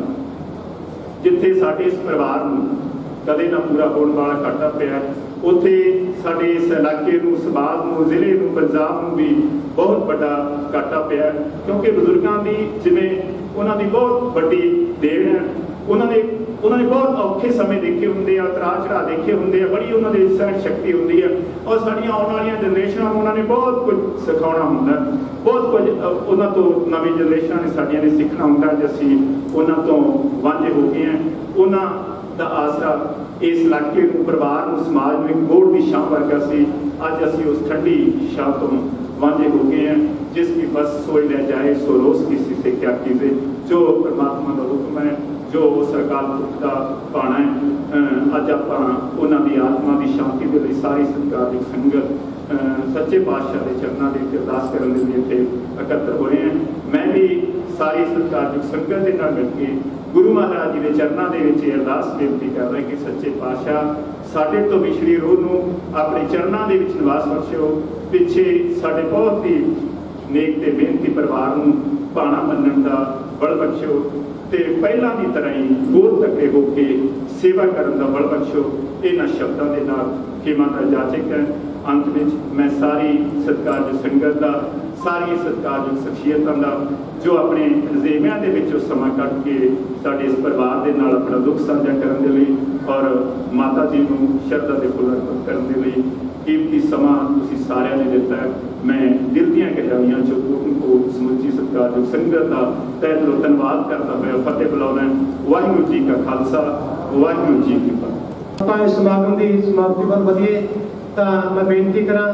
ਜਿੱਥੇ ਸਾਡੇ ਇਸ ਪਰਿਵਾਰ ਨੂੰ ਕਦੇ ਨਾ ਪੂਰਾ ਹੋਣ ਵਾਲਾ ਘਾਟਾ ਪਿਆ, ਉੱਥੇ ਸਾਡੇ ਇਸ ਇਲਾਕੇ ਨੂੰ, ਸਮਾਜ ਨੂੰ, ਜ਼ਿਲ੍ਹੇ ਨੂੰ, ਪੰਜਾਬ ਨੂੰ ਵੀ ਬਹੁਤ ਵੱਡਾ ਘਾਟਾ ਪਿਆ, ਕਿਉਂਕਿ ਬਜ਼ੁਰਗਾਂ ਦੀ ਜਿਵੇਂ ਉਹਨਾਂ ਦੀ ਬਹੁਤ ਵੱਡੀ ਦੇਣ ਹੈ। ਉਹਨਾਂ ਨੇ ਉਹਨਾਂ ਨੇ ਬਹੁਤ ਔਖੇ ਸਮੇਂ ਦੇਖੇ ਹੁੰਦੇ ਆ, ਉਤਰਾਅ ਚੜ੍ਹਾਅ ਦੇਖੇ ਹੁੰਦੇ ਆ, ਬੜੀ ਉਹਨਾਂ ਦੇ ਸਹਿਣ ਸ਼ਕਤੀ ਹੁੰਦੀ ਹੈ ਔਰ ਸਾਡੀਆਂ ਆਉਣ ਵਾਲੀਆਂ ਜਨਰੇਸ਼ਨਾਂ ਨੂੰ ਉਹਨਾਂ ਨੇ ਬਹੁਤ ਕੁਝ ਸਿਖਾਉਣਾ ਹੁੰਦਾ, ਬਹੁਤ ਕੁਝ ਉਹਨਾਂ ਤੋਂ ਨਵੀਂ ਜਨਰੇਸ਼ਨਾਂ ਨੇ ਸਾਡੀਆਂ ਨੇ ਸਿੱਖਣਾ ਹੁੰਦਾ। ਜੇ ਅਸੀਂ ਉਹਨਾਂ ਤੋਂ ਵਾਂਝੇ ਹੋ ਗਏ ਹਾਂ, ਉਹਨਾਂ ਦਾ ਆਸਰਾ ਇਸ ਇਲਾਕੇ ਨੂੰ, ਪਰਿਵਾਰ ਨੂੰ, ਸਮਾਜ ਨੂੰ ਇੱਕ ਗੋੜ ਦੀ ਛਾਂ ਵਰਗਾ ਸੀ। ਅੱਜ ਅਸੀਂ ਉਸ ਠੰਡੀ ਛਾਂ ਤੋਂ ਵਾਂਝੇ ਹੋ ਗਏ हैं। जिसकी बस सोई ले जाए सो रोज किसी से क्या कीजे, जो परमात्मा का हुक्म है, जो उस अकाल पुरख का पाना है। अज आप उन्होंने आत्मा की शांति के लिए सारी सत्कार की संगत सच्चे पातशाह के चरणों के अरदास करने के लिए इतने एकत्र हुए हैं। मैं भी सारी सत्कार की संगत के नाल मिल के गुरु महाराज जी के चरणों के अरदास बेनती कर रहे कि सच्चे पातशाह साढ़े तो विछड़ी रूह नूं अपने चरणों के निवास बख्शो। पिछे साढ़े बहुत ही नेक ते बेनती परिवार नूं भाणा मनण दा बल बख्शो ते पहलां दी तरह ही गोर तके होके सेवा करन दा बल बख्शो। इन्हां शब्दां दे नाल खेमा दा जाचक है। अंत में मैं सारी सत्कारयोग संगत का, सारी सत्कारयोग शख्सियतां दा जो अपने रजेमियां दे विचों समा कढ के साडे इस परिवार दे नाल अपना दुख साझा करन दे लई और माता जी नूं शरधा दे फुल अर्पण करन दे लई कीमती समा तुसीं सारिआं ने दित्ता है। मैं दिल दीआं गहराइयां चों को समुची सत्कारयोग संगत का तहे दिलों धन्नवाद करदा होया फतेह बुलाउणा। वाहिगुरू जी का खालसा, वाहिगुरू जी की फतेह। ਆਪਾਂ ਇਸ ਸਮਾਗਮ ਦੀ ਸਮਾਪਤੀ ਵੱਲ ਵਧੀਏ ਤਾਂ ਮੈਂ ਬੇਨਤੀ ਕਰਾਂ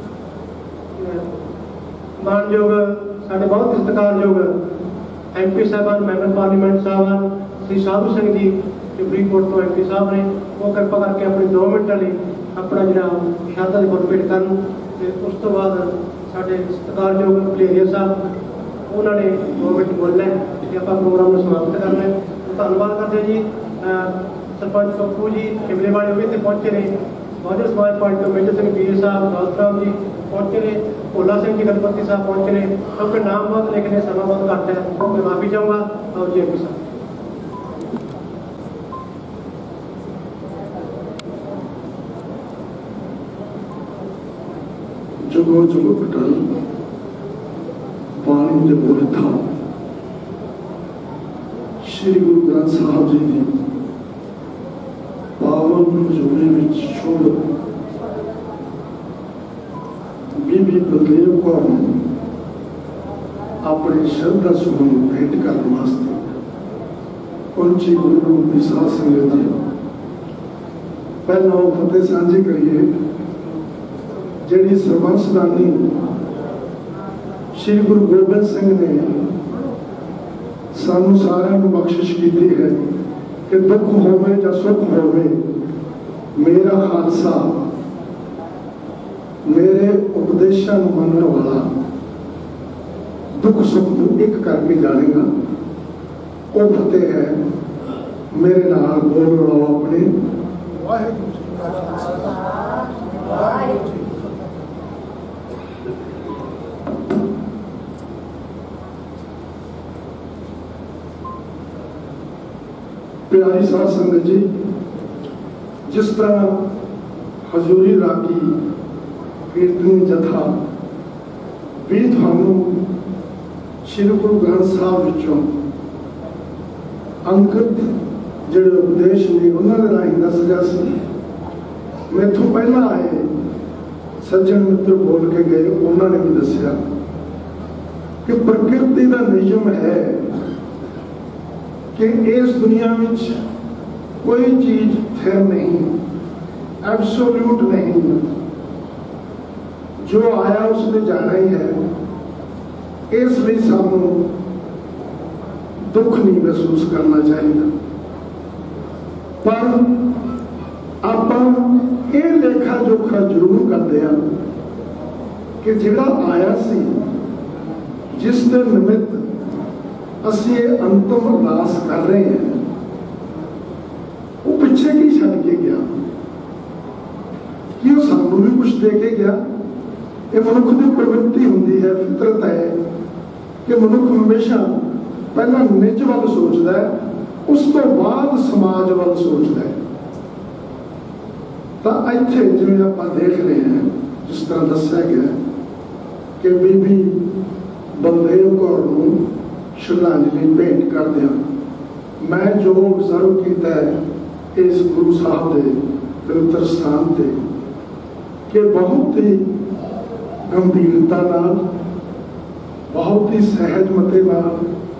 ਮਾਨਯੋਗ ਸਾਡੇ ਬਹੁਤ ਸਤਿਕਾਰਯੋਗ ਐਮਪੀ ਸਾਹਿਬਾਨ, ਮੈਂਬਰ ਪਾਰਲੀਮੈਂਟ ਸਾਹਿਬਾਨ ਸ੍ਰੀ ਸਾਧੂ ਸਿੰਘ ਜੀ ਸੁਪਰੀਮ ਕੋਰਟ ਤੋਂ ਐਮਪੀ ਸਾਹਿਬ ਨੇ, ਉਹ ਕਿਰਪਾ ਕਰਕੇ ਆਪਣੇ ਦੋ ਮਿੰਟਾਂ ਲਈ ਆਪਣਾ ਜਿਹੜਾ ਸ਼ਹਾਦਤ ਦੇ ਫੁੱਲ ਭੇਟ ਕਰਨ ਤੇ ਉਸ ਤੋਂ ਬਾਅਦ ਸਾਡੇ ਸਤਿਕਾਰਯੋਗ ਭਲੇਰੀਆ ਸਾਹਿਬ ਉਹਨਾਂ ਨੇ ਦੋ ਮਿੰਟ ਬੋਲਣਾ ਤੇ ਆਪਾਂ ਪ੍ਰੋਗਰਾਮ ਨੂੰ ਸਮਾਪਤ ਕਰਨਾ ਹੈ। ਧੰਨਵਾਦ ਕਰਦੇ ਜੀ। सरपंच पप्पू जी शिमले वाले भी इतने पहुंचे ने, बहुजन समाज पार्टी तो मेजर सिंह पीर साहब, दौलत राम जी पहुंचे ने, भोला सिंह जी गणपति साहब पहुंचे ने। सबके नाम बहुत लेकिन समय बहुत घट है, मैं माफी चाहूँगा। और जी एम पी साहब जुगो जुगो अटल पानी के बोल था श्री गुरु ग्रंथ साहब जी की पावन हजूरी में छोड़ बीबी बलदेव कौर ने अपनी श्रद्धा सुमन भेंट करने वास्ते पहुंची गुरु रूप की साध संगत जी। पहला वो फतेह सांझी करिए जी सरबंसदानी श्री गुरु गोबिंद सिंह ने सानू सारिਆਂ ਨੂੰ बख्शिश की है कि दुख होवे या सुख होवे मेरा खालसा मेरे उपदेशों को मनने वाला दुख सुख को एक करके जानेगा। वो फतेह है मेरे नाल बोल रहा अपने वाहिगुरू जी का खालसा वाहिगुरू जी। प्यारी साध संगत जी, जिस तरह हजूरी रागी कीर्तनी जथा भी थानू श्री गुरु ग्रंथ साहब विचों अंकित जिहड़े उपदेश ने उन्होंने राही दस गया सी। मैथों पहला आए सज्जन मित्र बोल के गए, उन्होंने भी दसिया कि प्रकृति का नियम है कि इस दुनिया में कोई चीज स्थिर नहीं, एब्सोल्यूट नहीं, जो आया उसने जाना ही है। इसलिए सानू दुख नहीं महसूस करना चाहिए, पर आप ये लेखा जोखा जरूर करते हैं कि जिहड़ा आया सी जिस दे निमित्त असी अंतिम अरदास कर रहे हैं वो पिछे की छड़ के गया कि वो सानू भी कुछ दे के गया। ये मनुख की प्रवृत्ति होंगी है, फितरत है कि मनुख हमेशा पहला निज वाल सोचता है, उस तो बाद समाज वाल सोचता है। तो इत्थे जिवें आप देख रहे हैं जिस तरह दस्या गया कि बीबी बलदेव कौर नूं श्रद्धांजलि भेंट कर दिया। मैं जो ऑब्जर्व किया है इस गुरु साहब के पवित्र स्थान से कि बहुत ही गंभीरता नाल, बहुत ही सहजमते नाल,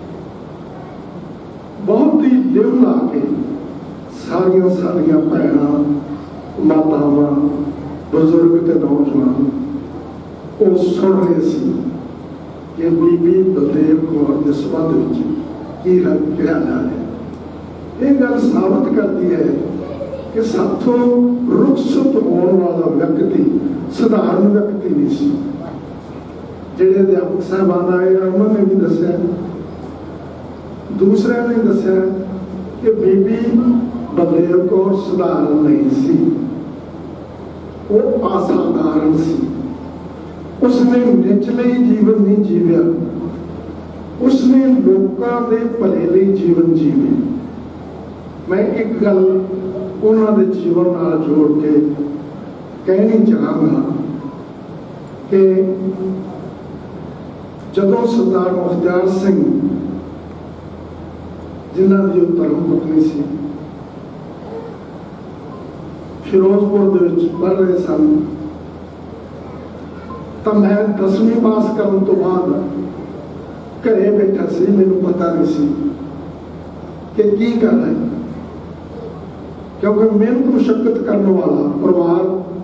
बहुत ही लिव ला के सारिया सारिया भैणां मातावां बुजुर्ग ते नौजवान वो सुन रहे सी कि बीबी बलदेव कौर के संबंध की कहा जा रहा है। ये गल साबित करती है कि साथों रुखसत होने वाला व्यक्ति साधारण व्यक्ति नहीं सी। जिहड़े अध्यापक साहबान आए उन्होंने भी दसिया, दूसरे ने दसिया कि बीबी बलदेव कौर साधारण नहीं सी, वो असाधारण सी। उसने निचले जीवन नहीं जीविया, उसने लोगों के भले लिए जीवन जीवे। मैं एक गल उन्होंने जीवन नाल जोड़ के कहनी चाहूँगा कि जदों सरदार मुखत्यार सिंह जिन्हों की धर्म पत्नी सी फिरोजपुर दे पढ़ रहे सन, तो मैं दसवीं पास करने तो बाद घरे बैठा सी, मैनू पता नहीं सी कि की करना है, क्योंकि मेहनत मुशक्कत करने वाला परिवार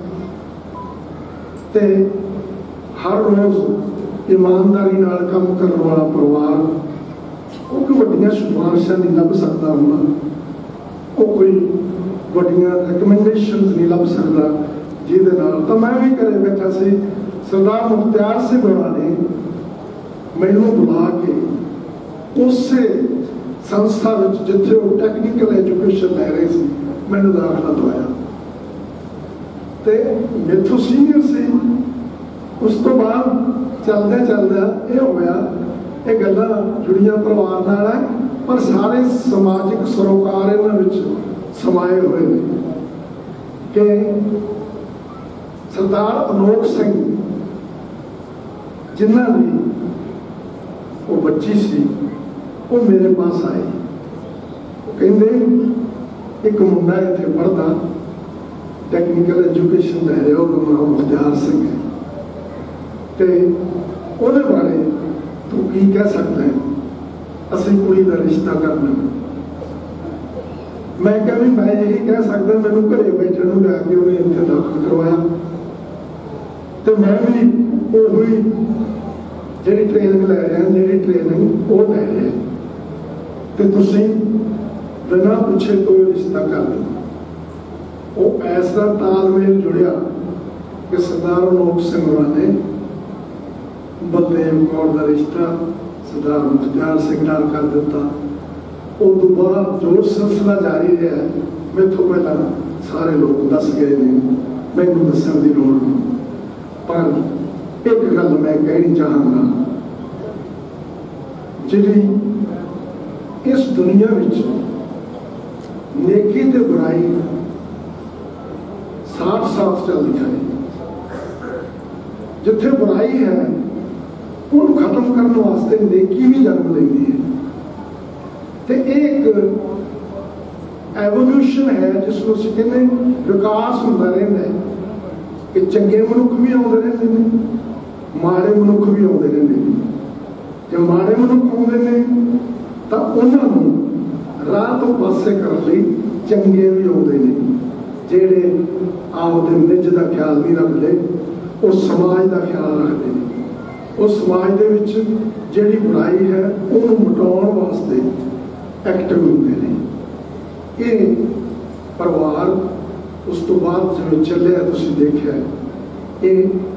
ते हर रोज ईमानदारी नाल काम करने वाला परिवार वो कोई वड्डियां सिफारिशां नहीं लभ सकता होना, वो कोई वड्डियां रिकमेंडेशनस नहीं लभ सकता जिहदे नाल। तो मैं भी घरे बैठा सी, सरदार मुखत्यार सिंह होना ने मैनू बुला के उस संस्था जिथे वो टैक्नीकल एजुकेशन लै रहे थे मैनू दाखला दवाया। तो मेथों सीनियर से उस तो बाद चलदे चलदे ये होया, ये गल्लां जुड़ियां परिवार नाल है, पर सारे समाजिक सरोकार इन्हां विच समाए हुए हैं कि सरदार अनोख सिंह जिन्हां दी वो बच्ची सी वो मेरे पास आए, कहते एक मुंडा इत्थे पढ़दा टैक्नीकल एजुकेशन लै रहा, वो नाम मुख्तियार सिंह है, तो ਉਹਦੇ ਬਾਰੇ तू की कह सकता है, ਅਸੀਂ कुड़ी का रिश्ता करना। मैं क्या भी मैं यही कह सकता, मैनू घरे बैठे ਨੂੰ ਲਿਆ ਕੇ ਉਹਨੇ ਇੱਥੇ ਦਾਖਲ ਕਰਵਾਇਆ ਤੇ ਮੈਂ ਵੀ ਉਹੀ ਜਿਹੜੀ ਟ੍ਰੇਨਿੰਗ ਲੈ ਰਿਹਾ, ਜਿਹੜੀ ਟ੍ਰੇਨਿੰਗ ਉਹ ਲੈ ਰਿਹਾ ਤੇ ਤੁਸੀਂ ਬਿਨਾਂ ਪੁੱਛੇ ਕੋਈ ਰਿਸ਼ਤਾ ਕਰ ਦਿਓ। ਉਹ ਐਸਾ ਤਾਲਮੇਲ ਜੁੜਿਆ ਕਿ ਸਰਦਾਰ ਅਨੋਖ ਸਿੰਘ ਹੋਰਾਂ ਨੇ बलदेव कौर का रिश्ता सरदार मुख्तियार सिंह नाल कर दिता। उस तो बाद जो सिलसिला जारी रहा, मेरे तो पहला सारे लोग दस गए ने, मैनू दसण की लोड़ नहीं, पर एक गल मैं कहनी चाहांगा, जिहड़ी इस दुनिया विच नेकी ते बुराई साथ साथ चलदी है। जिथे बुराई है ਉਹਨੂੰ ਖਤਮ ਕਰਨ ਵਾਸਤੇ ਨੇਕੀ ਵੀ ਜਨਮ ਲੈਂਦੀ ਹੈ ਤੇ ਇੱਕ ਐਵੋਲੂਸ਼ਨ ਹੈ ਜਿਸ ਨੂੰ ਅਸੀਂ ਕਹਿੰਦੇ ਵਿਕਾਸ ਹੁੰਦਾ ਰਹਿੰਦਾ ਹੈ ਕਿ ਚੰਗੇ ਮਨੁੱਖ ਵੀ ਆਉਂਦੇ ਰਹਿੰਦੇ ਨੇ, ਮਾੜੇ ਮਨੁੱਖ ਵੀ ਆਉਂਦੇ ਰਹਿੰਦੇ ਨੇ। ਜੇ ਮਾੜੇ ਮਨੁੱਖ ਆਉਂਦੇ ਨੇ ਤਾਂ ਉਹਨਾਂ ਨੂੰ ਰਾਹ ਤੋਂ ਪਾਸੇ ਕਰਨ ਲਈ ਚੰਗੇ ਵੀ ਆਉਂਦੇ ਨੇ, ਜਿਹੜੇ ਆਪਦੇ ਨਿੱਜ ਦਾ ਖਿਆਲ ਨਹੀਂ ਰੱਖਦੇ, ਉਹ ਸਮਾਜ ਦਾ ਖਿਆਲ ਰੱਖਦੇ ਨੇ। उस समाज दे विच जिहड़ी बुराई है उन्होंने मिटाउण वास्ते एक्टिव होंदे ने। ये परिवार उस तो बाद जिवें चलिया तुसीं देखिआ, ये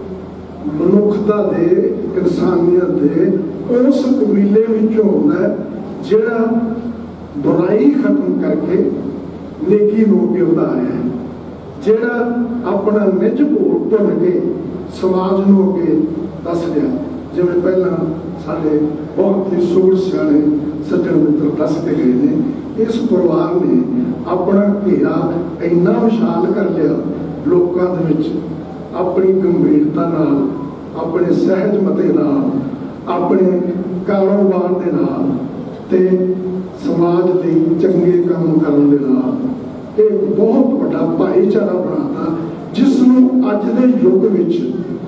मनुखता दे इंसानियत दे उस कबीले विचों हुंदा है जिहड़ा बुराई खत्म करके नेकी नूं अगे वधा रहा है, जिहड़ा अपना निज भुल के समाज नूं अगे दस रहा। जिवें पहला साडे बहुत ही सूर सियाणे सज्जन मित्र दस के गए ने, इस परिवार ने अपना घेरा इन्ना विशाल कर लिया लोगों दे विच, अपनी गंभीरता नाल, अपने सहजमते नाल, अपने कारोबार दे नाल ते समाज लई चंगे काम करन दे नाल एक बहुत बड़ा भाईचारा बनाता, जिसनूं अज दे युग विच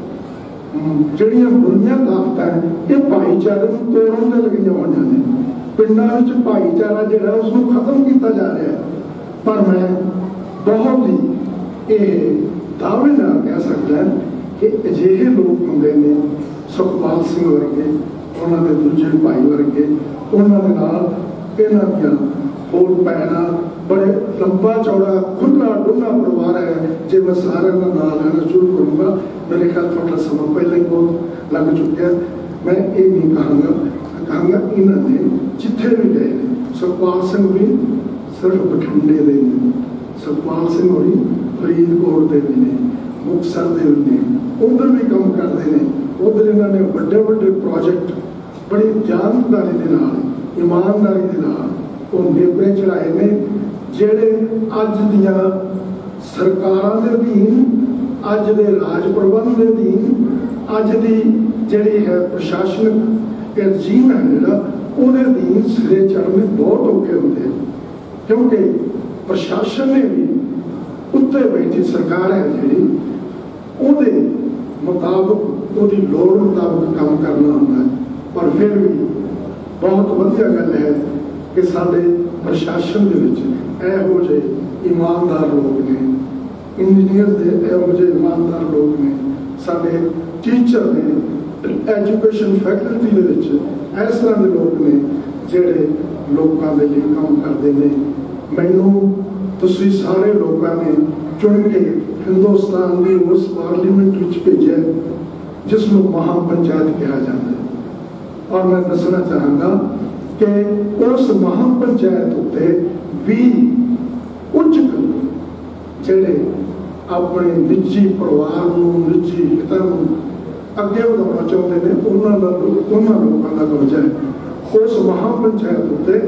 ਜਿਹੜੀਆਂ ਬੁਰੀਆਂ ਤਾਕਤਾਂ ਇਹ ਭਾਈਚਾਰੇ ਨੂੰ ਤੋੜਨ ਦੇ ਲੱਗੀਆਂ ਹੋਈਆਂ ਨੇ। ਪਿੰਡਾਂ ਵਿੱਚ ਭਾਈਚਾਰਾ ਜਿਹੜਾ ਉਸ ਨੂੰ ਖਤਮ ਕੀਤਾ ਜਾ ਰਿਹਾ ਹੈ। ਪਰ ਮੈਂ ਬਹੁਤ ਹੀ ਇਹ ਦਾਅਵੇ ਨਾਲ ਕਹਿ ਸਕਦਾ ਕਿ ਅਜਿਹੇ ਲੋਕ ਹੁੰਦੇ ਨੇ, ਸੁਖਪਾਲ ਸਿੰਘ ਵਰਗੇ, ਉਹਨਾਂ ਦੇ ਦੂਜੇ ਭਾਈ ਵਰਗੇ, ਉਹਨਾਂ ਦੇ ਨਾਲ ਇਹਨਾਂ ਦੀਆਂ ਹੋਰ ਭੈਣਾਂ, बड़े लंबा चौड़ा खुला डूंगा परिवार है। जो मैं सारे का नाम लेना शुरू करूँगा, मेरे ख्याल थोड़ा समय पहले ही बहुत लग चुके हैं, मैं ये नहीं कहूँगा, कहूँगा इन्होंने जिथे भी गए, सुखपाल सिंह भी सिर्फ बठिंडे दे ने, सुखपाल सिंह होरी फरीदकोट दे भी ने, मुक्तसर दे भी ने, उधर भी काम करते हैं। उधर इन्होंने बड़े बड़े प्रोजेक्ट बड़ी जानदारी के नाल, ईमानदारी के नाल वो नेपरे चढ़ाए ने, ਜਿਹੜੇ ਅੱਜ ਦੀਆਂ ਸਰਕਾਰਾਂ ਦੇ ਅਧੀਨ, ਅੱਜ ਦੇ ਰਾਜ ਪ੍ਰਬੰਧ ਦੇ ਅਧੀਨ, ਅੱਜ ਦੀ ਜਿਹੜੀ ਹੈ ਪ੍ਰਸ਼ਾਸਨਿਕ ਰਜੀਮ ਹੈ ਜਿਹੜਾ ਉਹਦੇ ਅਧੀਨ ਸਿਰੇ ਚੜ੍ਹਨੇ ਬਹੁਤ ਔਖੇ ਹੁੰਦੇ ਹਨ, ਕਿਉਂਕਿ ਪ੍ਰਸ਼ਾਸਨ ਨੇ ਵੀ ਉੱਤੇ ਬੈਠੀ ਸਰਕਾਰ ਹੈ ਜਿਹੜੀ ਉਹਦੇ ਮੁਤਾਬਕ ਉਹਦੀ ਲੋੜ ਮੁਤਾਬਕ ਕੰਮ ਕਰਨਾ ਹੁੰਦਾ ਹੈ। ਪਰ ਫਿਰ ਵੀ ਬਹੁਤ ਵਧੀਆ ਗੱਲ ਹੈ ਕਿ ਸਾਡੇ ਪ੍ਰਸ਼ਾਸਨ ਦੇ ਵਿੱਚ ਇਹੋ ਜਿਹੇ ईमानदार लोग ने, इंजीनियर के ਇਹੋ ਜਿਹੇ ईमानदार लोग ने, साडे टीचर ने, एजुकेशन फैकल्टी ਦੇ ਵਿੱਚ ਇਸ ਤਰ੍ਹਾਂ ਦੇ ਲੋਕ ਨੇ ਜਿਹੜੇ ਲੋਕਾਂ ਦੇ ਲਈ ਕੰਮ ਕਰਦੇ ਨੇ। ਮੈਨੂੰ ਤੁਸੀਂ ਸਾਰੇ ਲੋਕਾਂ ਨੇ ਚੁਣ ਕੇ ਹਿੰਦੁਸਤਾਨ ਦੀ ਉਸ ਪਾਰਲੀਮੈਂਟ ਵਿੱਚ ਭੇਜਿਆ ਜਿਸ ਨੂੰ ਮਹਾ ਪੰਚਾਇਤ ਕਿਹਾ ਜਾਂਦਾ ਹੈ। ਔਰ ਮੈਂ ਦੱਸਣਾ ਚਾਹਾਂਗਾ ਕਿ ਉਸ ਮਹਾ ਪੰਚਾਇਤ ਉੱਤੇ ਵੀ ਕੁਝ ਜਿਹੜੇ ਆਪਣੇ ਨਿੱਜੀ ਪਰਿਵਾਰ ਨੂੰ, ਨਿੱਜੀ ਹਿੱਤਾਂ ਨੂੰ ਅੱਗੇ ਵਧਾਉਣਾ ਚਾਹੁੰਦੇ ਨੇ, ਉਹਨਾਂ ਦਾ ਉਹਨਾਂ ਲੋਕਾਂ ਦਾ ਕਬਜ਼ਾ ਹੈ। ਉਸ ਮਹਾ ਪੰਚਾਇਤ ਉੱਤੇ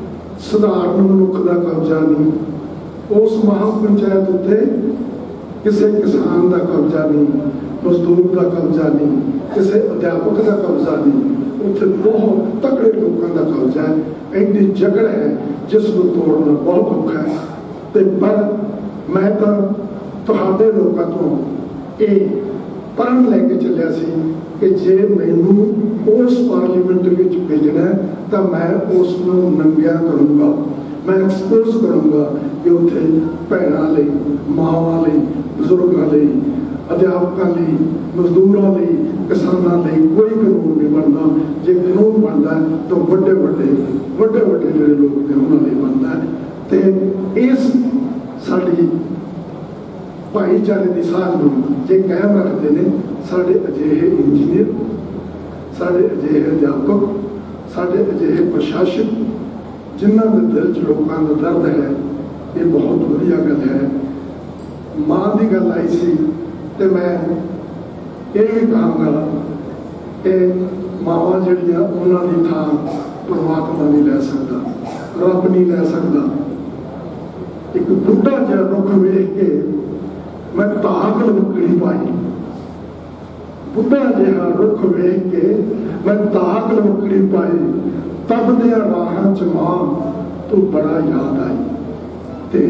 ਸਧਾਰਨ ਮਨੁੱਖ ਦਾ ਕਬਜ਼ਾ ਨਹੀਂ, ਉਸ ਮਹਾ ਪੰਚਾਇਤ ਉੱਤੇ ਕਿਸੇ ਕਿਸਾਨ ਦਾ ਕਬਜ਼ਾ ਨਹੀਂ, ਮਜ਼ਦੂਰ ਦਾ ਕਬਜ਼ਾ ਨਹੀਂ, ਕਿਸੇ ਅਧਿਆਪਕ ਦਾ ਕਬਜ਼ਾ ਨਹੀਂ, ਉੱਥੇ ਬਹੁਤ ਤਕੜੇ ਲੋਕਾਂ ਦਾ ਕਬਜ਼ਾ ਹੈ। ਇੰਨੀ ਜਗੜ ਹੈ ਜਿਸ ਨੂੰ ਤੋੜਨਾ ਬਹੁਤ ਔਖਾ ਹੈ। ਤੇ ਪਰ ਮੈਂ ਤਾਂ ਤੁਹਾਡੇ ਲੋਕਾਂ ਤੋਂ ਇਹ ਪੜ੍ਹਨ ਲੈ ਕੇ ਚੱਲਿਆ ਸੀ ਕਿ ਜੇ ਮੈਨੂੰ ਉਸ ਪਾਰਲੀਮੈਂਟ ਵਿੱਚ ਭੇਜਣਾ ਤਾਂ ਮੈਂ ਉਸ ਨੂੰ ਨੰਗਿਆ ਕਰੂੰਗਾ, ਮੈਂ ਐਕਸਪੋਜ਼ ਕਰੂੰਗਾ ਕਿ ਉੱਥੇ ਭੈਣਾਂ ਲਈ, ਮਾਵਾਂ ਲਈ, ਬਜ਼ੁਰਗਾਂ ਲਈ, ਅਧਿਆਪਕਾਂ ਲਈ, ਮਜ਼ਦੂਰਾਂ ਲਈ, ਕਿਸਾਨਾਂ ਲਈ ਕੋਈ ਕਾਨੂੰਨ ਨਹੀਂ ਬਣਦਾ। ਜੇ ਕਾਨੂੰਨ ਬਣਦਾ ਤਾਂ ਵੱਡੇ ਵੱਡੇ ਵੱਡੇ ਵੱਡੇ ਜਿਹੜੇ ਲੋਕ ਨੇ ਉਹਨਾਂ ਲਈ ਬਣਦਾ। ਤੇ ਇਸ ਸਾਡੀ ਭਾਈਚਾਰੇ ਦੀ ਸਾਂਝ ਨੂੰ ਜੇ ਕਾਇਮ ਰੱਖਦੇ ਨੇ ਸਾਡੇ ਅਜਿਹੇ ਇੰਜੀਨੀਅਰ, ਸਾਡੇ ਅਜਿਹੇ ਅਧਿਆਪਕ, ਸਾਡੇ ਅਜਿਹੇ ਪ੍ਰਸ਼ਾਸਕ ਜਿਨ੍ਹਾਂ ਦੇ ਦਿਲ 'ਚ ਲੋਕਾਂ ਦਾ ਦਰਦ ਹੈ। ਇਹ ਬਹੁਤ ਵਧੀਆ ਗੱਲ ਹੈ। ਮਾਂ ਦੀ ਗੱਲ ਆਈ ਸੀ ਤੇ ਮੈਂ ਇਹ ਵੀ ਕਹਾਂਗਾ ਕਿ ਮਾਵਾਂ ਜਿਹੜੀਆਂ ਉਹਨਾਂ ਦੀ ਥਾਂ ਪਰਮਾਤਮਾ ਨਹੀਂ ਲੈ ਸਕਦਾ, ਰੱਬ ਨਹੀਂ ਲੈ ਸਕਦਾ। ਇੱਕ ਬੁੱਢਾ ਜਿਹਾ ਰੁੱਖ ਵੇਖ ਕੇ ਮੈਂ ਤਾਕ ਲਮਕੜੀ ਪਾਈ, ਬੁੱਢਾ ਜਿਹਾ ਰੁੱਖ ਵੇਖ ਕੇ ਮੈਂ ਤਾਕ ਲਮਕੜੀ ਪਾਈ, ਤਬ ਦੀਆਂ ਰਾਹਾਂ 'ਚ ਮਾਂ ਤੂੰ ਬੜਾ ਯਾਦ ਆਈ। ਤੇ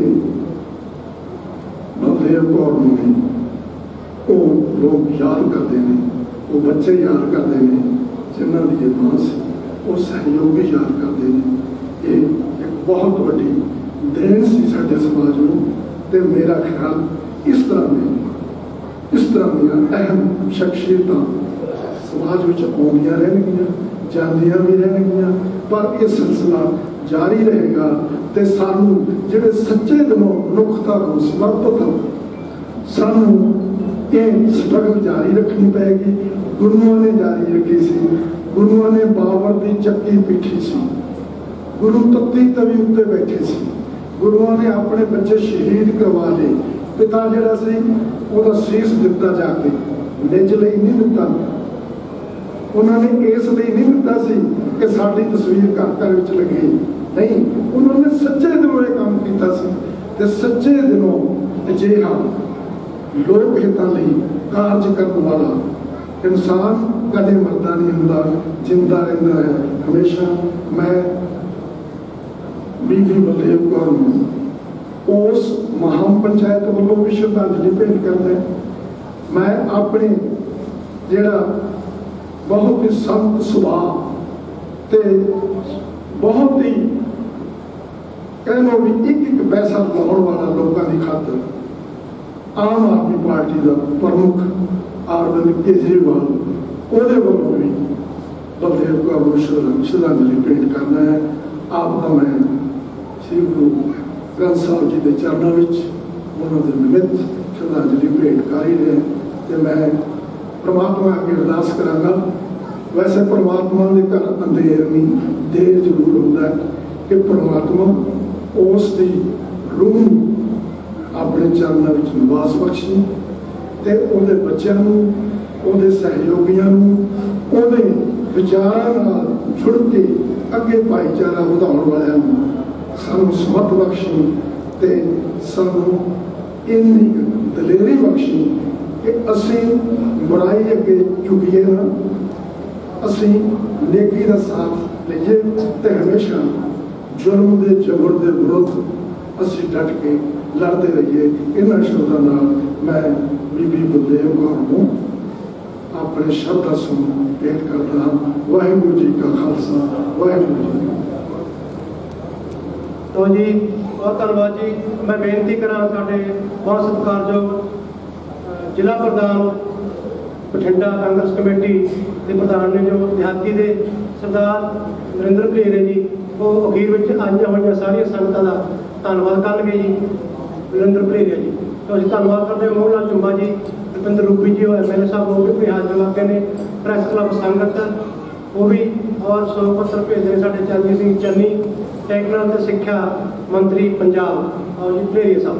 ਬਲਦੇਵ ਕੌਰ ਨੂੰ ਉਹ ਲੋਕ ਯਾਦ ਕਰਦੇ ਨੇ, ਉਹ ਬੱਚੇ ਯਾਦ ਕਰਦੇ ਨੇ ਜਿਨ੍ਹਾਂ ਦੀ ਇਹ ਮਾਂ ਸੀ, ਉਹ ਸਹਿਯੋਗੀ ਯਾਦ ਕਰਦੇ ਨੇ। ਇਹ ਇੱਕ ਬਹੁਤ ਵੱਡੀ ਦੇਣ ਸੀ ਸਾਡੇ ਸਮਾਜ ਨੂੰ। ਤੇ ਮੇਰਾ ਖਿਆਲ ਇਸ ਤਰ੍ਹਾਂ ਦੇ ਇਸ ਤਰ੍ਹਾਂ ਦੀਆਂ ਅਹਿਮ ਸ਼ਖਸੀਅਤਾਂ ਸਮਾਜ ਵਿੱਚ ਆਉਂਦੀਆਂ ਰਹਿਣਗੀਆਂ, ਜਾਂਦੀਆਂ ਵੀ ਰਹਿਣਗੀਆਂ, ਪਰ ਇਹ ਸਿਲਸਿਲਾ ਜਾਰੀ ਰਹੇਗਾ। ਤੇ ਸਾਨੂੰ ਜਿਹੜੇ ਸੱਚੇ ਦਿਲੋਂ ਮਨੁੱਖਤਾ ਨੂੰ ਸਮਰਪਿਤ ਹੋ, ਸਾਨੂੰ ਇਹ ਸਟਰਗਲ ਜਾਰੀ ਰੱਖਣੀ ਪਏਗੀ। ਗੁਰੂਆਂ ਨੇ ਜਾਰੀ ਰੱਖੀ ਸੀ, ਗੁਰੂਆਂ ਨੇ ਬਾਬਰ ਦੀ ਚੱਕੀ ਪਿੱਠੀ ਸੀ, ਗੁਰੂ ਤੱਤੀ ਤਵੀ ਉੱਤੇ ਬੈਠੇ ਸੀ, ਗੁਰੂਆਂ ਨੇ ਆਪਣੇ ਬੱਚੇ ਸ਼ਹੀਦ ਕਰਵਾ ਲਏ। ਪਿਤਾ ਜਿਹੜਾ ਸੀ ਉਹਦਾ ਸੀਸ ਦਿੱਤਾ ਜਾ ਕੇ, ਨਿੱਜ ਲਈ ਨਹੀਂ ਦਿੱਤਾ। ਉਹਨਾਂ ਨੇ ਇਸ ਲਈ ਨਹੀਂ ਦਿੱਤਾ ਸੀ ਕਿ ਸਾਡੀ ਤਸਵੀਰ ਘਰ ਘਰ ਵਿੱਚ ਲੱਗੇ, ਨਹੀਂ, ਉਹਨਾਂ ਨੇ ਸੱਚੇ ਦਿਲੋਂ ਇਹ ਕੰਮ ਕੀਤਾ ਸੀ। ਤੇ ਸੱਚੇ ਦਿਲੋਂ ਅਜਿਹਾ ਲੋਕ ਹਿੱਤਾਂ ਲਈ ਕਾਰਜ ਕਰਨ ਵਾਲਾ ਇਨਸਾਨ ਕਦੇ ਮਰਦਾ ਨਹੀਂ ਹੁੰਦਾ, ਜਿੰਦਾ ਰਹਿੰਦਾ ਹੈ ਹਮੇਸ਼ਾ। ਮੈਂ ਬੀਬੀ ਬਲਦੇਵ ਕੌਰ ਨੂੰ ਉਸ ਮਹਾਨ ਪੰਚਾਇਤ ਵੱਲੋਂ ਵੀ ਸ਼ਰਧਾਂਜਲੀ ਭੇਟ ਕਰਦਾ। ਮੈਂ ਆਪਣੇ ਜਿਹੜਾ ਬਹੁਤ ਹੀ ਸੰਤ ਸੁਭਾਅ ਤੇ ਬਹੁਤ ਹੀ ਕਹਿ ਲਓ ਵੀ ਇੱਕ ਇੱਕ ਪੈਸਾ ਲਾਉਣ ਵਾਲਾ ਲੋਕਾਂ ਦੀ ਖਾਤਰ ਆਮ ਆਦਮੀ ਪਾਰਟੀ ਦਾ ਪ੍ਰਮੁੱਖ ਅਰਵਿੰਦ ਕੇਜਰੀਵਾਲ, ਉਹਦੇ ਵੱਲੋਂ ਵੀ ਬਲਦੇਵ ਕੌਰ ਨੂੰ ਸ਼ਰਧਾਂਜਲੀ ਭੇਟ ਕਰਨਾ ਹੈ। ਆਪ ਦਾ ਮੈਂ ਸ੍ਰੀ ਗੁਰੂ ਗ੍ਰੰਥ ਸਾਹਿਬ ਜੀ ਦੇ ਚਰਨਾਂ ਵਿੱਚ ਉਹਨਾਂ ਦੇ ਨਿਮਿਤ ਸ਼ਰਧਾਂਜਲੀ ਭੇਟ ਕਰ ਹੀ ਰਿਹਾ। ਤੇ ਮੈਂ ਪ੍ਰਮਾਤਮਾ ਅੱਗੇ ਅਰਦਾਸ ਕਰਾਂਗਾ। ਵੈਸੇ ਪ੍ਰਮਾਤਮਾ ਦੇ ਘਰ ਅੰਧੇਰ ਨਹੀਂ, ਦੇਰ ਜ਼ਰੂਰ ਹੁੰਦਾ ਹੈ ਕਿ ਪ੍ਰਮਾਤਮਾ ਉਸ ਦੀ ਰੂਹ ਨੂੰ ਆਪਣੇ ਚਰਨਾਂ ਵਿੱਚ ਨਿਵਾਸ ਬਖਸ਼ੇ ਤੇ ਉਹਦੇ ਬੱਚਿਆਂ ਨੂੰ, ਉਹਦੇ ਸਹਿਯੋਗੀਆਂ ਨੂੰ ਉਹਦੇ ਵਿਚਾਰਾਂ ਨਾਲ ਜੁੜ ਕੇ ਅੱਗੇ ਭਾਈਚਾਰਾ ਵਧਾਉਣ ਵਾਲਿਆਂ ਨੂੰ ਸਾਨੂੰ ਸਮਰਥ ਬਖਸ਼ੇ ਤੇ ਸਾਨੂੰ ਇੰਨੀ ਦਲੇਰੀ ਬਖਸ਼ੇ ਕਿ ਅਸੀਂ ਬੁਰਾਈ ਅੱਗੇ ਝੁਕੀਏ ਨਾ, ਅਸੀਂ ਨੇਕੀ ਦਾ ਸਾਥ ਲਈਏ ਤੇ ਹਮੇਸ਼ਾ ਜ਼ੁਲਮ ਦੇ ਜ਼ਬਰ ਦੇ ਵਿਰੁੱਧ ਅਸੀਂ ਡਟ ਕੇ ਲੜਦੇ ਰਹੀਏ। ਇਹਨਾਂ ਸ਼ਬਦਾਂ ਨਾਲ ਮੈਂ ਬੀਬੀ ਬਲਦੇਵ ਕੌਰ ਨੂੰ ਆਪਣੇ ਸ਼ਬਦਾਂ ਸਮੂਹ ਭੇਟ ਕਰਦਾ ਹਾਂ। ਵਾਹਿਗੁਰੂ ਜੀ ਕਾ ਖਾਲਸਾ, ਵਾਹਿਗੁਰੂ ਜੀ ਕੀ ਤੋ ਜੀ ਬਹੁਤ ਧੰਨਵਾਦ ਜੀ। ਮੈਂ ਬੇਨਤੀ ਕਰਾਂ ਸਾਡੇ ਬਹੁਤ ਸਤਿਕਾਰਯੋਗ ਜ਼ਿਲ੍ਹਾ ਪ੍ਰਧਾਨ ਬਠਿੰਡਾ ਕਾਂਗਰਸ ਕਮੇਟੀ ਦੇ ਪ੍ਰਧਾਨ ਨੇ ਜੋ ਦਿਹਾਤੀ ਦੇ ਸਰਦਾਰ ਨਰਿੰਦਰ ਭਲੇਰੇ ਜੀ, ਉਹ ਅਖੀਰ ਵਿੱਚ ਆਈਆਂ ਹੋਈਆਂ ਸਾਰੀਆਂ ਸੰਗਤਾਂ ਦਾ ਧੰਨਵਾਦ ਕਰਨਗੇ ਜੀ। ਨਰਿੰਦਰ ਭਲੇਰੇ ਜੀ ਤੋ ਅਸੀਂ ਧੰਨਵਾਦ ਕਰਦੇ ਹਾਂ। ਮੋਹਨ ਲਾਲ ਚੁੰਬਾ ਜੀ, ਰੁਪਿੰਦਰ ਰੂਪੀ ਜੀ, ਐਮ ਐਲ ਏ ਸਾਹਿਬ ਉਹ ਵੀ ਹਾਜ਼ਰ ਲੱਗੇ ਨੇ, ਪ੍ਰੈਸ ਕਲੱਬ ਸੰਗਤ ਉਹ ਵੀ, ਔਰ ਸੌ ਪੱਤਰ ਭੇਜਦੇ ਨੇ ਸਾਡੇ ਚਰਨਜੀਤ ਸਿੰਘ ਚੰਨੀ, ਟੈਕਨੀਕਲ ਤੇ ਸਿੱਖਿਆ ਮੰਤਰੀ ਪੰਜਾਬ, ਔਰ ਜੀ ਭਲੇਰੇ ਸਾਹਿਬ।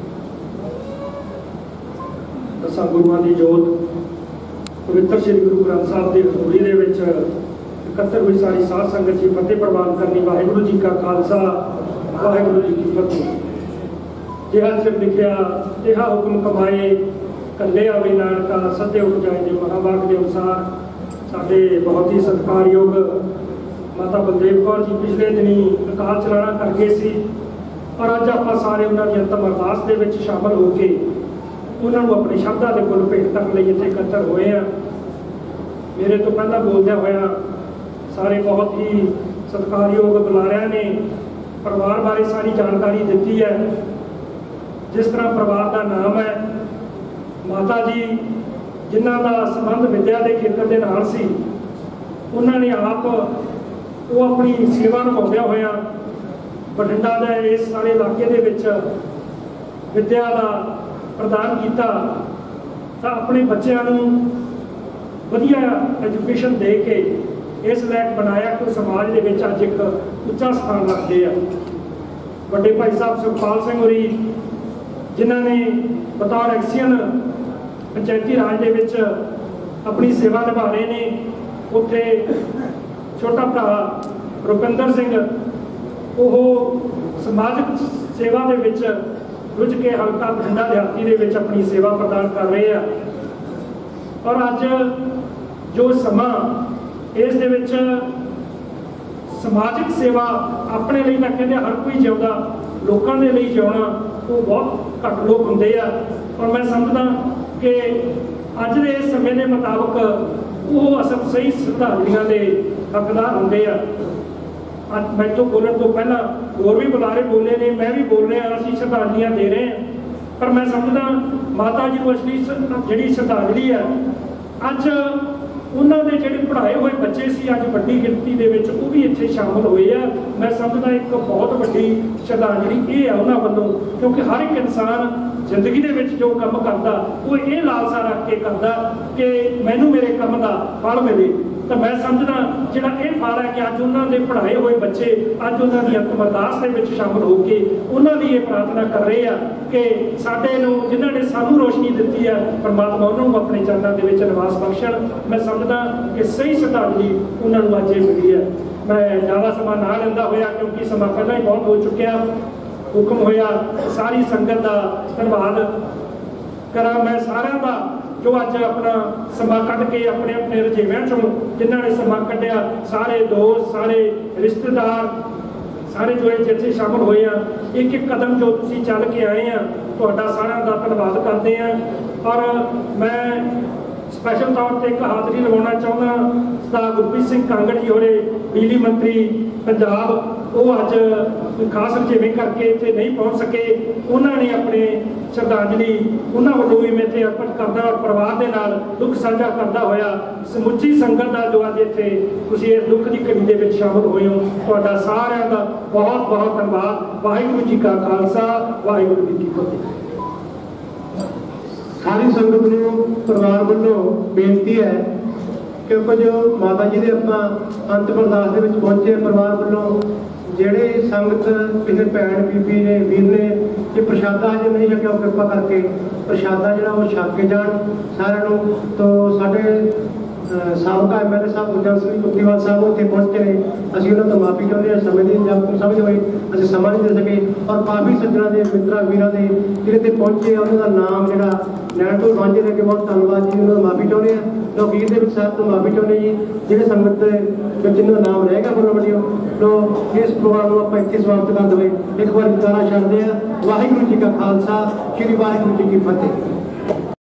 ਦਸਾਂ ਗੁਰੂਆਂ ਦੀ ਜੋਤ ਪਵਿੱਤਰ ਸ੍ਰੀ ਗੁਰੂ ਗ੍ਰੰਥ ਸਾਹਿਬ ਦੀ ਹਜ਼ੂਰੀ ਦੇ ਵਿੱਚ ਇਕੱਤਰ ਹੋਈ ਸਾਰੀ ਸਾਧ ਸੰਗਤ ਜੀ ਫਤਿਹ ਪ੍ਰਵਾਨ ਕਰਨੀ। ਵਾਹਿਗੁਰੂ ਜੀ ਕਾ ਖਾਲਸਾ, ਵਾਹਿਗੁਰੂ ਜੀ ਕੀ ਫਤਿਹ। ਜਿਹਾ ਸਿਰ ਲਿਖਿਆ ਤਿਹਾ ਹੁਕਮ ਕਮਾਏ, ਕੱਲੇ ਆਵੇ ਨਾਨਕਾ ਸੱਦੇ ਉੱਠ ਜਾਏ ਦੇ ਮਹਾਂਵਾਕ ਦੇ ਅਨੁਸਾਰ ਸਾਡੇ ਬਹੁਤ ਹੀ ਸਤਿਕਾਰਯੋਗ ਮਾਤਾ ਬਲਦੇਵ ਕੌਰ ਜੀ ਪਿਛਲੇ ਦਿਨੀ ਅਕਾਲ ਚਲਾਣਾ ਕਰ ਗਏ ਸੀ, ਪਰ ਅੱਜ ਆਪਾਂ ਸਾਰੇ ਉਹਨਾਂ ਦੀ ਅੰਤਮ ਅਰਦਾਸ ਦੇ ਵਿੱਚ ਸ਼ਾਮਲ ਹੋ ਕੇ ਉਹਨਾਂ ਨੂੰ ਆਪਣੀ ਸ਼ਰਧਾ ਦੇ ਫੁੱਲ ਭੇਟ ਕਰਨ ਲਈ ਇੱਥੇ ਇਕੱਤਰ ਹੋਏ ਆ। ਮੇਰੇ ਤੋਂ ਪਹਿਲਾਂ ਬੋਲਦਿਆਂ ਹੋਇਆ ਸਾਰੇ ਬਹੁਤ ਹੀ ਸਤਿਕਾਰਯੋਗ ਬੁਲਾਰਿਆਂ ਨੇ ਪਰਿਵਾਰ ਬਾਰੇ ਸਾਰੀ ਜਾਣਕਾਰੀ ਦਿੱਤੀ ਹੈ। ਜਿਸ ਤਰ੍ਹਾਂ ਪਰਿਵਾਰ ਦਾ ਨਾਮ ਹੈ, ਮਾਤਾ ਜੀ ਜਿਨ੍ਹਾਂ ਦਾ ਸੰਬੰਧ ਵਿੱਦਿਆ ਦੇ ਖੇਤਰ ਦੇ ਨਾਲ ਸੀ, ਉਹਨਾਂ ਨੇ ਆਪ ਉਹ ਆਪਣੀ ਸੇਵਾ ਨਿਭਾਉਂਦਿਆਂ ਹੋਇਆ ਬਠਿੰਡਾ ਦੇ ਇਸ ਸਾਰੇ ਇਲਾਕੇ ਦੇ ਵਿੱਚ ਵਿੱਦਿਆ ਦਾ ਪ੍ਰਦਾਨ ਕੀਤਾ, ਤਾਂ ਆਪਣੇ ਬੱਚਿਆਂ ਨੂੰ ਵਧੀਆ ਐਜੂਕੇਸ਼ਨ ਦੇ ਕੇ ਇਸ ਲਾਇਕ ਬਣਾਇਆ ਕਿ ਸਮਾਜ ਦੇ ਵਿੱਚ ਅੱਜ ਇੱਕ ਉੱਚਾ ਸਥਾਨ ਰੱਖਦੇ ਆ। ਵੱਡੇ ਭਾਈ ਸਾਹਿਬ ਸੁਖਪਾਲ ਸਿੰਘ ਹੋਰੀ ਜਿਨ੍ਹਾਂ ਨੇ ਬਤੌਰ ਐਕਸੀਅਨ ਪੰਚਾਇਤੀ ਰਾਜ ਦੇ ਵਿੱਚ ਆਪਣੀ ਸੇਵਾ ਨਿਭਾ ਰਹੇ ਨੇ, ਉੱਥੇ ਛੋਟਾ ਭਰਾ ਰੁਪਿੰਦਰ ਸਿੰਘ ਉਹ ਸਮਾਜਿਕ ਸੇਵਾ ਦੇ ਵਿੱਚ ਰੁੱਝ ਕੇ ਹਲਕਾ ਬਠਿੰਡਾ ਦਿਹਾਤੀ ਦੇ ਵਿੱਚ ਆਪਣੀ ਸੇਵਾ ਪ੍ਰਦਾਨ ਕਰ ਰਹੇ ਆ। ਔਰ ਅੱਜ ਜੋ ਸਮਾਂ ਇਸ ਦੇ ਵਿੱਚ ਸਮਾਜਿਕ ਸੇਵਾ ਆਪਣੇ ਲਈ ਤਾਂ ਕਹਿੰਦੇ ਹਰ ਕੋਈ ਜਿਉਂਦਾ, ਲੋਕਾਂ ਦੇ ਲਈ ਜਿਉਣਾ ਉਹ ਬਹੁਤ ਘੱਟ ਲੋਕ ਹੁੰਦੇ ਆ। ਔਰ ਮੈਂ ਸਮਝਦਾ ਕਿ ਅੱਜ ਦੇ ਇਸ ਸਮੇਂ ਦੇ ਮੁਤਾਬਕ ਉਹ ਅਸਲ ਸਹੀ ਸ਼ਰਧਾਂਜਲੀਆਂ ਦੇ ਹੱਕਦਾਰ ਹੁੰਦੇ ਆ। ਅੱਜ ਮੈਥੋਂ ਬੋਲਣ ਤੋਂ ਪਹਿਲਾਂ ਹੋਰ ਵੀ ਬੁਲਾਰੇ ਬੋਲੇ ਨੇ, ਮੈਂ ਵੀ ਬੋਲ ਰਿਹਾ, ਅਸੀਂ ਸ਼ਰਧਾਂਜਲੀਆਂ ਦੇ ਰਹੇ ਹਾਂ। ਪਰ ਮੈਂ ਸਮਝਦਾ ਮਾਤਾ ਜੀ ਨੂੰ ਅਸਲੀ ਜਿਹੜੀ ਸ਼ਰਧਾਂਜਲੀ ਹੈ, ਅੱਜ ਉਹਨਾਂ ਦੇ ਜਿਹੜੇ ਪੜ੍ਹਾਏ ਹੋਏ ਬੱਚੇ ਸੀ ਅੱਜ ਵੱਡੀ ਗਿਣਤੀ ਦੇ ਵਿੱਚ ਉਹ ਵੀ ਇੱਥੇ ਸ਼ਾਮਲ ਹੋਏ ਆ। ਮੈਂ ਸਮਝਦਾ ਇੱਕ ਬਹੁਤ ਵੱਡੀ ਸ਼ਰਧਾਂਜਲੀ ਇਹ ਆ ਉਹਨਾਂ ਵੱਲੋਂ, ਕਿਉਂਕਿ ਹਰ ਇੱਕ ਇਨਸਾਨ ਜ਼ਿੰਦਗੀ ਦੇ ਵਿੱਚ ਜੋ ਕੰਮ ਕਰਦਾ ਉਹ ਇਹ ਲਾਲਸਾ ਰੱਖ ਕੇ ਕਰਦਾ ਕਿ ਮੈਨੂੰ ਮੇਰੇ ਕੰਮ ਦਾ ਫਲ ਮਿਲੇ। ਤਾਂ ਮੈਂ ਸਮਝਦਾ ਜਿਹੜਾ ਇਹ ਫਲ ਹੈ ਕਿ ਅੱਜ ਉਹਨਾਂ ਦੇ ਪੜ੍ਹਾਏ ਹੋਏ ਬੱਚੇ ਅੱਜ ਉਹਨਾਂ ਦੀ ਅੰਤਮ ਅਰਦਾਸ ਦੇ ਵਿੱਚ ਸ਼ਾਮਲ ਹੋ ਕੇ ਉਹਨਾਂ ਦੀ ਇਹ ਪ੍ਰਾਰਥਨਾ ਕਰ ਰਹੇ ਆ ਕਿ ਸਾਡੇ ਨੂੰ ਜਿਨ੍ਹਾਂ ਨੇ ਸਾਨੂੰ ਰੋਸ਼ਨੀ ਦਿੱਤੀ ਹੈ, ਪਰਮਾਤਮਾ ਉਹਨਾਂ ਨੂੰ ਆਪਣੇ ਚਰਨਾਂ ਦੇ ਵਿੱਚ ਨਿਵਾਸ ਬਖਸ਼ਣ। ਮੈਂ ਸਮਝਦਾ ਕਿ ਸਹੀ ਸ਼ਰਧਾਂਜਲੀ ਉਹਨਾਂ ਨੂੰ ਅੱਜ ਇਹ ਮਿਲੀ ਹੈ। ਮੈਂ ਜ਼ਿਆਦਾ ਸਮਾਂ ਨਾ ਲੈਂਦਾ ਹੋਇਆ ਕਿਉਂਕਿ ਸਮਾਂ ਪਹਿਲਾਂ ਹੀ ਬਹੁਤ ਹੋ ਚੁੱਕਿਆ, ਹੁਕਮ ਹੋਇਆ ਸਾਰੀ ਸੰਗਤ ਦਾ ਧੰਨਵਾਦ ਕਰਾਂ। ਮੈਂ ਸਾਰਿਆਂ ਦਾ ਜੋ ਅੱਜ ਆਪਣਾ ਸਮਾਂ ਕੱਢ ਕੇ ਆਪਣੇ ਆਪਣੇ ਰੁਝੇਵਿਆਂ ਚੋਂ ਜਿਨ੍ਹਾਂ ਨੇ ਸਮਾਂ ਕੱਢਿਆ, ਸਾਰੇ ਦੋਸਤ, ਸਾਰੇ ਰਿਸ਼ਤੇਦਾਰ, ਸਾਰੇ ਜੋ ਜਿੱਥੇ ਸ਼ਾਮਲ ਹੋਏ ਆ, ਇੱਕ ਇੱਕ ਕਦਮ ਜੋ ਤੁਸੀਂ ਚੱਲ ਕੇ ਆਏ ਆ, ਤੁਹਾਡਾ ਸਾਰਿਆਂ ਦਾ ਧੰਨਵਾਦ ਕਰਦੇ ਆ। ਔਰ ਮੈਂ ਸਪੈਸ਼ਲ ਤੌਰ ਤੇ ਇੱਕ ਹਾਜ਼ਰੀ ਲਗਾਉਣਾ ਚਾਹੁੰਦਾ ਸਰਦਾਰ ਗੁਰਪ੍ਰੀਤ ਸਿੰਘ ਕਾਂਗੜ ਜੀ ਹੋਰੇ, ਬਿਜਲੀ ਮੰਤਰੀ ਪੰਜਾਬ, ਉਹ ਅੱਜ ਖਾਸ ਰੁਝੇਵੇਂ ਕਰਕੇ ਇੱਥੇ ਨਹੀਂ ਪਹੁੰਚ ਸਕੇ। ਉਹਨਾਂ ਨੇ ਆਪਣੇ ਸ਼ਰਧਾਂਜਲੀ ਉਹਨਾਂ ਵੱਲੋਂ ਵੀ ਮੈਂ ਇੱਥੇ ਅਰਪਿਤ ਕਰਦਾ ਔਰ ਪਰਿਵਾਰ ਦੇ ਨਾਲ ਦੁੱਖ ਸਾਂਝਾ ਕਰਦਾ ਹੋਇਆ ਸਮੁੱਚੀ ਸੰਗਤ ਦਾ ਜੋ ਅੱਜ ਇੱਥੇ ਤੁਸੀਂ ਇਸ ਦੁੱਖ ਦੀ ਘੜੀ ਦੇ ਵਿੱਚ ਸ਼ਾਮਲ ਹੋਏ ਹੋ, ਤੁਹਾਡਾ ਸਾਰਿਆਂ ਦਾ ਬਹੁਤ ਬਹੁਤ ਧੰਨਵਾਦ। ਵਾਹਿਗੁਰੂ ਜੀ ਕਾ ਖਾਲਸਾ, ਵਾਹਿਗੁਰੂ ਜੀ ਕੀ ਫਤਿਹ। ਸਾਰੀ ਸੰਗਤ ਨੂੰ ਪਰਿਵਾਰ ਵੱਲੋਂ ਬੇਨਤੀ ਹੈ ਕਿ ਕੁਝ ਮਾਤਾ ਜੀ ਦੇ ਆਪਾਂ ਅੰਤਿਮ ਅਰਦਾਸ ਦੇ ਵਿੱਚ ਪਹੁੰਚੇ, ਪਰਿਵਾਰ ਵੱਲੋਂ ਜਿਹੜੇ ਸੰਗਤ ਕਿਸੇ ਭੈਣ ਬੀਬੀ ਨੇ ਵੀਰ ਨੇ ਜੇ ਪ੍ਰਸ਼ਾਦਾ ਅਜੇ ਨਹੀਂ ਛਕਿਆ ਉਹ ਕਿਰਪਾ ਕਰਕੇ ਪ੍ਰਸ਼ਾਦਾ ਜਿਹੜਾ ਉਹ ਛਕ ਕੇ ਜਾਣ ਸਾਰਿਆਂ ਨੂੰ। ਤੋਂ ਸਾਡੇ ਸਾਬਕਾ M L A sahib Gurjant Singh Kuttiwal sahib ਉੱਥੇ ਪਹੁੰਚੇ ਨੇ, ਅਸੀਂ ਉਹਨਾਂ ਤੋਂ ਮਾਫੀ ਚਾਹੁੰਦੇ ਹਾਂ, ਸਮੇਂ ਦੀ ਜਾਂ ਸਮਝ ਹੋਈ ਅਸੀਂ ਸਮਾਂ ਨਹੀਂ ਦੇ ਸਕੇ। ਔਰ ਕਾਫੀ ਸੱਜਣਾਂ ਦੇ ਮਿੱਤਰਾਂ ਵੀਰਾਂ ਦੇ ਜਿਹੜੇ ਤੇ ਪਹੁੰਚੇ ਉਹਨਾਂ ਦਾ ਨਾਮ ਜਿਹੜਾ ਲੈਣ ਤੋਂ ਵਾਂਝੇ ਰਹਿ ਕੇ ਬਹੁਤ ਧੰਨਵਾਦ ਜੀ, ਉਹਨਾਂ ਦਾ ਮਾਫੀ ਚਾਹੁੰਦੇ ਹਾਂ। ਲੋਕੀਰ ਦੇ ਵਿੱਚ ਸਾਹਿਬ ਤੋਂ ਮਾਫੀ ਚਾਹੁੰਦੇ ਜੀ, ਜਿਹੜੇ ਸੰਗਤ ਵਿੱਚ ਜਿਹਨਾਂ ਦਾ ਨਾਮ ਰਹੇਗਾ ਬੋਲਣ ਵੱਲੋਂ ਲੋ ਇਸ ਪ੍ਰੋਗਰਾਮ ਨੂੰ ਆਪਾਂ ਇੱਥੇ ਸਮਾਪਤ ਕਰਦੇ ਹੋਏ ਇੱਕ ਵਾਰ ਦੁਬਾਰਾ ਛੱਡਦੇ ਹਾਂ। ਵਾਹਿਗੁਰੂ ਜੀ ਕਾ ਖਾਲਸਾ, ਸ਼੍ਰੀ ਵਾਹਿਗੁਰੂ ਜੀ ਕੀ ਫਤਿਹ।